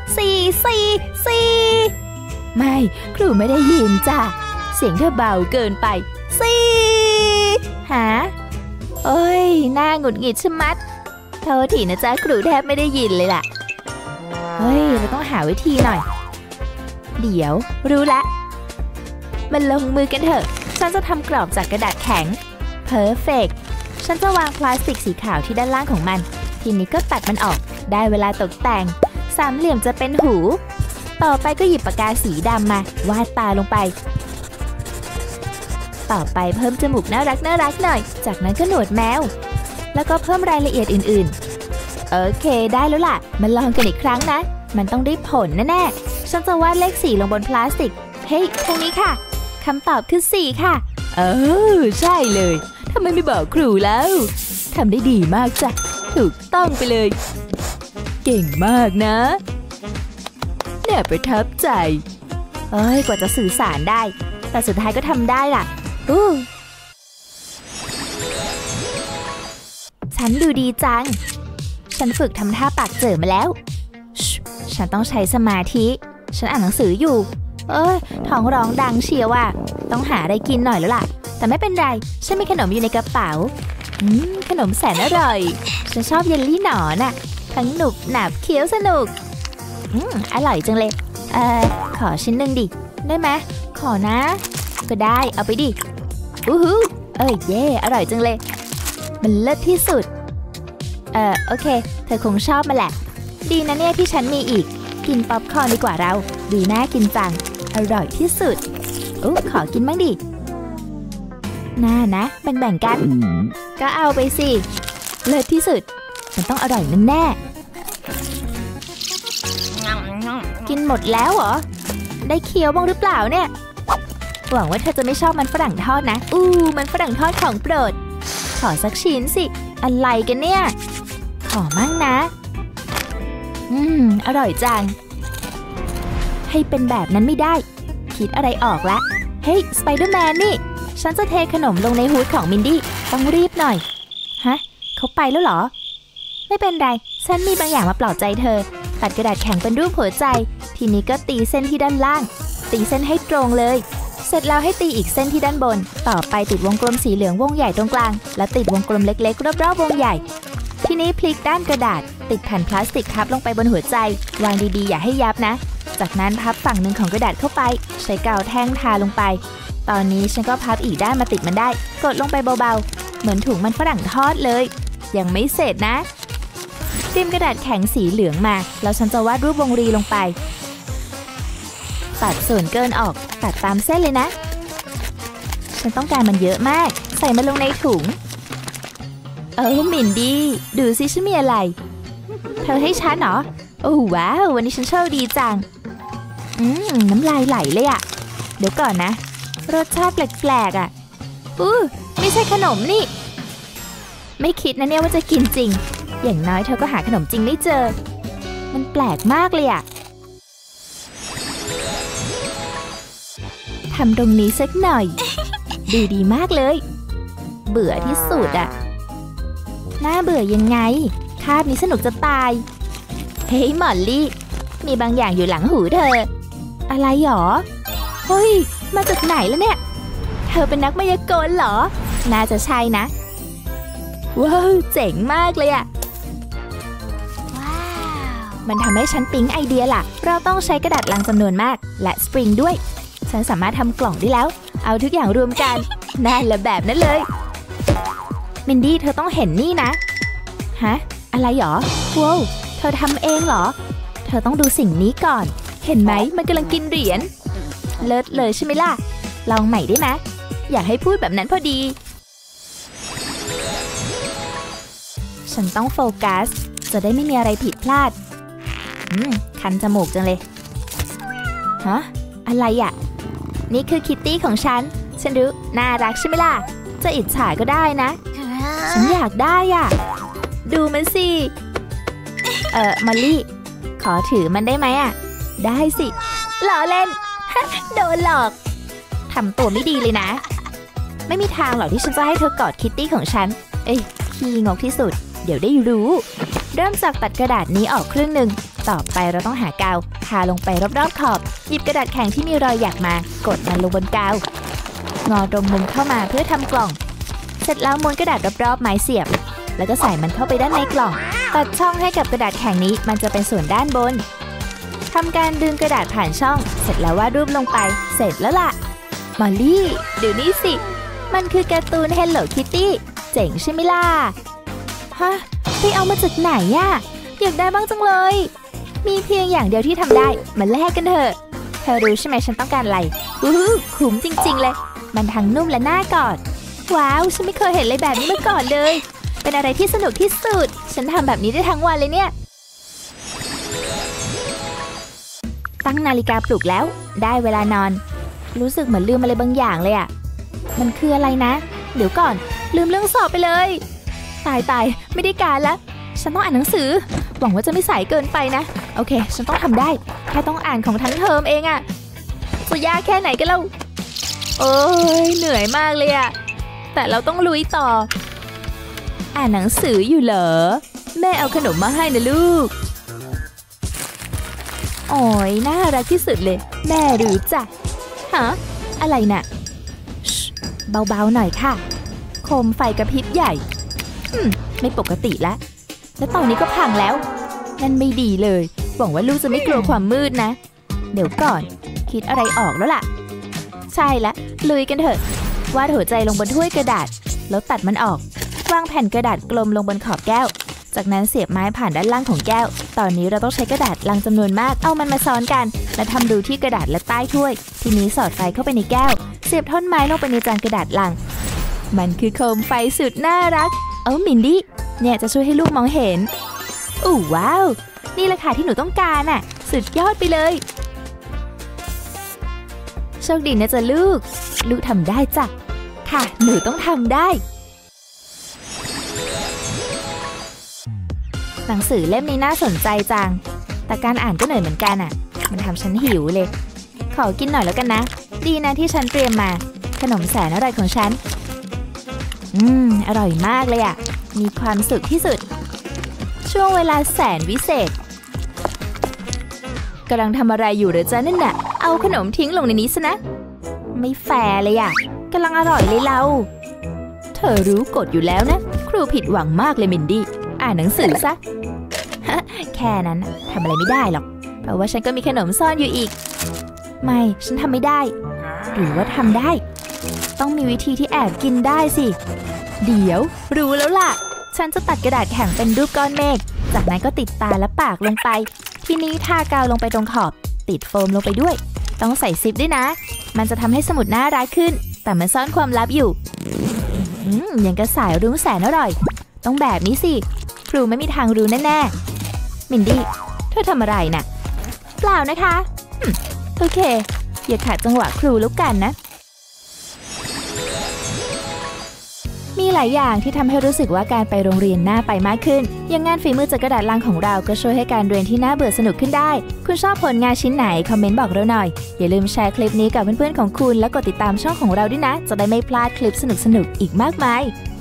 4ไม่ครูไม่ได้ยินจ้ะเสียงเธอเบาเกินไปหาโอ้ยน่าหงุดหงิดชะมัดโทษทีนะจ๊ะครูแทบไม่ได้ยินเลยล่ะเราต้องหาวิธีหน่อยเดี๋ยวรู้ละมาลงมือกันเถอะฉันจะทำกรอบจากกระดาษแข็งเพอร์เฟกต์ฉันจะวางพลาสติกสีขาวที่ด้านล่างของมันทีนี้ก็ตัดมันออกได้เวลาตกแต่งสามเหลี่ยมจะเป็นหูต่อไปก็หยิบปากกาสีดำมาวาดตาลงไปต่อไปเพิ่มจมูกน่ารักหน่อยจากนั้นก็หนวดแมวแล้วก็เพิ่มรายละเอียดอื่นโอเคได้แล้วล่ะมาลองกันอีกครั้งนะมันต้องได้ผลแน่ๆฉันจะวาดเลข4ลงบนพลาสติกเฮ้ยทางนี้ค่ะคำตอบคือ4ค่ะใช่เลยทำไมไม่บอกครูแล้วทำได้ดีมากจ้ะถูกต้องไปเลยเก่งมากนะเนี่ยประทับใจกว่าจะสื่อสารได้แต่สุดท้ายก็ทำได้ล่ะฉันดูดีจังฉันฝึกทำท่าปากเจอมาแล้วฉันต้องใช้สมาธิฉันอ่านหนังสืออยู่ท้องร้องดังเชียวว่ะต้องหาอะไรกินหน่อยแล้วล่ะแต่ไม่เป็นไรฉันมีขนมอยู่ในกระเป๋าขนมแสนอร่อยฉันชอบเยลลี่หนอนน่ะทั้งหนุบหนับเคี้ยวสนุกอร่อยจังเลยขอชิ้นหนึ่งดิได้ไหมขอนะก็ได้เอาไปดิเย่อร่อยจังเลยมันเลิศที่สุดโอเคเธอคงชอบมาแหละดีนะเนี่ยที่ฉันมีอีกกินป๊อปคอร์นดีกว่าเราดูน่ากินจังอร่อยที่สุดขอกินบ้างดิน่านะแบ่งกันก็เอาไปสิเลิศที่สุดมันต้องอร่อยแน่ๆกินหมดแล้วเหรอได้เคี้ยวบ้างหรือเปล่าเนี่ยหวังว่าเธอจะไม่ชอบมันฝรั่งทอดนะมันฝรั่งทอดของโปรดขอสักชิ้นสิอะไรกันเนี่ยขอมั่งนะอร่อยจังให้เป็นแบบนั้นไม่ได้คิดอะไรออกละเฮ้ยสไปเดอร์แมนนี่ฉันจะเทขนมลงในฮู้ดของมินดี้ต้องรีบหน่อยฮะเขาไปแล้วเหรอไม่เป็นไรฉันมีบางอย่างมาปลอบใจเธอตัดกระดาษแข็งเป็นรูปหัวใจทีนี้ก็ตีเส้นที่ด้านล่างตีเส้นให้ตรงเลยเสร็จแล้วให้ตีอีกเส้นที่ด้านบนต่อไปติดวงกลมสีเหลืองวงใหญ่ตรงกลางและติดวงกลมเล็กๆรอบๆวงใหญ่ทีนี้พลิกด้านกระดาษติดแผ่นพลาสติกทับลงไปบนหัวใจวางดีๆอย่าให้ยับนะจากนั้นพับฝั่งหนึ่งของกระดาษเข้าไปใช้กาวแท่งทาลงไปตอนนี้ฉันก็พับอีกด้านมาติดมันได้กดลงไปเบาๆเหมือนถุงมันฝรั่งทอดเลยยังไม่เสร็จนะจิ้มกระดาษแข็งสีเหลืองมาแล้วฉันจะวาดรูปวงรีลงไปตัดส่วนเกินออกตัดตามเส้นเลยนะฉันต้องการมันเยอะมากใส่มันลงในถุงมินดี้ดูสิฉันมีอะไรเธอให้ฉันเหรอว้าววันนี้ฉันโชคดีจังน้ำลายไหลเลยอะเดี๋ยวก่อนนะรสชาติแปลกๆอะไม่ใช่ขนมนี่ไม่คิดนะเนี่ยว่าจะกินจริงอย่างน้อยเธอก็หาขนมจริงไม่เจอมันแปลกมากเลยอะทำตรงนี้สักหน่อยดูดีมากเลยเบื่อที่สุดอะน่าเบื่อยังไงคาบนี้สนุกจะตายเฮ้ยมอลลี่มีบางอย่างอยู่หลังหูเธออะไรหรอเฮ้ยมาจากไหนแล้วเนี่ยเธอเป็นนักมายากลเหรอน่าจะใช่นะว้าวเจ๋งมากเลยอะมันทำให้ฉันปิ๊งไอเดียล่ะเราต้องใช้กระดาษลังจำนวนมากและสปริงด้วยฉันสามารถทำกล่องได้แล้วเอาทุกอย่างรวมกันน่าละแบบนั้นเลยมินดี้เธอต้องเห็นนี่นะฮะอะไรหรอว้าวเธอทำเองเหรอเธอต้องดูสิ่งนี้ก่อนเห็นไหมมันกำลังกินเหรียญเลิศเลยใช่ไหมล่ะลองใหม่ได้ไหมอยากให้พูดแบบนั้นพอดีฉันต้องโฟกัสจะได้ไม่มีอะไรผิดพลาดคันจมูกจังเลยฮะอะไรอ่ะนี่คือคิตตี้ของฉันรู้น่ารักใช่ไหมล่ะจะอิจฉาก็ได้นะฉันอยากได้อ่ะดูมันสิมอลลี่ขอถือมันได้ไหมอ่ะได้สิล้อเล่น โดนหลอกทำตัวไม่ดีเลยนะไม่มีทางหรอกที่ฉันจะให้เธอกอดคิตตี้ของฉันขี้งกที่สุดเดี๋ยวได้รู้เริ่มจากตัดกระดาษนี้ออกครึ่งหนึ่งต่อไปเราต้องหากาวทาลงไปรอบๆขอบหยิบกระดาษแข็งที่มีรอยหยักมากดมันลงบนกาวงอตรงมุมเข้ามาเพื่อทำกล่องเสร็จแล้วม้วนกระดาษรอบๆไม้เสียบแล้วก็ใส่มันเข้าไปด้านในกล่องตัดช่องให้กับกระดาษแข็งนี้มันจะเป็นส่วนด้านบนทำการดึงกระดาษผ่านช่องเสร็จแล้ววาดรูปลงไปเสร็จแล้วล่ะมอลลี่ดูนี่สิมันคือการ์ตูน Hello Kitty เจ๋งใช่ไหมล่ะฮะไปเอามาจากไหนอะอยากได้บ้างจังเลยมีเพียงอย่างเดียวที่ทำได้มาแลกกันเถอะเธอรู้ใช่ไหมฉันต้องการอะไรคุ้มจริงๆเลยมันทั้งนุ่มและน่ากอดว้าวฉันไม่เคยเห็นอะไรแบบนี้มาก่อนเลยเป็นอะไรที่สนุกที่สุดฉันทำแบบนี้ได้ทั้งวันเลยเนี่ยตั้งนาฬิกาปลุกแล้วได้เวลานอนรู้สึกเหมือนลืมอะไรบางอย่างเลยอะมันคืออะไรนะเดี๋ยวก่อนลืมเรื่องสอบไปเลยตายไม่ได้การละฉันต้องอ่านหนังสือหวังว่าจะไม่สายเกินไปนะโอเคฉันต้องทำได้แค่ต้องอ่านของทั้งเทอมเองอะจะยากแค่ไหนกันเล่าโอ้ยเหนื่อยมากเลยอะแต่เราต้องลุยต่ออ่านหนังสืออยู่เหรอแม่เอาขนมมาให้นะลูกโอ้ยน่ารักที่สุดเลยแม่รู้จ้ะฮะอะไรน่ะเบาๆหน่อยค่ะโคมไฟกระพริบใหญ่ไม่ปกติแล้วและตอนนี้ก็พังแล้วนั่นไม่ดีเลยหวังว่าลูกจะไม่กลัวความมืดนะเดี๋ยวก่อนคิดอะไรออกแล้วล่ะใช่ละลุยกันเถอะวาดหัวใจลงบนถ้วยกระดาษแล้วตัดมันออกวางแผ่นกระดาษกลมลงบนขอบแก้วจากนั้นเสียบไม้ผ่านด้านล่างของแก้วตอนนี้เราต้องใช้กระดาษลังจำนวนมากเอามันมาซ้อนกันและทำรูที่กระดาษและใต้ถ้วยทีนี้สอดไฟเข้าไปในแก้วเสียบท่อนไม้ลงไปในจานกระดาษลังมันคือโคมไฟสุดน่ารักมินดี้เนี่ยจะช่วยให้ลูกมองเห็นว้าวนี่แหละค่ะที่หนูต้องการน่ะสุดยอดไปเลยโชคดีนะจ๊ะลูกทำได้จ้ะค่ะหนูต้องทำได้หนังสือเล่มนี้น่าสนใจจังแต่การอ่านก็เหนื่อยเหมือนกันอ่ะมันทำฉันหิวเลยขอกินหน่อยแล้วกันนะดีนะที่ฉันเตรียมมาขนมแสนอร่อยของฉันอร่อยมากเลยอ่ะมีความสุขที่สุดช่วงเวลาแสนวิเศษกำลังทำอะไรอยู่เหรอจ๊ะนั่นน่ะเอาขนมทิ้งลงในนี้ซะนะไม่แฟร์เลยอ่ะกำลังอร่อยเลยเราเธอรู้กฎอยู่แล้วนะครูผิดหวังมากเลยมินดี้อ่านหนังสือซะ แค่นั้นทำอะไรไม่ได้หรอกเพราะว่าฉันก็มีขนมซ่อนอยู่อีกไม่ฉันทำไม่ได้หรือว่าทำได้ต้องมีวิธีที่แอบกินได้สิเดี๋ยวรู้แล้วล่ะฉันจะตัดกระดาษแข็งเป็นรูปก้อนเมฆจากนั้นก็ติดตาและปากลงไปทีนี้ทากาวลงไปตรงขอบติดโฟมลงไปด้วยต้องใส่ซิปด้วยนะมันจะทำให้สมุดน่ารักขึ้นแต่มันซ่อนความลับอยู่ยังกระสายรุ้งแสนอร่อยต้องแบบนี้สิครูไม่มีทางรู้แน่ๆมินดี้เธอทำอะไรน่ะเปล่านะคะโอเคอย่าขัดจังหวะครูแล้วกันนะมีหลายอย่างที่ทำให้รู้สึกว่าการไปโรงเรียนน่าไปมากขึ้นอย่างงานฝีมือจากกระดาษลังของเราก็ช่วยให้การเรียนที่น่าเบื่อสนุกขึ้นได้คุณชอบผลงานชิ้นไหนคอมเมนต์บอกเราหน่อยอย่าลืมแชร์คลิปนี้กับเพื่อนๆของคุณและกดติดตามช่องของเราด้วยนะจะได้ไม่พลาดคลิปสนุกๆอีกมากมาย